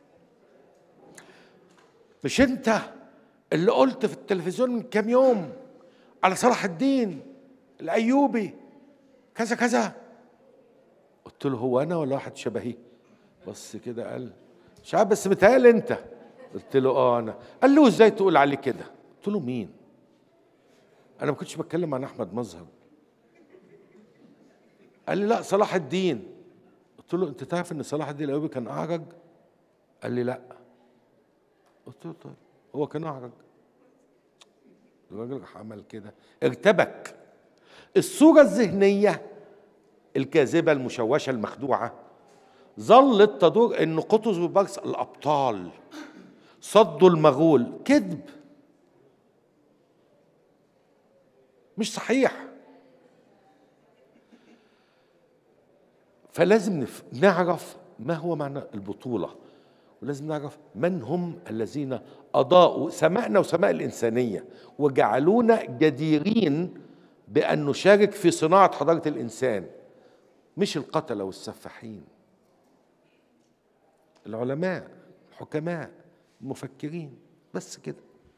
مش أنت اللي قلت في التلفزيون من كام يوم على صلاح الدين الأيوبي كذا كذا؟ قلت له هو أنا ولا واحد شبهي؟ بص كده قال مش عارف بس متهيألي أنت. قلت له أنا. قال له إزاي تقول عليه كده؟ قلت له مين؟ أنا ما كنتش بتكلم عن أحمد مظهر. قال لي لا صلاح الدين. قلت له أنت تعرف إن صلاح الدين الأيوبي كان أعرج؟ قال لي لا. قلت له طيب هو كان أعرج؟ الراجل راح عمل كده ارتبك. الصورة الذهنية الكاذبة المشوشة المخدوعة ظلت تدور ان قطز وبرص الابطال صدوا المغول. كذب، مش صحيح. فلازم نعرف ما هو معنى البطولة، ولازم نعرف من هم الذين أضاءوا سماءنا وسماء الإنسانية وجعلونا جديرين بأن نشارك في صناعة حضارة الإنسان، مش القتلة والسفاحين. العلماء، الحكماء، المفكرين، بس كده.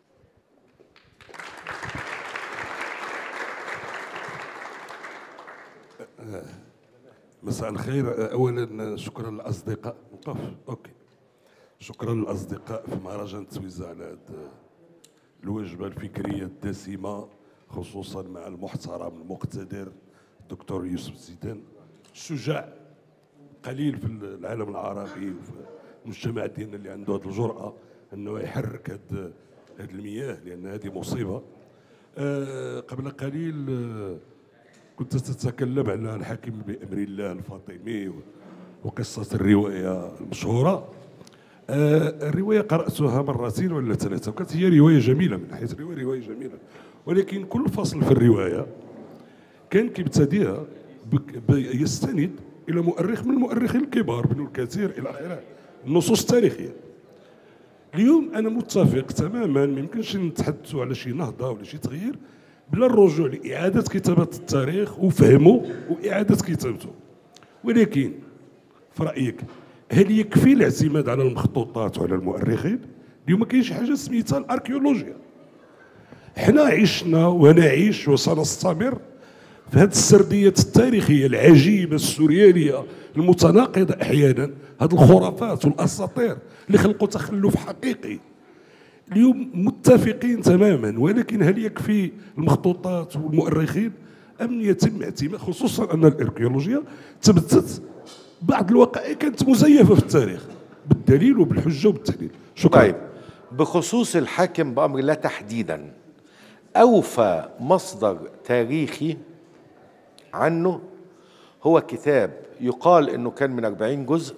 مساء الخير. اولا شكرا للاصدقاء. اوكي، شكرا للاصدقاء في مهرجان تويزا على هذه الوجبه الفكريه الدسمه، خصوصا مع المحترم المقتدر الدكتور يوسف زيدان، شجاع قليل في العالم العربي وفي المجتمع ديالنا اللي عنده هذه الجرأة انه يحرك هذه المياه، لان هذه مصيبة. قبل قليل كنت تتكلم على الحاكم بأمر الله الفاطمي وقصة الرواية المشهورة. الرواية قرأتها مرتين ولا ثلاثة، وكانت هي رواية جميلة من حيث رواية جميلة، ولكن كل فصل في الرواية كان كيبتديها يستند إلى مؤرخ من المؤرخين الكبار، ابن الكثير إلى آخره، النصوص التاريخية. اليوم أنا متفق تماما، ما يمكنش نتحدثوا على شي نهضة ولا شي تغيير بلا الرجوع لإعادة كتابة التاريخ وفهمه وإعادة كتابته. ولكن في رأيك هل يكفي الاعتماد على المخطوطات وعلى المؤرخين؟ اليوم ما كاينش حاجة سميتها الأركيولوجيا. حنا عشنا ونعيش وسنستمر في هذه السردية التاريخية العجيبة السوريالية المتناقضة أحيانا، هذه الخرافات والأساطير اللي خلقوا تخلف حقيقي. اليوم متفقين تماما، ولكن هل يكفي المخطوطات والمؤرخين أم يتم اعتماد، خصوصا أن الأركيولوجيا تبتت بعض الوقائع كانت مزيفة في التاريخ بالدليل وبالحجة وبالتحليل. شكرا. طيب، بخصوص الحاكم بأمر الله تحديدا، أوفى مصدر تاريخي عنه هو كتاب يقال أنه كان من 40 جزء،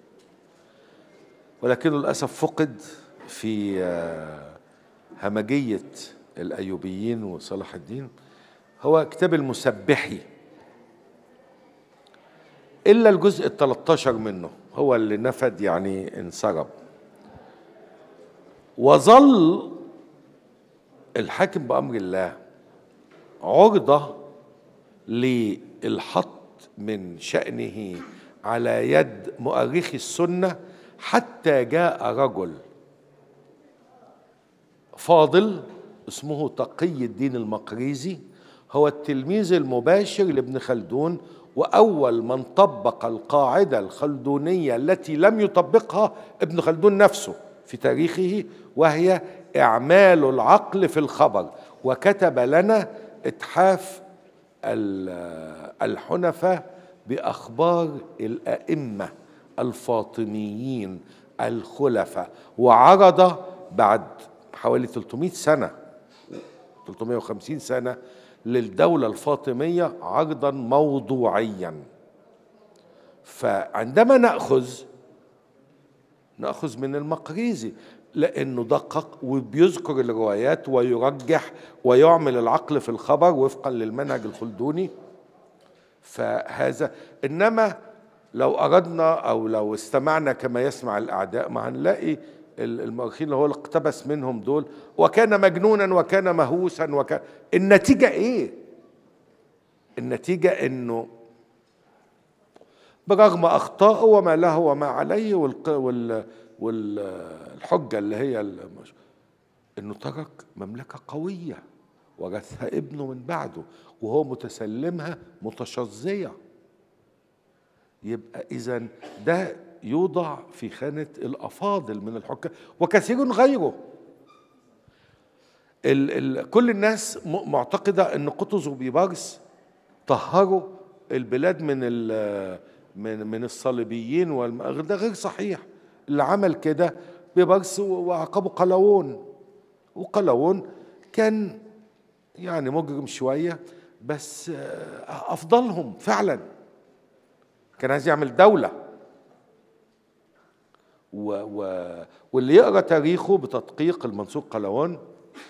ولكنه للأسف فقد في همجية الأيوبيين وصلاح الدين. هو كتاب المسبحي، إلا الجزء 13 منه هو اللي نفد، يعني انسرب. وظل الحاكم بأمر الله عرضة للحط من شأنه على يد مؤرخي السنة، حتى جاء رجل فاضل اسمه تقي الدين المقريزي، هو التلميذ المباشر لابن خلدون، وأول من طبق القاعدة الخلدونية التي لم يطبقها ابن خلدون نفسه في تاريخه، وهي إعمال العقل في الخبر. وكتب لنا إتحاف الحنفاء بأخبار الأئمة الفاطميين الخلفاء، وعرض بعد حوالي 300 سنة 350 سنة للدولة الفاطمية عرضا موضوعيا. فعندما نأخذ من المقريزي، لأنه دقق وبيذكر الروايات ويرجح ويعمل العقل في الخبر وفقا للمنهج الخلدوني. فهذا، إنما لو أردنا أو لو استمعنا كما يسمع الأعداء، ما هنلاقي المؤرخين اللي هو اللي اقتبس منهم دول وكان مجنونا وكان مهووسا النتيجة إيه؟ النتيجة إنه برغم أخطائه وما له وما عليه والحجة اللي هي إنه ترك مملكة قوية ورثها ابنه من بعده وهو متسلمها متشظية. يبقى إذن ده يوضع في خانة الأفاضل من الحكام وكثير غيره. كل الناس معتقدة أن قطز وبيبرس طهروا البلاد من الصليبيين ده غير صحيح. اللي عمل كده بيبرس وعقبه قلاوون، وقلاوون كان يعني مجرم شوية بس أفضلهم فعلا، كان عايز يعمل دولة. واللي يقرأ تاريخه بتدقيق المنصور قلاوون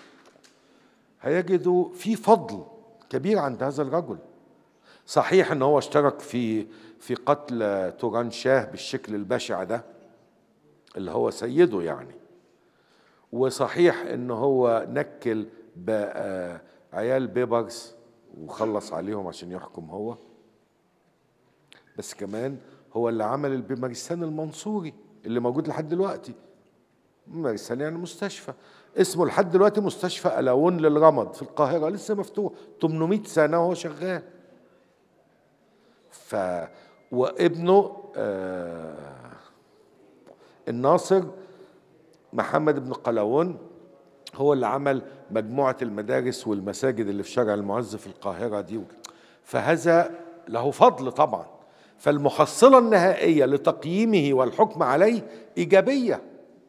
هيجدوا في فضل كبير عند هذا الرجل. صحيح ان هو اشترك في قتل توران شاه بالشكل البشع ده اللي هو سيده يعني، وصحيح ان هو نكل بعيال بيبرس وخلص عليهم عشان يحكم هو، بس كمان هو اللي عمل البمارستان المنصوري اللي موجود لحد دلوقتي. بمارستان يعني مستشفى اسمه لحد دلوقتي مستشفى قلاوون للرمد في القاهرة، لسه مفتوح 800 سنة وهو شغال. وابنه الناصر محمد بن قلاوون هو اللي عمل مجموعة المدارس والمساجد اللي في شارع المعز في القاهرة دي، فهذا له فضل طبعا. فالمحصلة النهائية لتقييمه والحكم عليه إيجابية.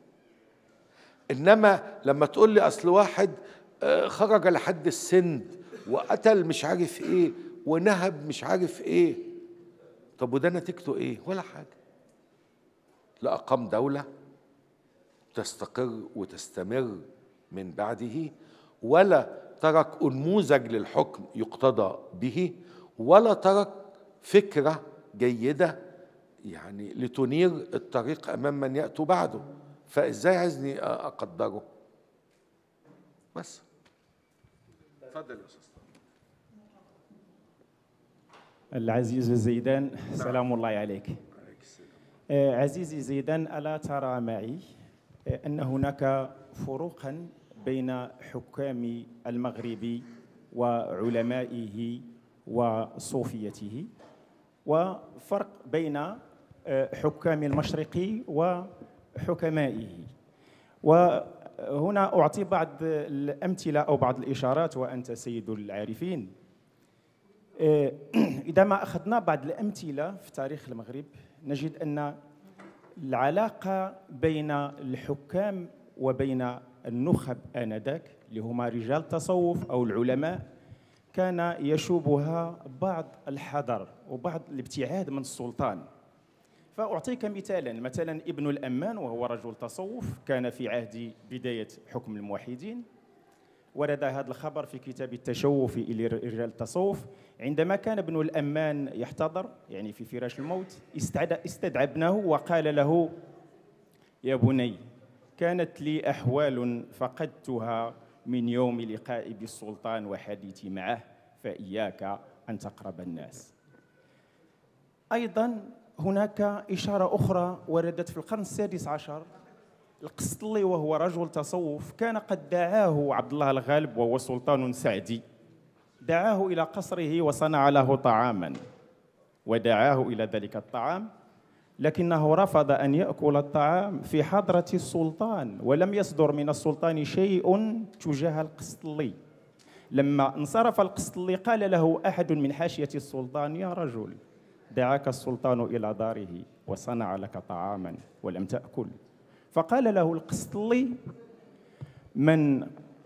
إنما لما تقول لي أصل واحد خرج لحد السند وقتل مش عارف إيه ونهب مش عارف إيه، طب وده نتيجته إيه؟ ولا حاجة. لا أقام دولة تستقر وتستمر من بعده، ولا ترك أنموذج للحكم يقتضى به، ولا ترك فكرة جيدة يعني لتنير الطريق أمام من يأتوا بعده. فإزاي عايزني أقدره؟ بس تفضل يا أستاذ. العزيز زيدان، سلام الله عليك. عزيزي زيدان، ألا ترى معي أن هناك فروقا بين حكام المغرب وعلمائه وصوفيته، وفرق بين حكام المشرق وحكمائه؟ وهنا أعطي بعض الأمثلة أو بعض الإشارات وأنت سيد العارفين. إذا ما أخذنا بعض الأمثلة في تاريخ المغرب نجد أن العلاقة بين الحكام وبين النخب آنذاك اللي هما رجال التصوف أو العلماء كان يشوبها بعض الحذر وبعض الابتعاد من السلطان. فأعطيك مثلا ابن الأمان وهو رجل تصوف كان في عهد بداية حكم الموحدين. ورد هذا الخبر في كتاب التشوف إلى رجال التصوف. عندما كان ابن الأمان يحتضر يعني في فراش الموت استدعى ابنه وقال له: يا بني، كانت لي أحوال فقدتها من يوم لقائي بالسلطان وحديثي معه، فإياك أن تقرب الناس. أيضا هناك إشارة أخرى وردت في القرن السادس عشر. القسطلي وهو رجل تصوف كان قد دعاه عبد الله الغالب وهو سلطان سعدي، دعاه إلى قصره وصنع له طعاما ودعاه إلى ذلك الطعام، لكنه رفض أن يأكل الطعام في حضرة السلطان، ولم يصدر من السلطان شيء تجاه القسطلي. لما انصرف القسطلي قال له أحد من حاشية السلطان: يا رجل، دعاك السلطان إلى داره وصنع لك طعاما ولم تأكل. فقال له القسطلي: من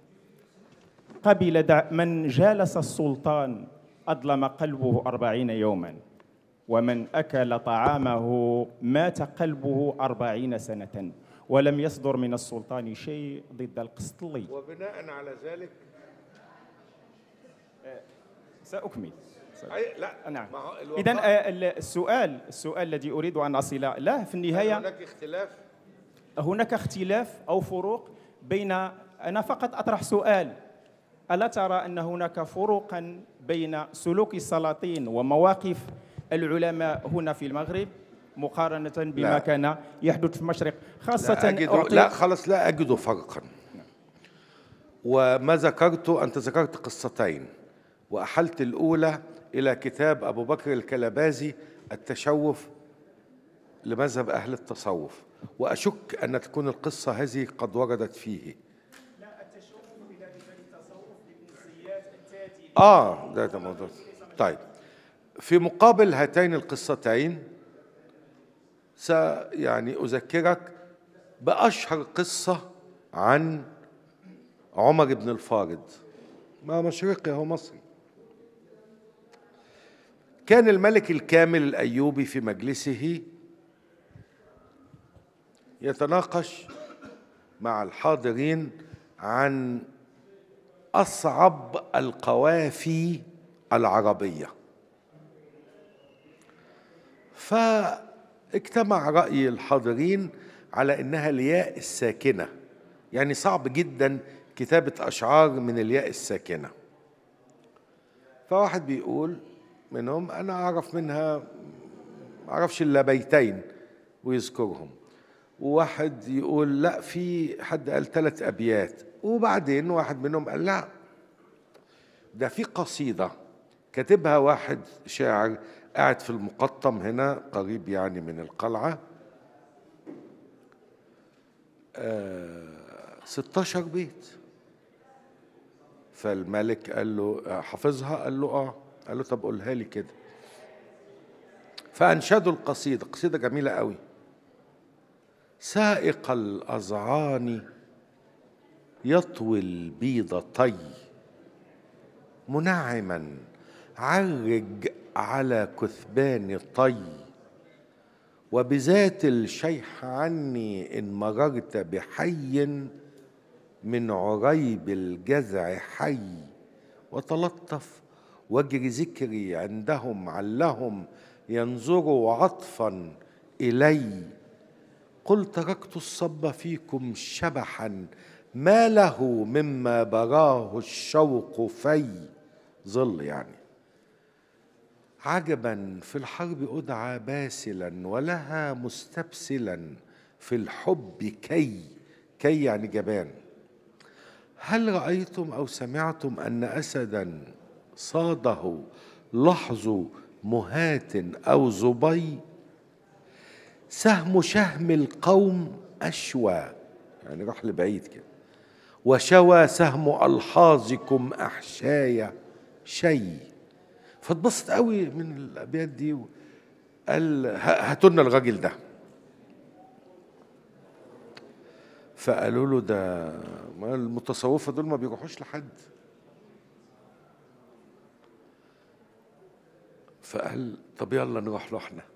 جالس السلطان أظلم قلبه 40 يوما، ومن أكل طعامه مات قلبه 40 سنة، ولم يصدر من السلطان شيء ضد القسطلي. وبناء على ذلك سأكمل. لا نعم. إذن السؤال الذي أريد أن أصل له في النهاية، هناك اختلاف أو فروق بين، أنا فقط أطرح سؤال: ألا ترى أن هناك فروقا بين سلوك السلاطين ومواقف العلماء هنا في المغرب مقارنة بما كان يحدث في المشرق خاصة؟ لا أجد فرقا. وما ذكرته، أنت ذكرت قصتين وأحلت الأولى إلى كتاب أبو بكر الكلبازي التشوف لمذهب أهل التصوف، وأشك أن تكون القصة هذه قد وردت فيه. لا، التشوف إلى التصوف للنسيات التاتي. ده موضوع. طيب، في مقابل هاتين القصتين يعني أذكرك بأشهر قصة عن عمر بن الفارض، ما مشرقي هو مصري. كان الملك الكامل الأيوبي في مجلسه يتناقش مع الحاضرين عن أصعب القوافي العربية، فاجتمع رأي الحاضرين على أنها الياء الساكنة، يعني صعب جدا كتابة أشعار من الياء الساكنة. فواحد بيقول منهم: أنا أعرف منها، ما أعرفش إلا بيتين ويذكرهم. وواحد يقول: لا، في حد قال 3 أبيات. وبعدين واحد منهم قال: لا، ده في قصيدة كاتبها واحد شاعر قاعد في المقطم هنا قريب يعني من القلعة، 16 بيت. فالملك قال له: حافظها؟ قال له: قال له: طب قولها لي كده. فأنشدوا القصيدة، قصيدة جميلة قوي: سائق الأذعان يطوي البيض طي، منعما عرج على كثبان طي، وبذات الشيح عني إن مررت بحي، من عريب الجزع حي، وتلطف واجري ذكري عندهم علهم ينظروا عطفا إلي، قل تركت الصب فيكم شبحا ما له مما براه الشوق في، ظل يعني. عجبا في الحرب أدعى باسلا، ولها مستبسلا في الحب كي يعني جبان. هل رأيتم أو سمعتم أن أسدا صاده لحظ مهات أو ظبي؟ سهم شهم القوم أشوى، يعني راح لبعيد كده. وشوى سهم ألحاظكم أحشايا شيء. فاتبسط قوي من الأبيات دي وقال هاتوا لنا الراجل ده. فقالوا له ده ما المتصوفة دول ما بيروحوش لحد. فقال طب يلا نروح له احنا.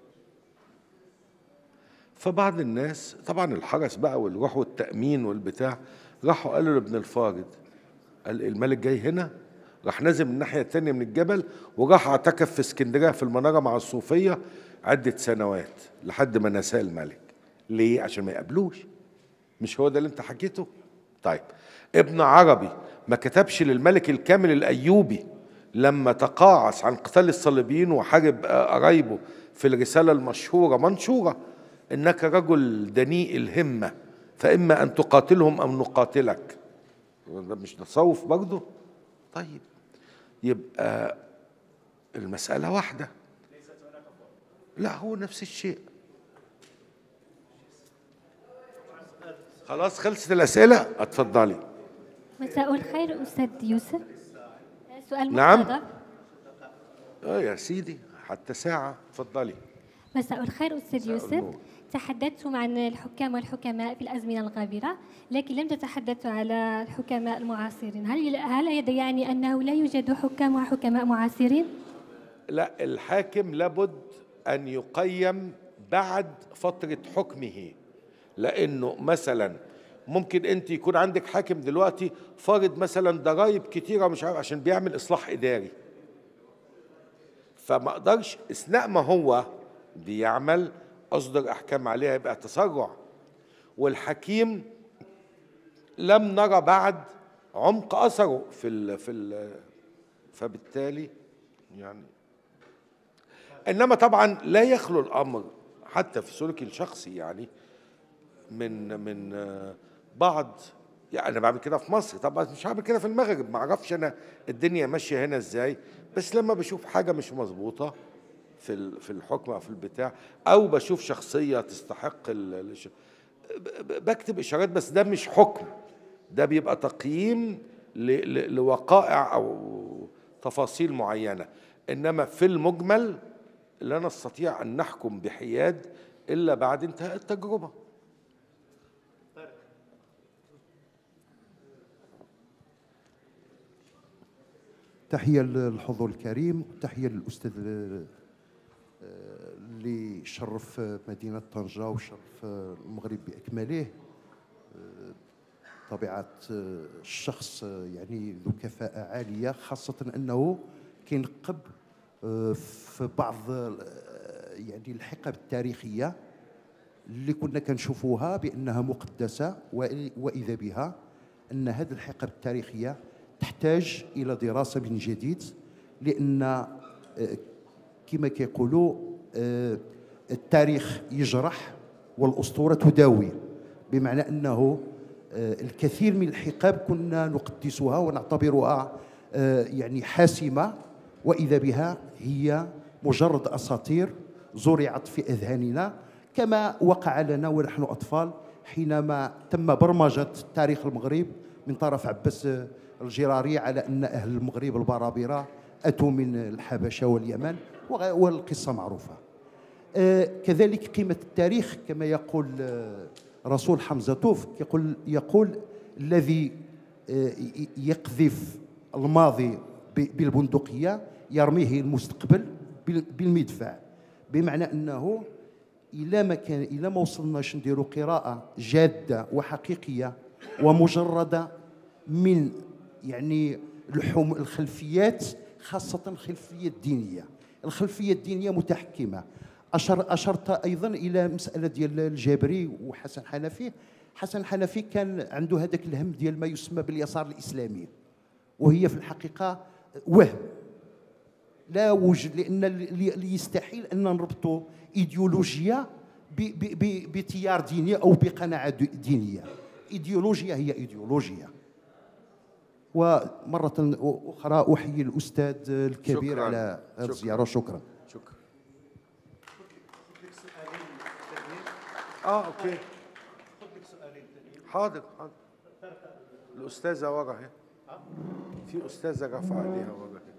فبعض الناس طبعا الحرس بقى والروح والتأمين والبتاع راحوا قالوا لابن الفارض، قال الملك جاي هنا. راح نازل من الناحية التانية من الجبل وراح اعتكف في اسكندرية في المنارة مع الصوفية عدة سنوات لحد ما نساه الملك. ليه؟ عشان ما يقابلوش. مش هو ده اللي انت حكيته؟ طيب ابن عربي ما كتبش للملك الكامل الأيوبي لما تقاعس عن قتال الصليبيين وحارب قرايبه في الرسالة المشهورة منشورة إنك رجل دنيء الهمة فإما أن تقاتلهم أم نقاتلك؟ ده مش تصوف برضه؟ طيب يبقى المسألة واحدة. لا هو نفس الشيء. خلاص خلصت الأسئلة؟ اتفضلي. مساء الخير أستاذ يوسف. سؤال نعم. مختصر. يا سيدي حتى ساعة. اتفضلي. مساء الخير أستاذ يوسف. تحدثتم عن الحكام والحكماء في الأزمنة الغابرة، لكن لم تتحدثوا على الحكماء المعاصرين. هل هذا يعني أنه لا يوجد حكام وحكماء معاصرين؟ لا، الحاكم لابد أن يقيم بعد فترة حكمه، لأنه مثلا ممكن أنت يكون عندك حاكم دلوقتي فارض مثلا ضرائب كتيرة مش عارف عشان بيعمل إصلاح إداري، فما أقدرش أثناء ما هو بيعمل أصدر أحكام عليها، يبقى تسرع. والحكيم لم نرى بعد عمق أثره فبالتالي يعني إنما طبعا لا يخلو الأمر حتى في سلوكي الشخصي يعني من بعض، يعني أنا بعمل كده في مصر، طبعا مش هعمل كده في المغرب، ما أعرفش أنا الدنيا ماشية هنا إزاي، بس لما بشوف حاجة مش مظبوطة في الحكم أو في البتاع، أو بشوف شخصية تستحق بكتب إشارات، بس ده مش حكم، ده بيبقى تقييم لوقائع أو تفاصيل معينة. إنما في المجمل لا نستطيع أن نحكم بحياد إلا بعد انتهاء التجربة. تحية للحضور الكريم، تحية للأستاذ اللي شرف مدينة طنجة وشرف المغرب بأكمله. طبيعة الشخص يعني ذو كفاءة عالية، خاصة أنه كينقب في بعض يعني الحقب التاريخية اللي كنا كنشوفوها بأنها مقدسة، وإذا بها أن هذه الحقب التاريخية تحتاج إلى دراسة من جديد، لأن كما كيقولوا التاريخ يجرح والأسطورة تداوي، بمعنى أنه الكثير من الحقب كنا نقدسها ونعتبرها يعني حاسمة، وإذا بها هي مجرد أساطير زرعت في أذهاننا، كما وقع لنا ونحن أطفال حينما تم برمجة تاريخ المغرب من طرف عباس الجراري على أن أهل المغرب البرابرة أتوا من الحبشة واليمن، والقصة معروفة. كذلك قيمة التاريخ كما يقول رسول حمزة يقول الذي يقذف الماضي بالبندقية يرميه المستقبل بالمدفع، بمعنى أنه إلا ما وصلناش نديروا قراءة جادة وحقيقية ومجردة من يعني لحوم الخلفيات، خاصة الخلفية الدينية. الخلفية الدينية متحكمة. أشرت أيضا إلى مسألة ديال الجابري وحسن حنفي. حسن حنفي كان عنده هذاك الهم ديال ما يسمى باليسار الإسلامي، وهي في الحقيقة وهم لا وجد، لأن اللي يستحيل أن نربطوا إيديولوجيا بتيار ديني أو بقناعة دينية. إيديولوجيا هي إيديولوجيا. ومرة أخرى أحيي الأستاذ الكبير شكراً. على هذه الزيارة. شكرا. شكرا. أوكي. حاضر حاضر. الأستاذة ورا اهي. في أستاذة رفع ايديها ورا اهي.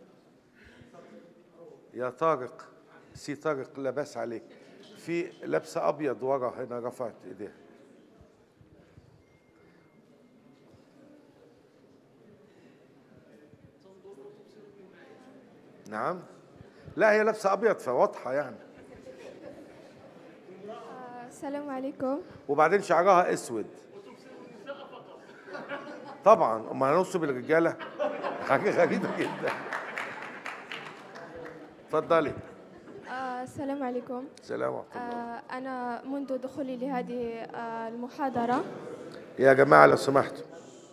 يا طارق، سي طارق لاباس عليك. في لابسة أبيض ورا هنا رفعت ايديها. نعم؟ لا هي لابسة أبيض فواضحة يعني. السلام عليكم. وبعدين شعرها اسود. طبعا ما هنوصل بالرجاله حاجه غريبه جدا. اتفضلي. السلام عليكم. السلام ورحمه الله. انا منذ دخولي لهذه المحاضره، يا جماعه لو سمحتوا،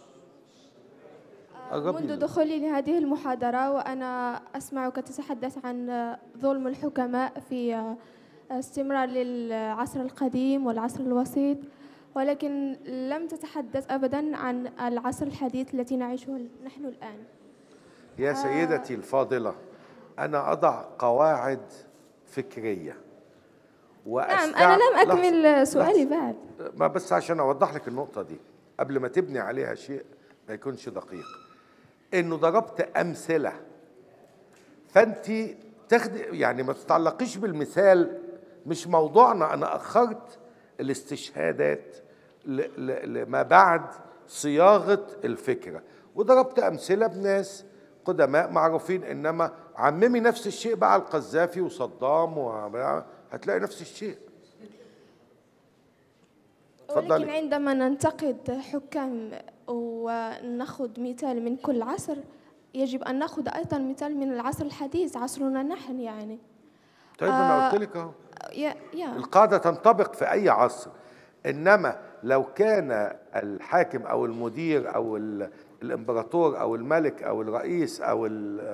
منذ دخولي لهذه المحاضره وانا اسمعك تتحدث عن ظلم الحكماء في استمرار للعصر القديم والعصر الوسيط، ولكن لم تتحدث أبدا عن العصر الحديث التي نعيشه نحن الآن. يا سيدتي الفاضلة، أنا أضع قواعد فكرية نعم، أنا لم أكمل سؤالي بعد. ما بس عشان أوضح لك النقطة دي قبل ما تبني عليها شيء ما يكونش دقيق. إنه ضربت أمثلة، فأنت يعني ما تتعلقيش بالمثال، مش موضوعنا. أنا أخرت الاستشهادات لما بعد صياغة الفكرة، وضربت أمثلة بناس قدماء معروفين، إنما عممي نفس الشيء بقى على القذافي وصدام هتلاقي نفس الشيء. ولكن عندما ننتقد حكام ونأخذ مثال من كل عصر، يجب أن نأخذ أيضا مثال من العصر الحديث، عصرنا نحن يعني. طيب أنا قلت لك أهو القاعدة تنطبق في أي عصر، إنما لو كان الحاكم أو المدير أو الإمبراطور أو الملك أو الرئيس أو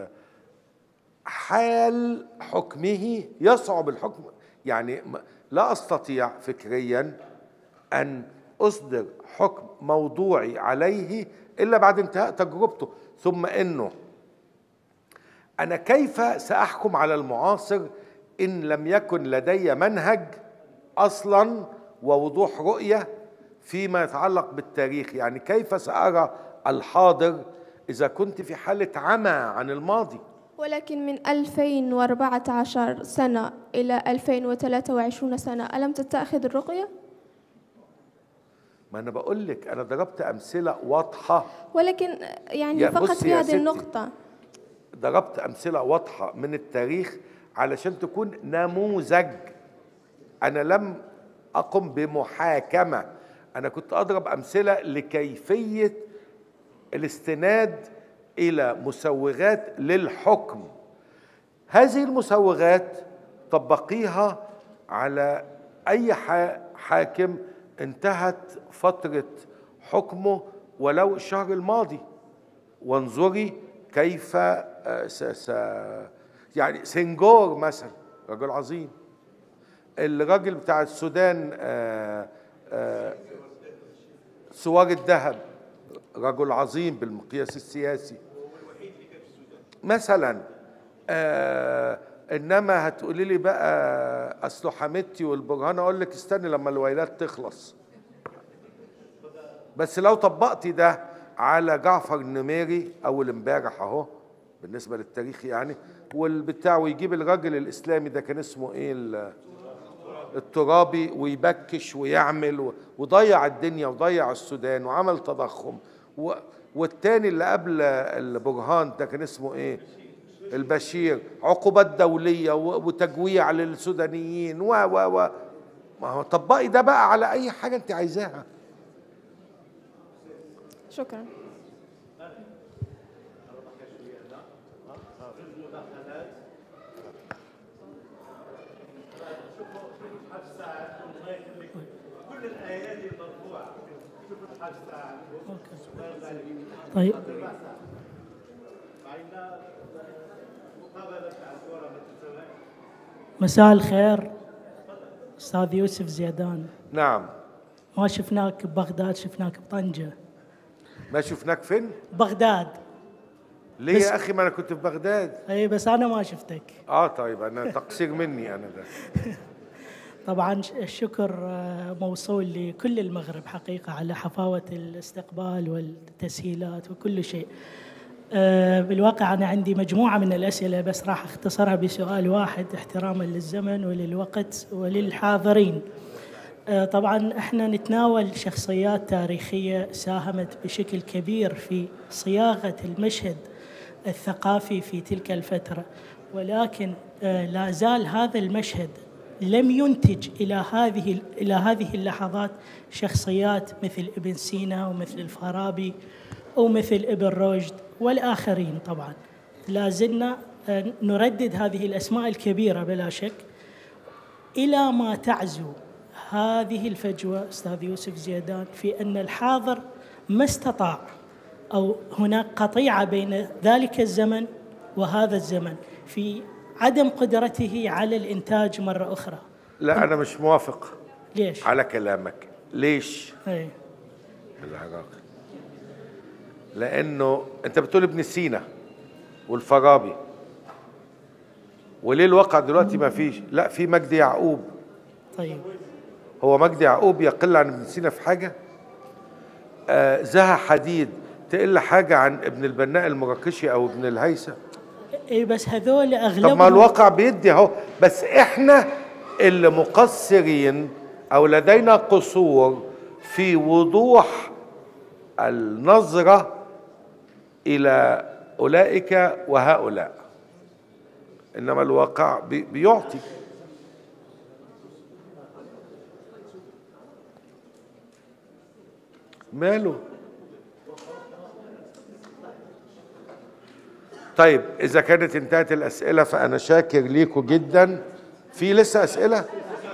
حال حكمه يصعب الحكم، يعني لا أستطيع فكريا أن أصدر حكم موضوعي عليه إلا بعد انتهاء تجربته. ثم إنه أنا كيف سأحكم على المعاصر إن لم يكن لدي منهج أصلا ووضوح رؤية فيما يتعلق بالتاريخ؟ يعني كيف سأرى الحاضر إذا كنت في حالة عمى عن الماضي؟ ولكن من 2014 سنة إلى 2023 سنة ألم تتخذ الرؤية؟ ما أنا بقول لك أنا ضربت أمثلة واضحة، ولكن يعني فقط في هذه النقطة ضربت أمثلة واضحة من التاريخ علشان تكون نموذج. أنا لم أقم بمحاكمة، أنا كنت أضرب أمثلة لكيفية الاستناد إلى مسوغات للحكم. هذه المسوغات طبقيها على أي حاكم انتهت فترة حكمه ولو الشهر الماضي، وانظري كيف يعني سنغور مثلا رجل عظيم، الراجل بتاع السودان سوار الذهب رجل عظيم بالمقياس السياسي مثلا. انما هتقولي لي بقى اصله حميدتي والبرهان، اقول لك استني لما الويلات تخلص. بس لو طبقتي ده على جعفر النميري اول امبارح اهو بالنسبه للتاريخ يعني، والبتاع ويجيب الراجل الاسلامي ده كان اسمه ايه الترابي، ويبكش ويعمل وضيع الدنيا وضيع السودان وعمل تضخم، والتاني اللي قبل البرهان ده كان اسمه ايه البشير، عقوبات دوليه وتجويع للسودانيين ما هو طبقي ده بقى على اي حاجه انت عايزاها. شكرا. طيب مساء الخير أستاذ يوسف زيدان. نعم. ما شفناك ببغداد، شفناك بطنجة. ما شفناك فين؟ بغداد. ليه يا أخي؟ ما أنا كنت في بغداد. أي بس أنا ما شفتك. طيب أنا تقصير مني أنا ده. طبعا الشكر موصول لكل المغرب حقيقة على حفاوة الاستقبال والتسهيلات وكل شيء. بالواقع أنا عندي مجموعة من الأسئلة بس راح أختصرها بسؤال واحد احتراما للزمن وللوقت وللحاضرين. طبعا احنا نتناول شخصيات تاريخية ساهمت بشكل كبير في صياغة المشهد الثقافي في تلك الفترة، ولكن لا زال هذا المشهد لم ينتج إلى هذه اللحظات شخصيات مثل ابن سينا ومثل الفارابي أو مثل ابن رشد والآخرين. طبعا لا زلنا نردد هذه الأسماء الكبيرة بلا شك، إلى ما تعزو هذه الفجوة أستاذ يوسف زيدان في أن الحاضر ما استطاع أو هناك قطيعة بين ذلك الزمن وهذا الزمن في عدم قدرته على الإنتاج مرة أخرى. لا أنا مش موافق. ليش؟ على كلامك. ليش؟ أي. بالعراق. لأنه أنت بتقول ابن سينا والفارابي، وليه الواقع دلوقتي ما فيش؟ لا في مجدي يعقوب. طيب هو مجدي يعقوب يقل عن ابن سينا في حاجة؟ زها حديد تقل حاجة عن ابن البناء المراكشي أو ابن الهيثم؟ اي بس هذول اغلبهم. طب ما الواقع بيدي اهو، بس احنا اللي مقصرين او لدينا قصور في وضوح النظرة الى اولئك وهؤلاء، انما الواقع بيعطي. ماله؟ طيب إذا كانت انتهت الأسئلة فأنا شاكر ليكم جدا. في لسه أسئلة؟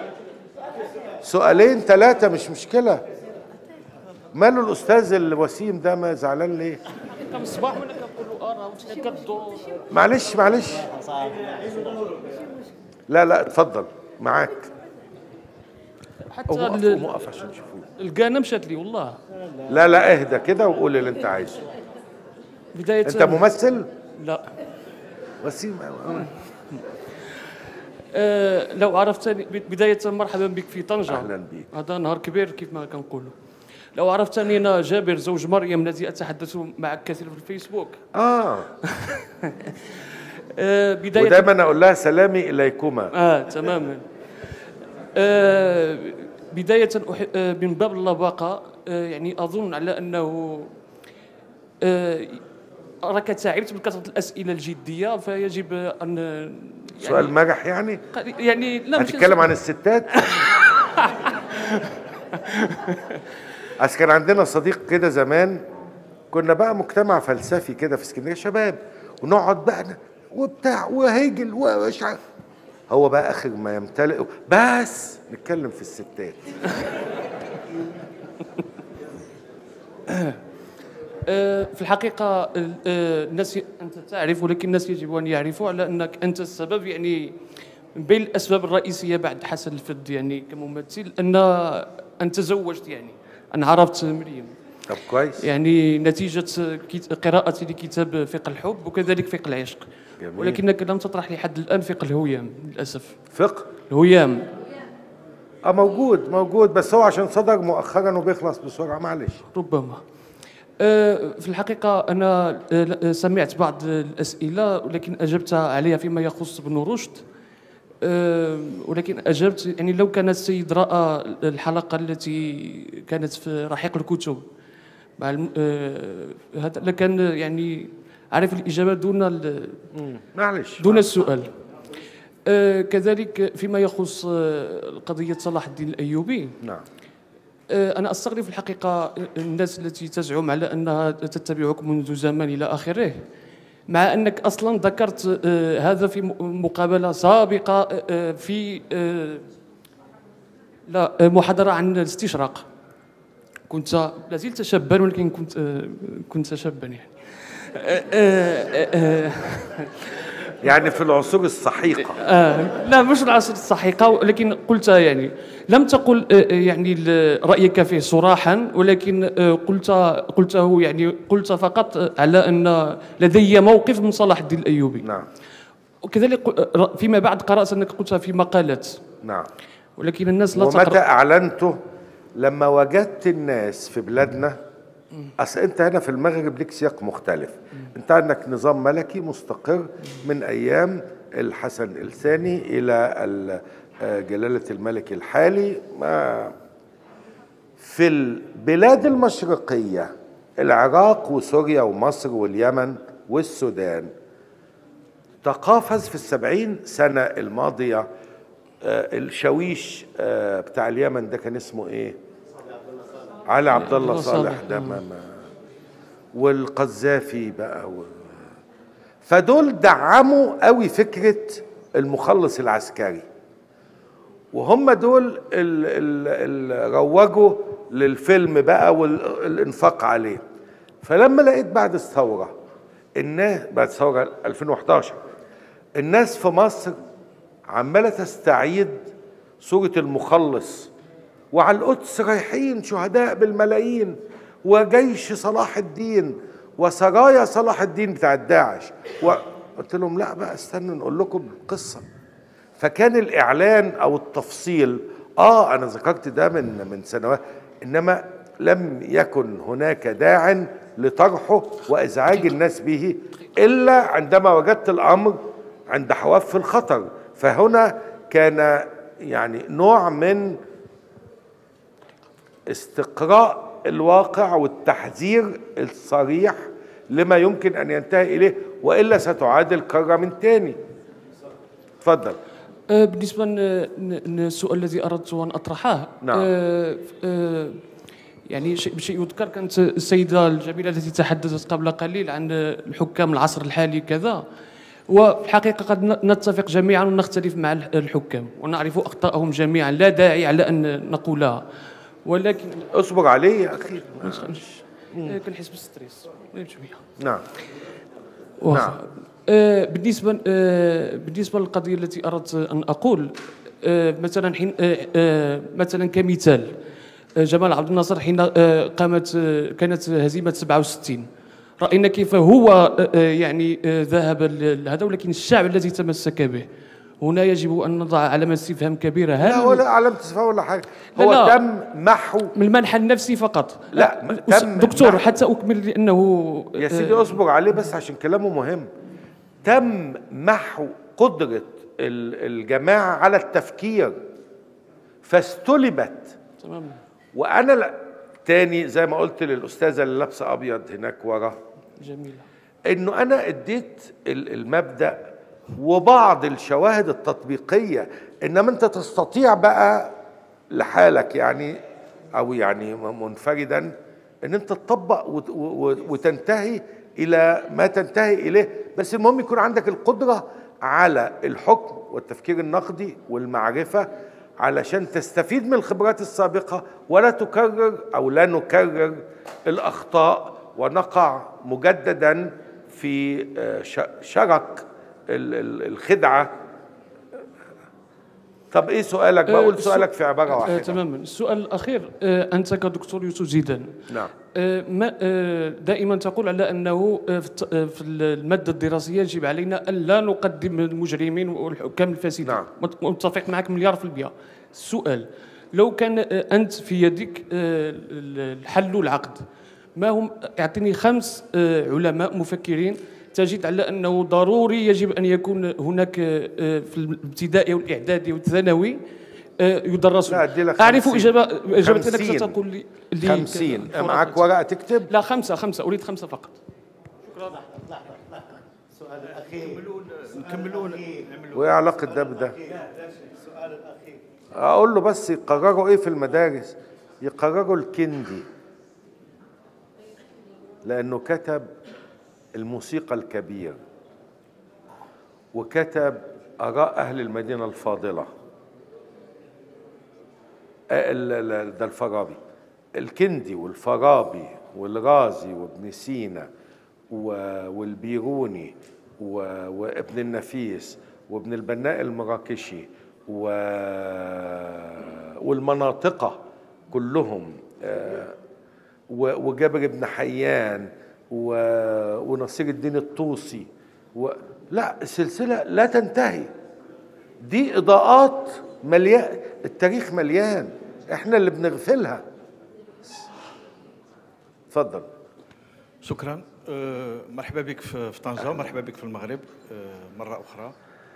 سؤالين ثلاثة مش مشكلة. ماله الأستاذ الوسيم ده ما زعلان ليه؟ كم صباح وانا كنقولوا معلش لا اتفضل معاك. حتى وقف عشان تشوفوه. القانا مشات لي والله. لا اهدى كده وقول اللي انت عايزه. بداية انت ممثل؟ لا وسيم. لو عرفتني بداية مرحبا بك في طنجة. أهلا بك. هذا نهار كبير كيف ما كنقولوا. لو عرفتني أنا جابر زوج مريم الذي أتحدث معك كثيرا في الفيسبوك. بداية ودائما أقول لها سلامي إليكما. تماما. بداية من باب اللباقة يعني أظن على أنه راك تعبت من كثرة الأسئلة الجدية فيجب أن يعني سؤال مرح يعني لا مش هتتكلم عن الستات. أصل كان عندنا صديق كده زمان، كنا بقى مجتمع فلسفي كده في اسكندرية شباب، ونقعد بقى وبتاع وهيجل ومش عارف، هو بقى آخر ما يمتلئ بس نتكلم في الستات. في الحقيقة الناس أنت تعرف ولكن الناس يجب أن يعرفوا على أنك أنت السبب يعني من بين الأسباب الرئيسية بعد حسن الفد يعني كممثل أن تزوجت يعني أنا عرفت مريم. طب كويس. يعني نتيجة قراءتي لكتاب فقه الحب وكذلك فقه العشق. جميل. ولكنك لم تطرح لي حد الآن فقه الهيام للأسف. فقه؟ الهيام. موجود بس هو عشان صدر مؤخرا وبيخلص بسرعة معلش. ربما. في الحقيقة أنا سمعت بعض الأسئلة ولكن أجبت عليها فيما يخص ابن رشد، ولكن أجبت يعني لو كان السيد رأى الحلقة التي كانت في رحيق الكتب مع هذا لكان يعني عارف الإجابة دون السؤال. كذلك فيما يخص قضية صلاح الدين الأيوبي. نعم. أنا أستغرب في الحقيقة الناس التي تزعم على أنها تتبعك منذ زمان إلى آخره، مع أنك أصلا ذكرت هذا في مقابلة سابقة في محاضرة عن الاستشراق. كنت لازلت شابا ولكن كنت شابا يعني. يعني في العصور السحيقة. لا مش العصور السحيقة، ولكن قلت يعني لم تقل يعني رأيك فيه صراحا، ولكن قلته يعني قلت فقط على أن لدي موقف من صلاح الدين الأيوبي. نعم. وكذلك فيما بعد قرأت أنك قلتها في مقالات. نعم. ولكن الناس لا ومتى تقرأ. أعلنته؟ لما وجدت الناس في بلادنا. أصل أنت هنا في المغرب لك سياق مختلف. أنت عندك نظام ملكي مستقر من أيام الحسن الثاني إلى جلالة الملك الحالي. في البلاد المشرقية، العراق وسوريا ومصر واليمن والسودان، تقافز في 70 سنة الماضية الشاويش بتاع اليمن ده كان اسمه ايه؟ علي عبد الله صالح ده والقذافي بقى فدول دعموا قوي فكرة المخلص العسكري، وهم دول اللي روجوا للفيلم بقى والانفاق عليه. فلما لقيت بعد الثورة الناس، بعد الثورة 2011، الناس في مصر عمالة تستعيد صورة المخلص، وعلى القدس رايحين شهداء بالملايين، وجيش صلاح الدين وسرايا صلاح الدين بتاع داعش. قلت لهم لا بقى استنوا نقول لكم القصة. فكان الإعلان أو التفصيل أنا ذكرت ده من سنوات، إنما لم يكن هناك داع لطرحه وإزعاج الناس به إلا عندما وجدت الأمر عند حواف الخطر. فهنا كان يعني نوع من استقراء الواقع والتحذير الصريح لما يمكن أن ينتهي إليه، وإلا ستعاد الكرة من تاني. تفضل. بالنسبة للسؤال الذي أردت أن أطرحه، نعم. يعني شيء يذكر، كانت السيدة الجميلة التي تحدثت قبل قليل عن الحكام العصر الحالي كذا، وفي الحقيقة قد نتفق جميعا ونختلف مع الحكام ونعرف أخطاءهم جميعا، لا داعي على أن نقولها، ولكن اصبر عليه يا أخي. كنحس بالستريس شوية. نعم. نعم. بالنسبة للقضية التي أردت أن أقول، مثلا حين مثلا كمثال، جمال عبد الناصر حين كانت هزيمة 67، رأينا كيف هو يعني ذهب لهذا، ولكن الشعب الذي تمسك به. هنا يجب أن نضع علامة استفهام كبيرة. لا ولا علامة استفهام ولا حاجة، هو تم محو من المنحى النفسي فقط. لا دكتور حتى أكمل لأنه يا سيدي اصبر عليه بس عشان كلامه مهم. تم محو قدرة الجماعة على التفكير فاستلبت. تمام. وأنا تاني زي ما قلت للأستاذة اللي لابسة أبيض هناك ورا، جميلة، إنه أنا اديت المبدأ وبعض الشواهد التطبيقية، إنما أنت تستطيع بقى لحالك يعني أو يعني منفردا إن أنت تطبق وتنتهي إلى ما تنتهي إليه، بس المهم يكون عندك القدرة على الحكم والتفكير النقدي والمعرفة علشان تستفيد من الخبرات السابقة ولا تكرر أو لا نكرر الأخطاء ونقع مجددا في شرك الخدعة. طب ايه سؤالك؟ بقول سؤالك في عبارة واحدة. تماما. السؤال الأخير، أنت كدكتور يوسف زيدان، نعم، دائما تقول على أنه في المادة الدراسية يجب علينا أن لا نقدم المجرمين والحكام الفاسدين. نعم. متفق معك مليار في المئة. السؤال، لو كان أنت في يدك الحل والعقد، ما هم؟ اعطيني 5 علماء مفكرين تجد على أنه ضروري يجب أن يكون هناك في الابتدائي والإعدادي والثانوي يدرسون. أعرف إجابتك ستقول لي 50. معك ورقة تكتب؟ لا 5 أريد 5 فقط. شكرا. لحظة. السؤال الأخير نكملون. وإيه علاقة ده بده؟ السؤال الأخير أقول له بس يقرروا إيه في المدارس؟ يقرروا الكندي، لأنه كتب الموسيقى الكبير وكتب آراء أهل المدينة الفاضلة. ده الفارابي، الكندي والفارابي والرازي وابن سينا والبيروني وابن النفيس وابن البناء المراكشي والمناطقة كلهم، وجابر بن حيان ونصير الدين الطوسي لا السلسلة لا تنتهي. دي إضاءات مليئة. التاريخ مليان، احنا اللي بنغفلها. اتفضل. شكرا. مرحبا بك في طنجة، مرحبا بك في المغرب مرة أخرى،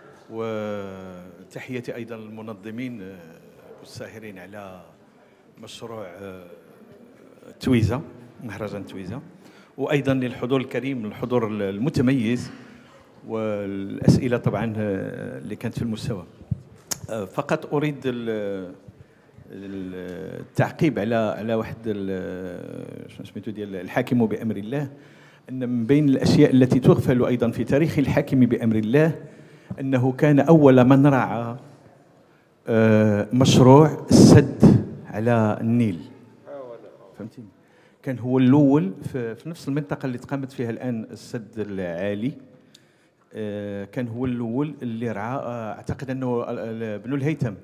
وتحياتي أيضا للمنظمين والساهرين على مشروع تويزا، مهرجان تويزا، وأيضا للحضور الكريم، الحضور المتميز، والأسئلة طبعا اللي كانت في المستوى. فقط أريد التعقيب على واحد شنو سميتو ديال الحاكم بأمر الله، أن من بين الأشياء التي تغفل أيضا في تاريخ الحاكم بأمر الله أنه كان أول من رعى مشروع السد على النيل. فهمتيني؟ كان هو الأول في نفس المنطقة اللي تقامت فيها الآن السد العالي، كان هو الأول اللي رعى. أعتقد أنه ابن الهيثم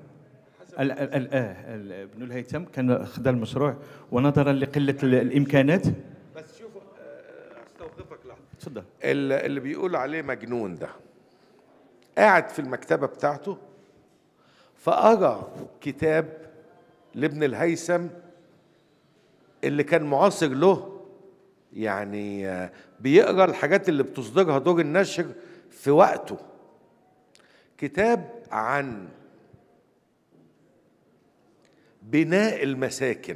ابن الهيثم كان خدا المشروع، ونظرا لقلة الإمكانات. بس شوفوا استوقفك لحظة. تفضل. اللي بيقول عليه مجنون ده قاعد في المكتبة بتاعته فقرأ كتاب لابن الهيثم اللي كان معاصر له، يعني بيقرأ الحاجات اللي بتصدرها دور النشر في وقته. كتاب عن بناء المساكن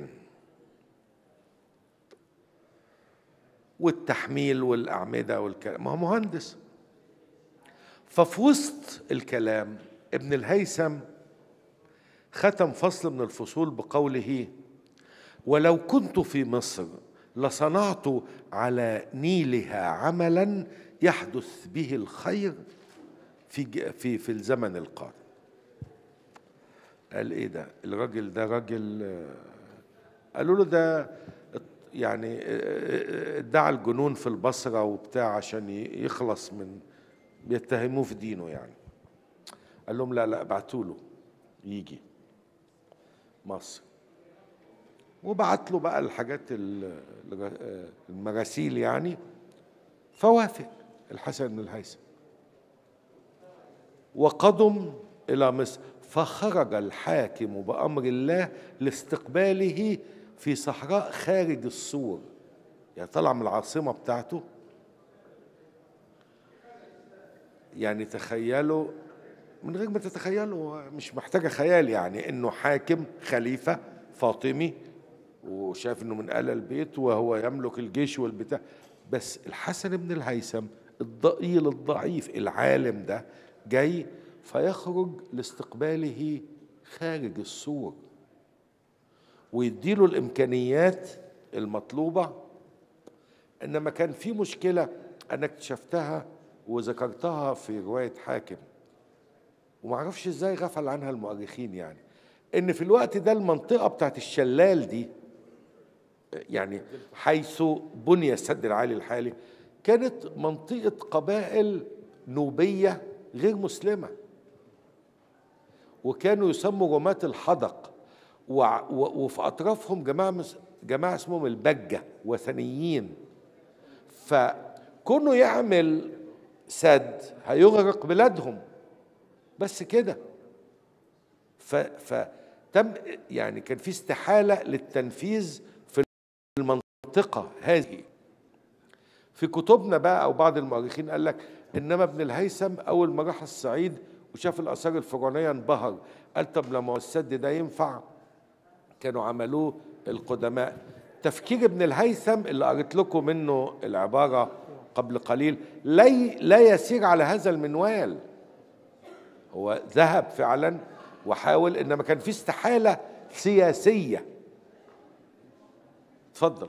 والتحميل والأعمدة والكلام، ما هو مهندس. ففي وسط الكلام ابن الهيثم ختم فصل من الفصول بقوله: ولو كنت في مصر لصنعت على نيلها عملا يحدث به الخير في الزمن القادم. قال ايه ده؟ الراجل ده راجل، قالوا له ده يعني ادعى الجنون في البصرة وبتاع عشان يخلص من، بيتهموه في دينه يعني. قال لهم لا ابعتوا له يجي مصر، وبعت له بقى الحاجات المراسيل يعني. فوافق الحسن بن الهيثم وقدم إلى مصر، فخرج الحاكم بأمر الله لاستقباله في صحراء خارج السور، يعني طلع من العاصمة بتاعته. يعني تخيلوا من غير ما تتخيلوا، مش محتاجة خيال، يعني انه حاكم خليفة فاطمي وشاف انه من آل البيت وهو يملك الجيش والبتاع، بس الحسن بن الهيثم الضئيل الضعيف العالم ده جاي فيخرج لاستقباله خارج السور ويديله الإمكانيات المطلوبة. إنما كان في مشكلة أنا اكتشفتها وذكرتها في رواية حاكم، ومعرفش إزاي غفل عنها المؤرخين، يعني إن في الوقت ده المنطقة بتاعت الشلال دي، يعني حيث بني السد العالي الحالي، كانت منطقة قبائل نوبية غير مسلمة، وكانوا يسموا رماة الحدق، وفي أطرافهم جماعة اسمهم البجة وثنيين. فكونه يعمل سد هيغرق بلادهم بس كده. فتم يعني كان في استحالة للتنفيذ في المنطقة هذه. في كتبنا بقى أو بعض المؤرخين قال لك إنما ابن الهيثم أول ما راح الصعيد وشاف الآثار الفرعونية انبهر، قال طب لما السد ده ينفع كانوا عملوه القدماء. تفكير ابن الهيثم اللي قريت لكم منه العبارة قبل قليل لا يسير على هذا المنوال. هو ذهب فعلا وحاول، إنما كان في استحالة سياسية. تفضل.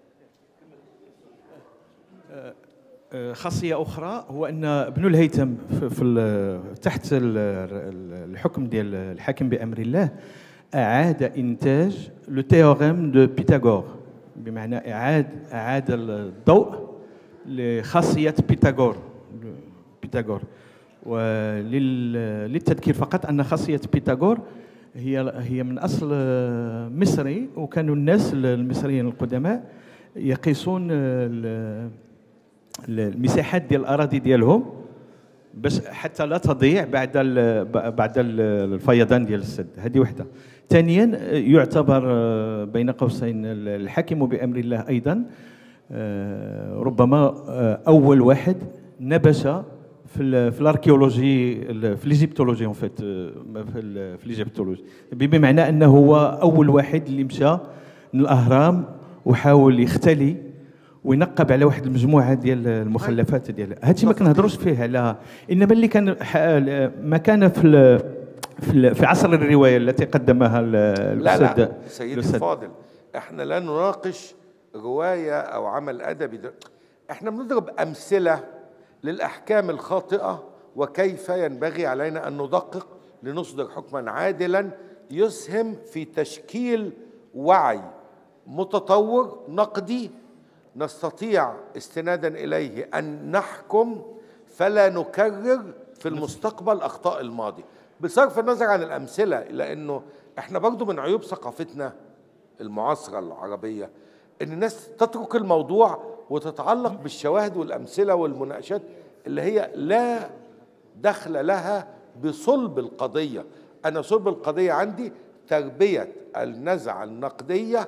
خاصية أخرى هو أن ابن الهيثم تحت الحكم ديال الحاكم بأمر الله أعاد إنتاج لو تيوريم دو بيثاغور، بمعنى أعاد الضوء لخاصية بيثاغور. وللتذكير فقط أن خاصية بيثاغور هي من أصل مصري، وكانوا الناس المصريين القدماء يقيسون المساحات ديال الأراضي ديالهم باش حتى لا تضيع بعد الفيضان ديال السد. هذه وحده. ثانيا يعتبر بين قوسين الحاكم بامر الله ايضا ربما اول واحد نبش في الاركيولوجي في ليجيبتولوجي اون فيت في ليجيبتولوجي، بمعنى انه هو اول واحد اللي مشى للاهرام وحاول يختلي وينقب على واحد المجموعه ديال المخلفات ديال هادشي. ما كنهضروش فيه على، انما اللي كان ما كان في عصر الروايه التي قدمها الاستاذ. لا سيدي الفاضل، احنا لا نناقش روايه او عمل ادبي، احنا بنضرب امثله للاحكام الخاطئه وكيف ينبغي علينا ان ندقق لنصدر حكما عادلا يسهم في تشكيل وعي متطور نقدي نستطيع استنادا اليه ان نحكم فلا نكرر في المستقبل اخطاء الماضي، بصرف النظر عن الامثله. لانه احنا برضو من عيوب ثقافتنا المعاصره العربيه ان الناس تترك الموضوع وتتعلق بالشواهد والامثله والمناقشات اللي هي لا دخل لها بصلب القضيه. انا صلب القضيه عندي تربيه النزعه النقديه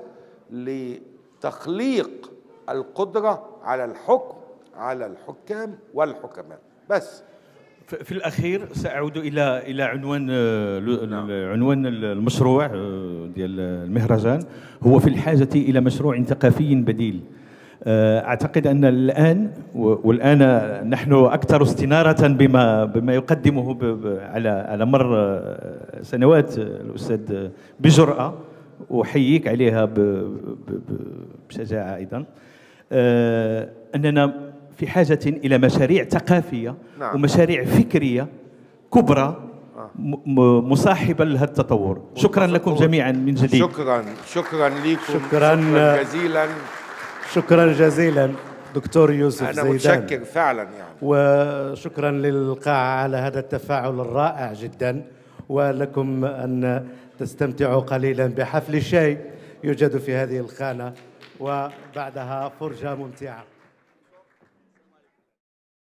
لتخليق القدره على الحكم على الحكام والحكماء بس. في الاخير ساعود الى عنوان المشروع ديال المهرجان. هو في الحاجه الى مشروع ثقافي بديل. اعتقد ان والان نحن اكثر استناره بما يقدمه على مر سنوات الاستاذ بجرأه، احييك عليها بشجاعه ايضا. اننا في حاجه الى مشاريع ثقافيه ومشاريع فكريه كبرى مصاحبه لهذا التطور. شكرا لكم جميعا من جديد. شكرا لكم. شكرا جزيلا. شكرا جزيلا دكتور يوسف زيدان. أنا متشكر فعلا يعني. وشكرا للقاعة على هذا التفاعل الرائع جدا، ولكم أن تستمتعوا قليلا بحفل شاي يوجد في هذه الخانة، وبعدها فرجة ممتعة.